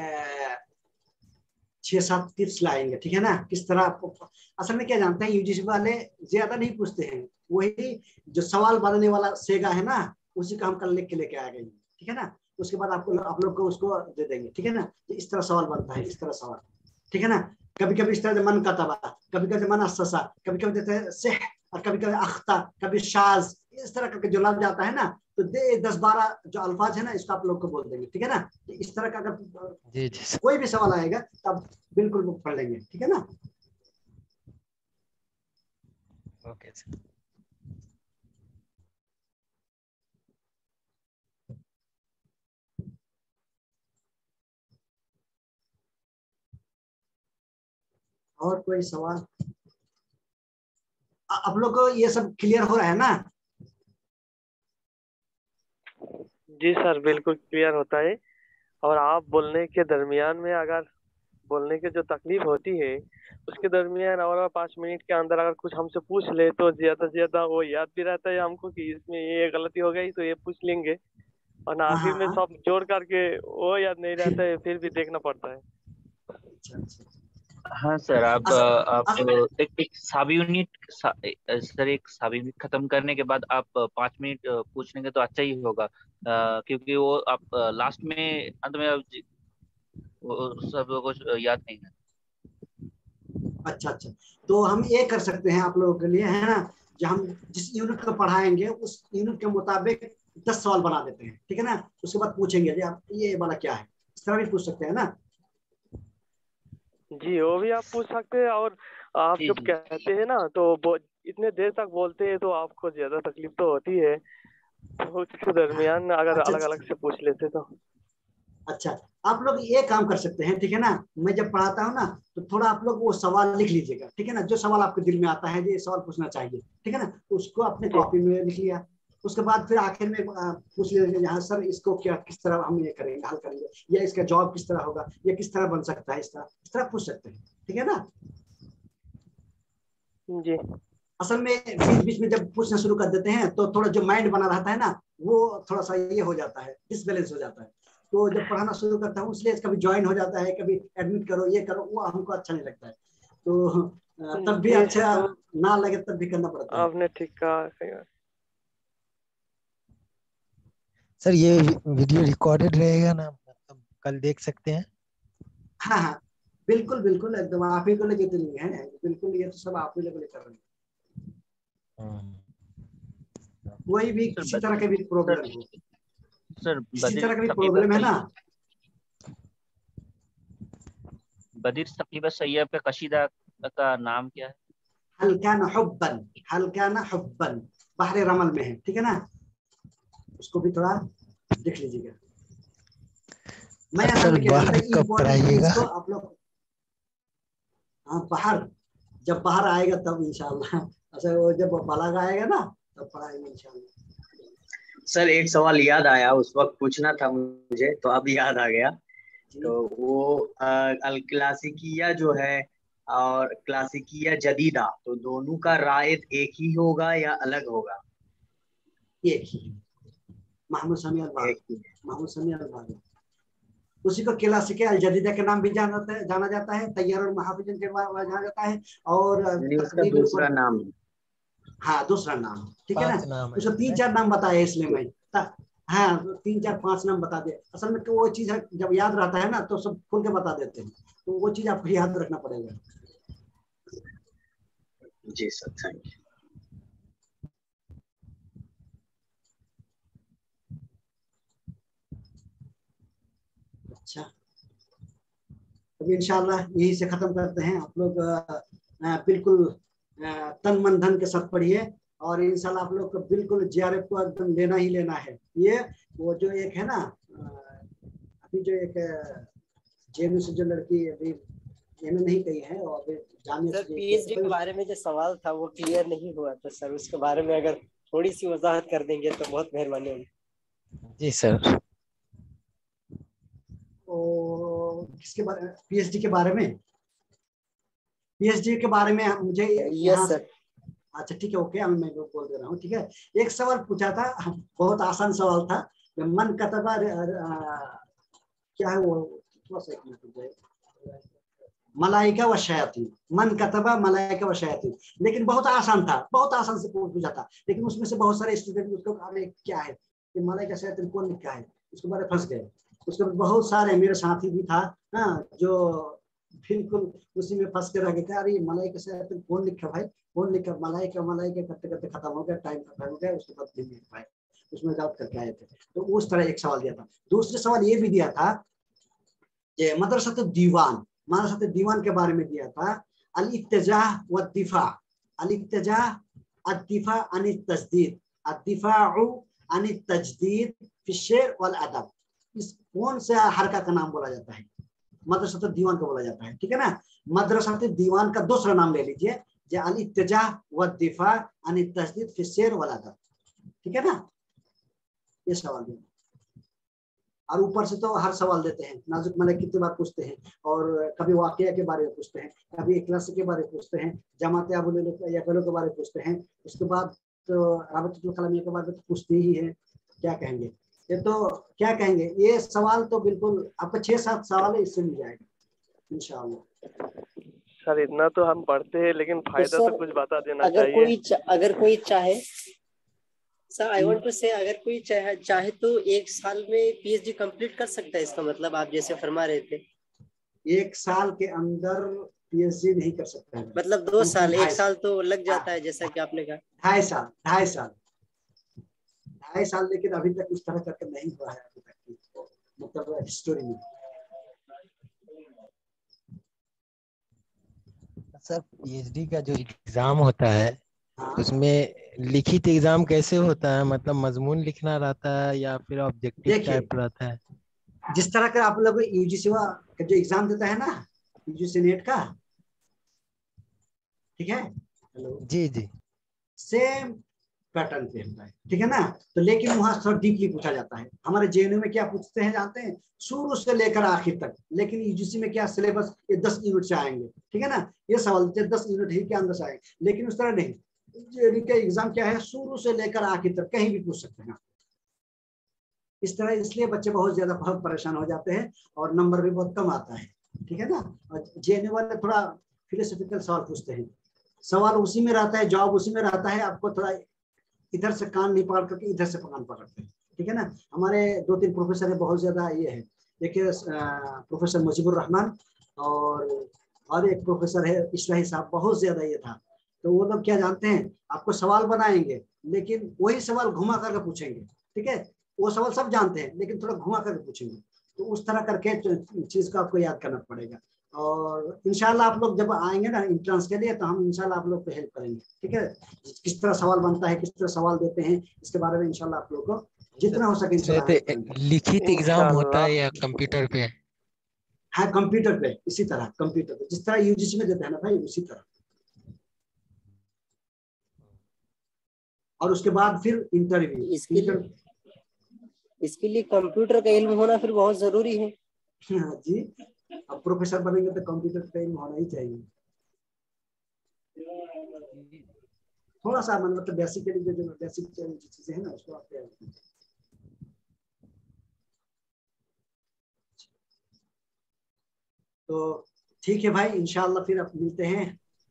छह सात टिप्स लाएंगे, ठीक है ना। किस तरह आपको, असल में क्या जानते हैं, यूजीसी वाले ज्यादा नहीं पूछते हैं, वही जो सवाल बनाने वाला सेगा है ना, उसी का हम कल लिख के लेके आ गए, ठीक है ना। उसके बाद आपको आप लोग को उसको दे देंगे, ठीक है ना। तो इस तरह सवाल बनता है, इस तरह सवाल, ठीक है ना। कभी कभी इस तरह मन का तबा, कभी कभी मन अस्सा, कभी कभी देते हैं सेह, और कभी कभी अख्ता, कभी शाज, इस तरह का जो लफ्ज आता है ना, तो दे दस बारह जो अल्फाज है ना, इसको आप लोग को बोल देंगे, ठीक है ना। तो इस तरह का अगर जी जी कोई भी सवाल आएगा तब बिल्कुल वो पढ़ लेंगे, ठीक है ना। Okay sir. और कोई सवाल? आप लोग को ये सब क्लियर हो रहा है ना? जी सर, बिल्कुल क्लियर होता है। और आप बोलने के दरमियान में अगर बोलने की जो तकलीफ होती है उसके दरमियान और पाँच मिनट के अंदर अगर कुछ हमसे पूछ ले तो ज्यादा से ज्यादा वो याद भी रहता है हमको कि इसमें ये गलती हो गई तो ये पूछ लेंगे, और आखिर में सब जोड़ करके वो याद नहीं रहता है, फिर भी देखना पड़ता है। अच्छा अच्छा। हाँ सर, आप आप एक एक साबी यूनिट सा, सर एक साबी यूनिट खत्म करने के बाद आप पाँच मिनट पूछ लेंगे तो अच्छा ही होगा, आ, क्योंकि वो आप लास्ट में अंत में वो सब कुछ याद नहीं है। अच्छा अच्छा, तो हम ये कर सकते हैं आप लोगों के लिए, है ना, जो हम जिस यूनिट को पढ़ाएंगे उस यूनिट के मुताबिक दस सवाल बना देते हैं, ठीक है ना। उसके बाद पूछेंगे जी आप ये वाला क्या है, इस तरह भी पूछ सकते हैं ना। जी वो भी आप पूछ सकते हैं। और आप जब कहते हैं ना तो इतने देर तक बोलते हैं तो आपको ज्यादा तकलीफ तो होती है, तो उसके दरमियान अगर अच्छा, अलग अलग से पूछ लेते तो। अच्छा, आप लोग ये काम कर सकते हैं, ठीक है ना। मैं जब पढ़ाता हूँ ना तो थोड़ा आप लोग वो सवाल लिख लीजिएगा, ठीक है ना। जो सवाल आपके दिल में आता है ये सवाल पूछना चाहिए, ठीक है ना, तो उसको अपने कॉपी में लिख लिया, उसके बाद फिर आखिर में पूछ लेंगे यहाँ सर इसको क्या किस तरह हम ये करेंगे हल करेंगे, या इसका जॉब किस तरह होगा, ये किस तरह बन सकता है, इस तरह इस तरह पूछ सकते हैं। ठीक है ना जी। असल में बीच बीच में जब पूछना शुरू कर देते हैं तो थोड़ा जो माइंड बना रहता है ना वो थोड़ा सा ये हो जाता है, डिसबैलेंस हो जाता है। तो जब पढ़ाना शुरू करता हूँ इसलिए कभी ज्वाइन हो जाता है, कभी एडमिट करो ये करो, वो हमको अच्छा नहीं लगता है। तो तब भी अच्छा ना लगे तब भी करना पड़ता है। आपने ठीक कहा। सर ये वीडियो रिकॉर्डेड रहेगा ना, मतलब कल देख सकते हैं? हाँ हाँ बिल्कुल बिल्कुल एकदम आप ही को लेके तो नहीं है, बिल्कुल ये तो सब आप ही लेके कर रहे हैं। कोई भी किसी तरह के भी प्रॉब्लम हो, सर किसी तरह का भी प्रॉब्लम है ना। बदीर सकीबा सैयद का कशीदा का नाम क्या है? हल्का न हुब्बन, हल्का न हुब्बन, बहरे रमल में है। ठीक है ना, उसको भी थोड़ा देख लीजिएगा। मैं असल में बाहर कब पढ़ाइएगा? आप लोग हाँ बाहर जब बाहर आएगा तब इंशाल्लाह, अच्छा वो जब बलाग आएगा ना तब पढ़ाएंगे इंशाल्लाह। सर एक सवाल याद आया, उस वक्त पूछना था मुझे तो अब याद आ गया। तो वो अल क्लासिकिया जो है और क्लासिकिया जदीदा, तो दोनों का रायत एक ही होगा या अलग होगा? एक ही, महमूद समी अल-बारी, महमूद समी अल-बारी। उसी को क्लासिकिया अल जदीदा के नाम भी जाना जाता है, जाना जाता है, तैयार और महाफिजन के नाम जाना जाता है, और उसका दूसरा नाम। हाँ दूसरा नाम। ठीक है ना, नाम उसको तीन चार नाम बताए इसलिए मैं हाँ तीन चार पांच नाम बता दे। असल में वो चीज है जब याद रहता है ना तो सब खुल के बता देते हैं, तो वो चीज आपको याद रखना पड़ेगा। जी सर थैंक यू। अच्छा अभी इंशाल्लाह यही से खत्म करते हैं। आप लोग बिल्कुल तन मन धन के साथ पढ़िए, और इंशाल्लाह आप लोग को बिल्कुल जीआरएफ को एकदम लेना ही लेना है। ये वो जो एक है ना अभी जो एक जेएनयू से जो लड़की अभी एमए नहीं कही है और अभी जामिया सर पीएचडी के बारे में जो सवाल था वो क्लियर नहीं हुआ था सर, उसके बारे में अगर थोड़ी सी वजाहत कर देंगे तो बहुत मेहरबानी होगी। जी सर। तो किसके बारे में? पीएचडी के बारे में? पीएचडी के बारे में मुझे यस सर। अच्छा ठीक है ओके, मैं बोल दे रहा हूँ। ठीक है, एक सवाल पूछा था, बहुत आसान सवाल था। मन कतबा क्या है वो, थोड़ा सा मलाइका व शयातीन, मन कतबा मलाइका व शयातीन, लेकिन बहुत आसान था, बहुत आसान से पूछा था, लेकिन उसमें से बहुत सारे स्टूडेंट उसको अरे क्या है कि मलाइका शयातीन कौन लिखा है, उसके बारे में फंस गए। उसके बहुत सारे मेरे साथी भी था ना जो बिल्कुल उसी में फंस के रह गए, अरे मलाइका शयातीन कौन लिखा भाई, कौन लिखा, मलाइका मलाइका करते करते खत्म हो गया, टाइम खत्म हो गया, उसके बाद नहीं लिख पाए, उसमें डाउट करके आए थे। तो उस तरह एक सवाल दिया था। दूसरे सवाल ये भी दिया था कि मदरसत दीवान, मदरसत दीवान के बारे में दिया था, अल इत्तिजाह व दिफा, अल इत्तिजाह अद-दिफा अन तजदीद, अद-दिफाउ अन तजदीद फी शेर वल अदब, इस कौन से हरका का नाम बोला जाता है? मदरसत दीवान को बोला जाता है। ठीक है ना, मदरसत दीवान का दूसरा नाम ले लीजिए, जो अल इत्तिजाह व दिफा अन तजदीद फी शेर वल अदब। ठीक है ना, ये सवाल दिया। और ऊपर से तो हर सवाल देते हैं, नाजुक मलक कितने बार पूछते हैं, और कभी वाकया के बारे में पूछते हैं, कभी इखलास के बारे में पूछते हैं, जमात अबुल यकलो के बारे में पूछते हैं, उसके बाद तो राबतुल कलमिया के बारे में तो पूछते ही है। क्या कहेंगे ये, तो क्या कहेंगे, ये सवाल तो बिल्कुल आपका छह सात सवाल है, इससे मिल जाएगा इंशाअल्लाह। सर इतना तो हम पढ़ते हैं, लेकिन फायदा तो, तो कुछ बता देना अगर चाहिए। कोई चा, अगर कोई चाहे सर, आई वांट टू से, अगर कोई चाहे चाहे तो एक साल में पीएचडी कंप्लीट कर सकता है, इसका मतलब आप जैसे फरमा रहे थे एक साल के अंदर पीएचडी नहीं कर सकता है, मतलब दो साल, एक साल तो लग जाता है जैसा कि आपने कहा। ढाई साल ढाई साल ढाई साल लेकिन अभी तक इस तरह करके नहीं हुआ है अभी तक की, मतलब हिस्टोरी में। सर पीएचडी का जो एग्जाम होता है उसमें लिखित एग्जाम कैसे होता है, मतलब मजमून लिखना रहता है या फिर ऑब्जेक्टिव टाइप रहता है? जिस तरह का आप लोग यूजीसी का जो एग्जाम देता है ना, यूजीसी नेट का, ठीक है, हेलो जी जी, सेम पैटर्न पे होता है, ठीक है ना। तो लेकिन वहां थोड़ा डीपली पूछा जाता है। हमारे जेएनयू में क्या पूछते हैं जानते हैं, शुरू से लेकर आखिर तक। लेकिन यूजीसी में क्या सिलेबस ये दस यूनिट से आएंगे, ठीक है ना, ये सवाल दस यूनिट ही के अंदर से आएंगे। लेकिन उस तरह नहीं, जेएनयू का एग्जाम क्या है, शुरू से लेकर आखिर तक कहीं भी पूछ सकते हैं इस तरह। इसलिए बच्चे बहुत ज्यादा बहुत परेशान हो जाते हैं और नंबर भी बहुत कम आता है, ठीक है ना। और जेएनयू वाले थोड़ा फिलोसॉफिकल सवाल पूछते हैं, सवाल उसी में रहता है, जवाब उसी में रहता है, आपको थोड़ा इधर से कान नहीं पकड़ करके इधर से कान पकड़ते हैं, ठीक है ना। हमारे दो तीन प्रोफेसर है, बहुत ज्यादा ये है, देखिए प्रोफेसर मुजीबुर रहमान और और एक प्रोफेसर है इस्लाही साहब, बहुत ज्यादा ये था। तो वो लोग क्या जानते हैं, आपको सवाल बनाएंगे लेकिन वही सवाल घुमा करके पूछेंगे, ठीक है। वो सवाल सब जानते हैं लेकिन थोड़ा घुमा करके पूछेंगे। तो उस तरह करके चीज को आपको याद करना पड़ेगा। और इंशाल्लाह आप लोग जब आएंगे ना इंट्रांस के लिए, तो हम इंशाल्लाह आप लोग को हेल्प करेंगे, ठीक है। किस तरह सवाल बनता है, किस तरह सवाल देते हैं, इसके बारे में इंशाल्लाह आप लोग को जितना हो सके इंशाल्लाह। लिखित एग्जाम होता है या कंप्यूटर पे? हाँ कंप्यूटर पे, इसी तरह कंप्यूटर पे जिस तरह यूजीसी में देते हैं ना भाई, उसी तरह। और उसके बाद फिर इंटरव्यू। इसके लिए इसके लिए कंप्यूटर का इल्म होना फिर बहुत जरूरी है। हाँ जी, अब प्रोफेसर बनेंगे तो कंप्यूटर का इल्म होना ही चाहिए थोड़ा सा, मतलब तो बेसिकली जो जो बेसिक चीजें हैं ना उसको आप तैयार करें। तो ठीक है भाई, इंशाल्लाह फिर अब मिलते हैं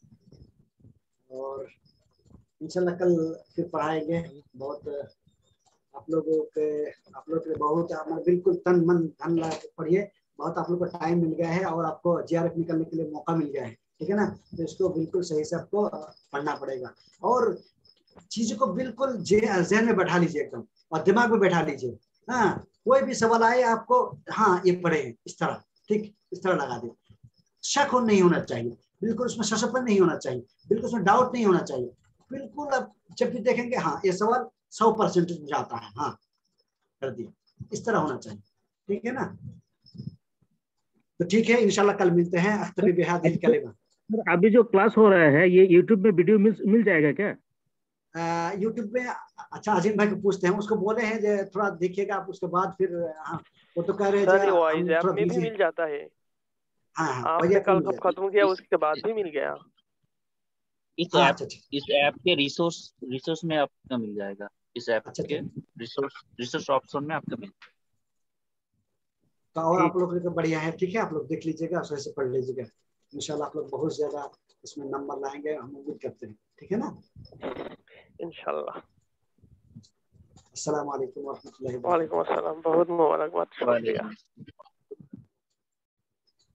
और इंशाल्लाह कल फिर पढ़ाएंगे। बहुत आप लोगों के आप लोग के बहुत मतलब बिल्कुल तन मन धन लगा के पढ़िए। बहुत आप लोग को टाइम मिल गया है और आपको जेआरएफ निकलने के लिए मौका मिल गया है, ठीक है ना। तो इसको बिल्कुल सही से आपको पढ़ना पड़ेगा और चीजों को बिल्कुल जहन में बैठा लीजिए एकदम और दिमाग में बैठा लीजिए। हाँ, कोई भी सवाल आए आपको, हाँ ये पढ़े इस तरह, ठीक इस तरह लगा दे। शक नहीं होना चाहिए, बिल्कुल उसमें सशपन नहीं होना चाहिए, बिल्कुल उसमें डाउट नहीं होना चाहिए। बिल्कुल आप जब भी देखेंगे हाँ ये सवाल सौ परसेंट जाता है, हाँ कर दिया, इस तरह होना चाहिए, ठीक है ना। तो ठीक है, इंशाल्लाह कल मिलते हैं। अख्तरी बिहादिल कलिमा। अभी जो क्लास हो रहा है ये यूट्यूब में वीडियो मिल मिल जाएगा क्या? यूट्यूब में अच्छा अजीम भाई को पूछते हैं, उसको बोले हैं जो थोड़ा देखिएगा आप, उसके बाद फिर हाँ वो तो कह रहे हैं थोड़ा भी मिल जाता है। हाँ हाँ आपने कल जब खत्म किया उसके बाद भी मिल गया। इस ऐप इस ऐप के रिसोर्स रिसोर्स में आपका मिल जाएगा। इस ऐप के रिसोर्स रिसोर्स ऑप्शन में आपका मिल तो और आप लोग को बढ़िया है, ठीक है। आप लोग देख लीजिएगा, उससे से पढ़ लीजिएगा, इंशाल्लाह आप लोग बहुत ज्यादा इसमें नंबर लाएंगे, हम उम्मीद करते हैं, ठीक है ना इंशाल्लाह। अस्सलाम वालेकुम व रहमतुल्लाहि व बरकातहू। वालेकुम अस्सलाम, बहुत मुबारकबाद, शुक्रिया।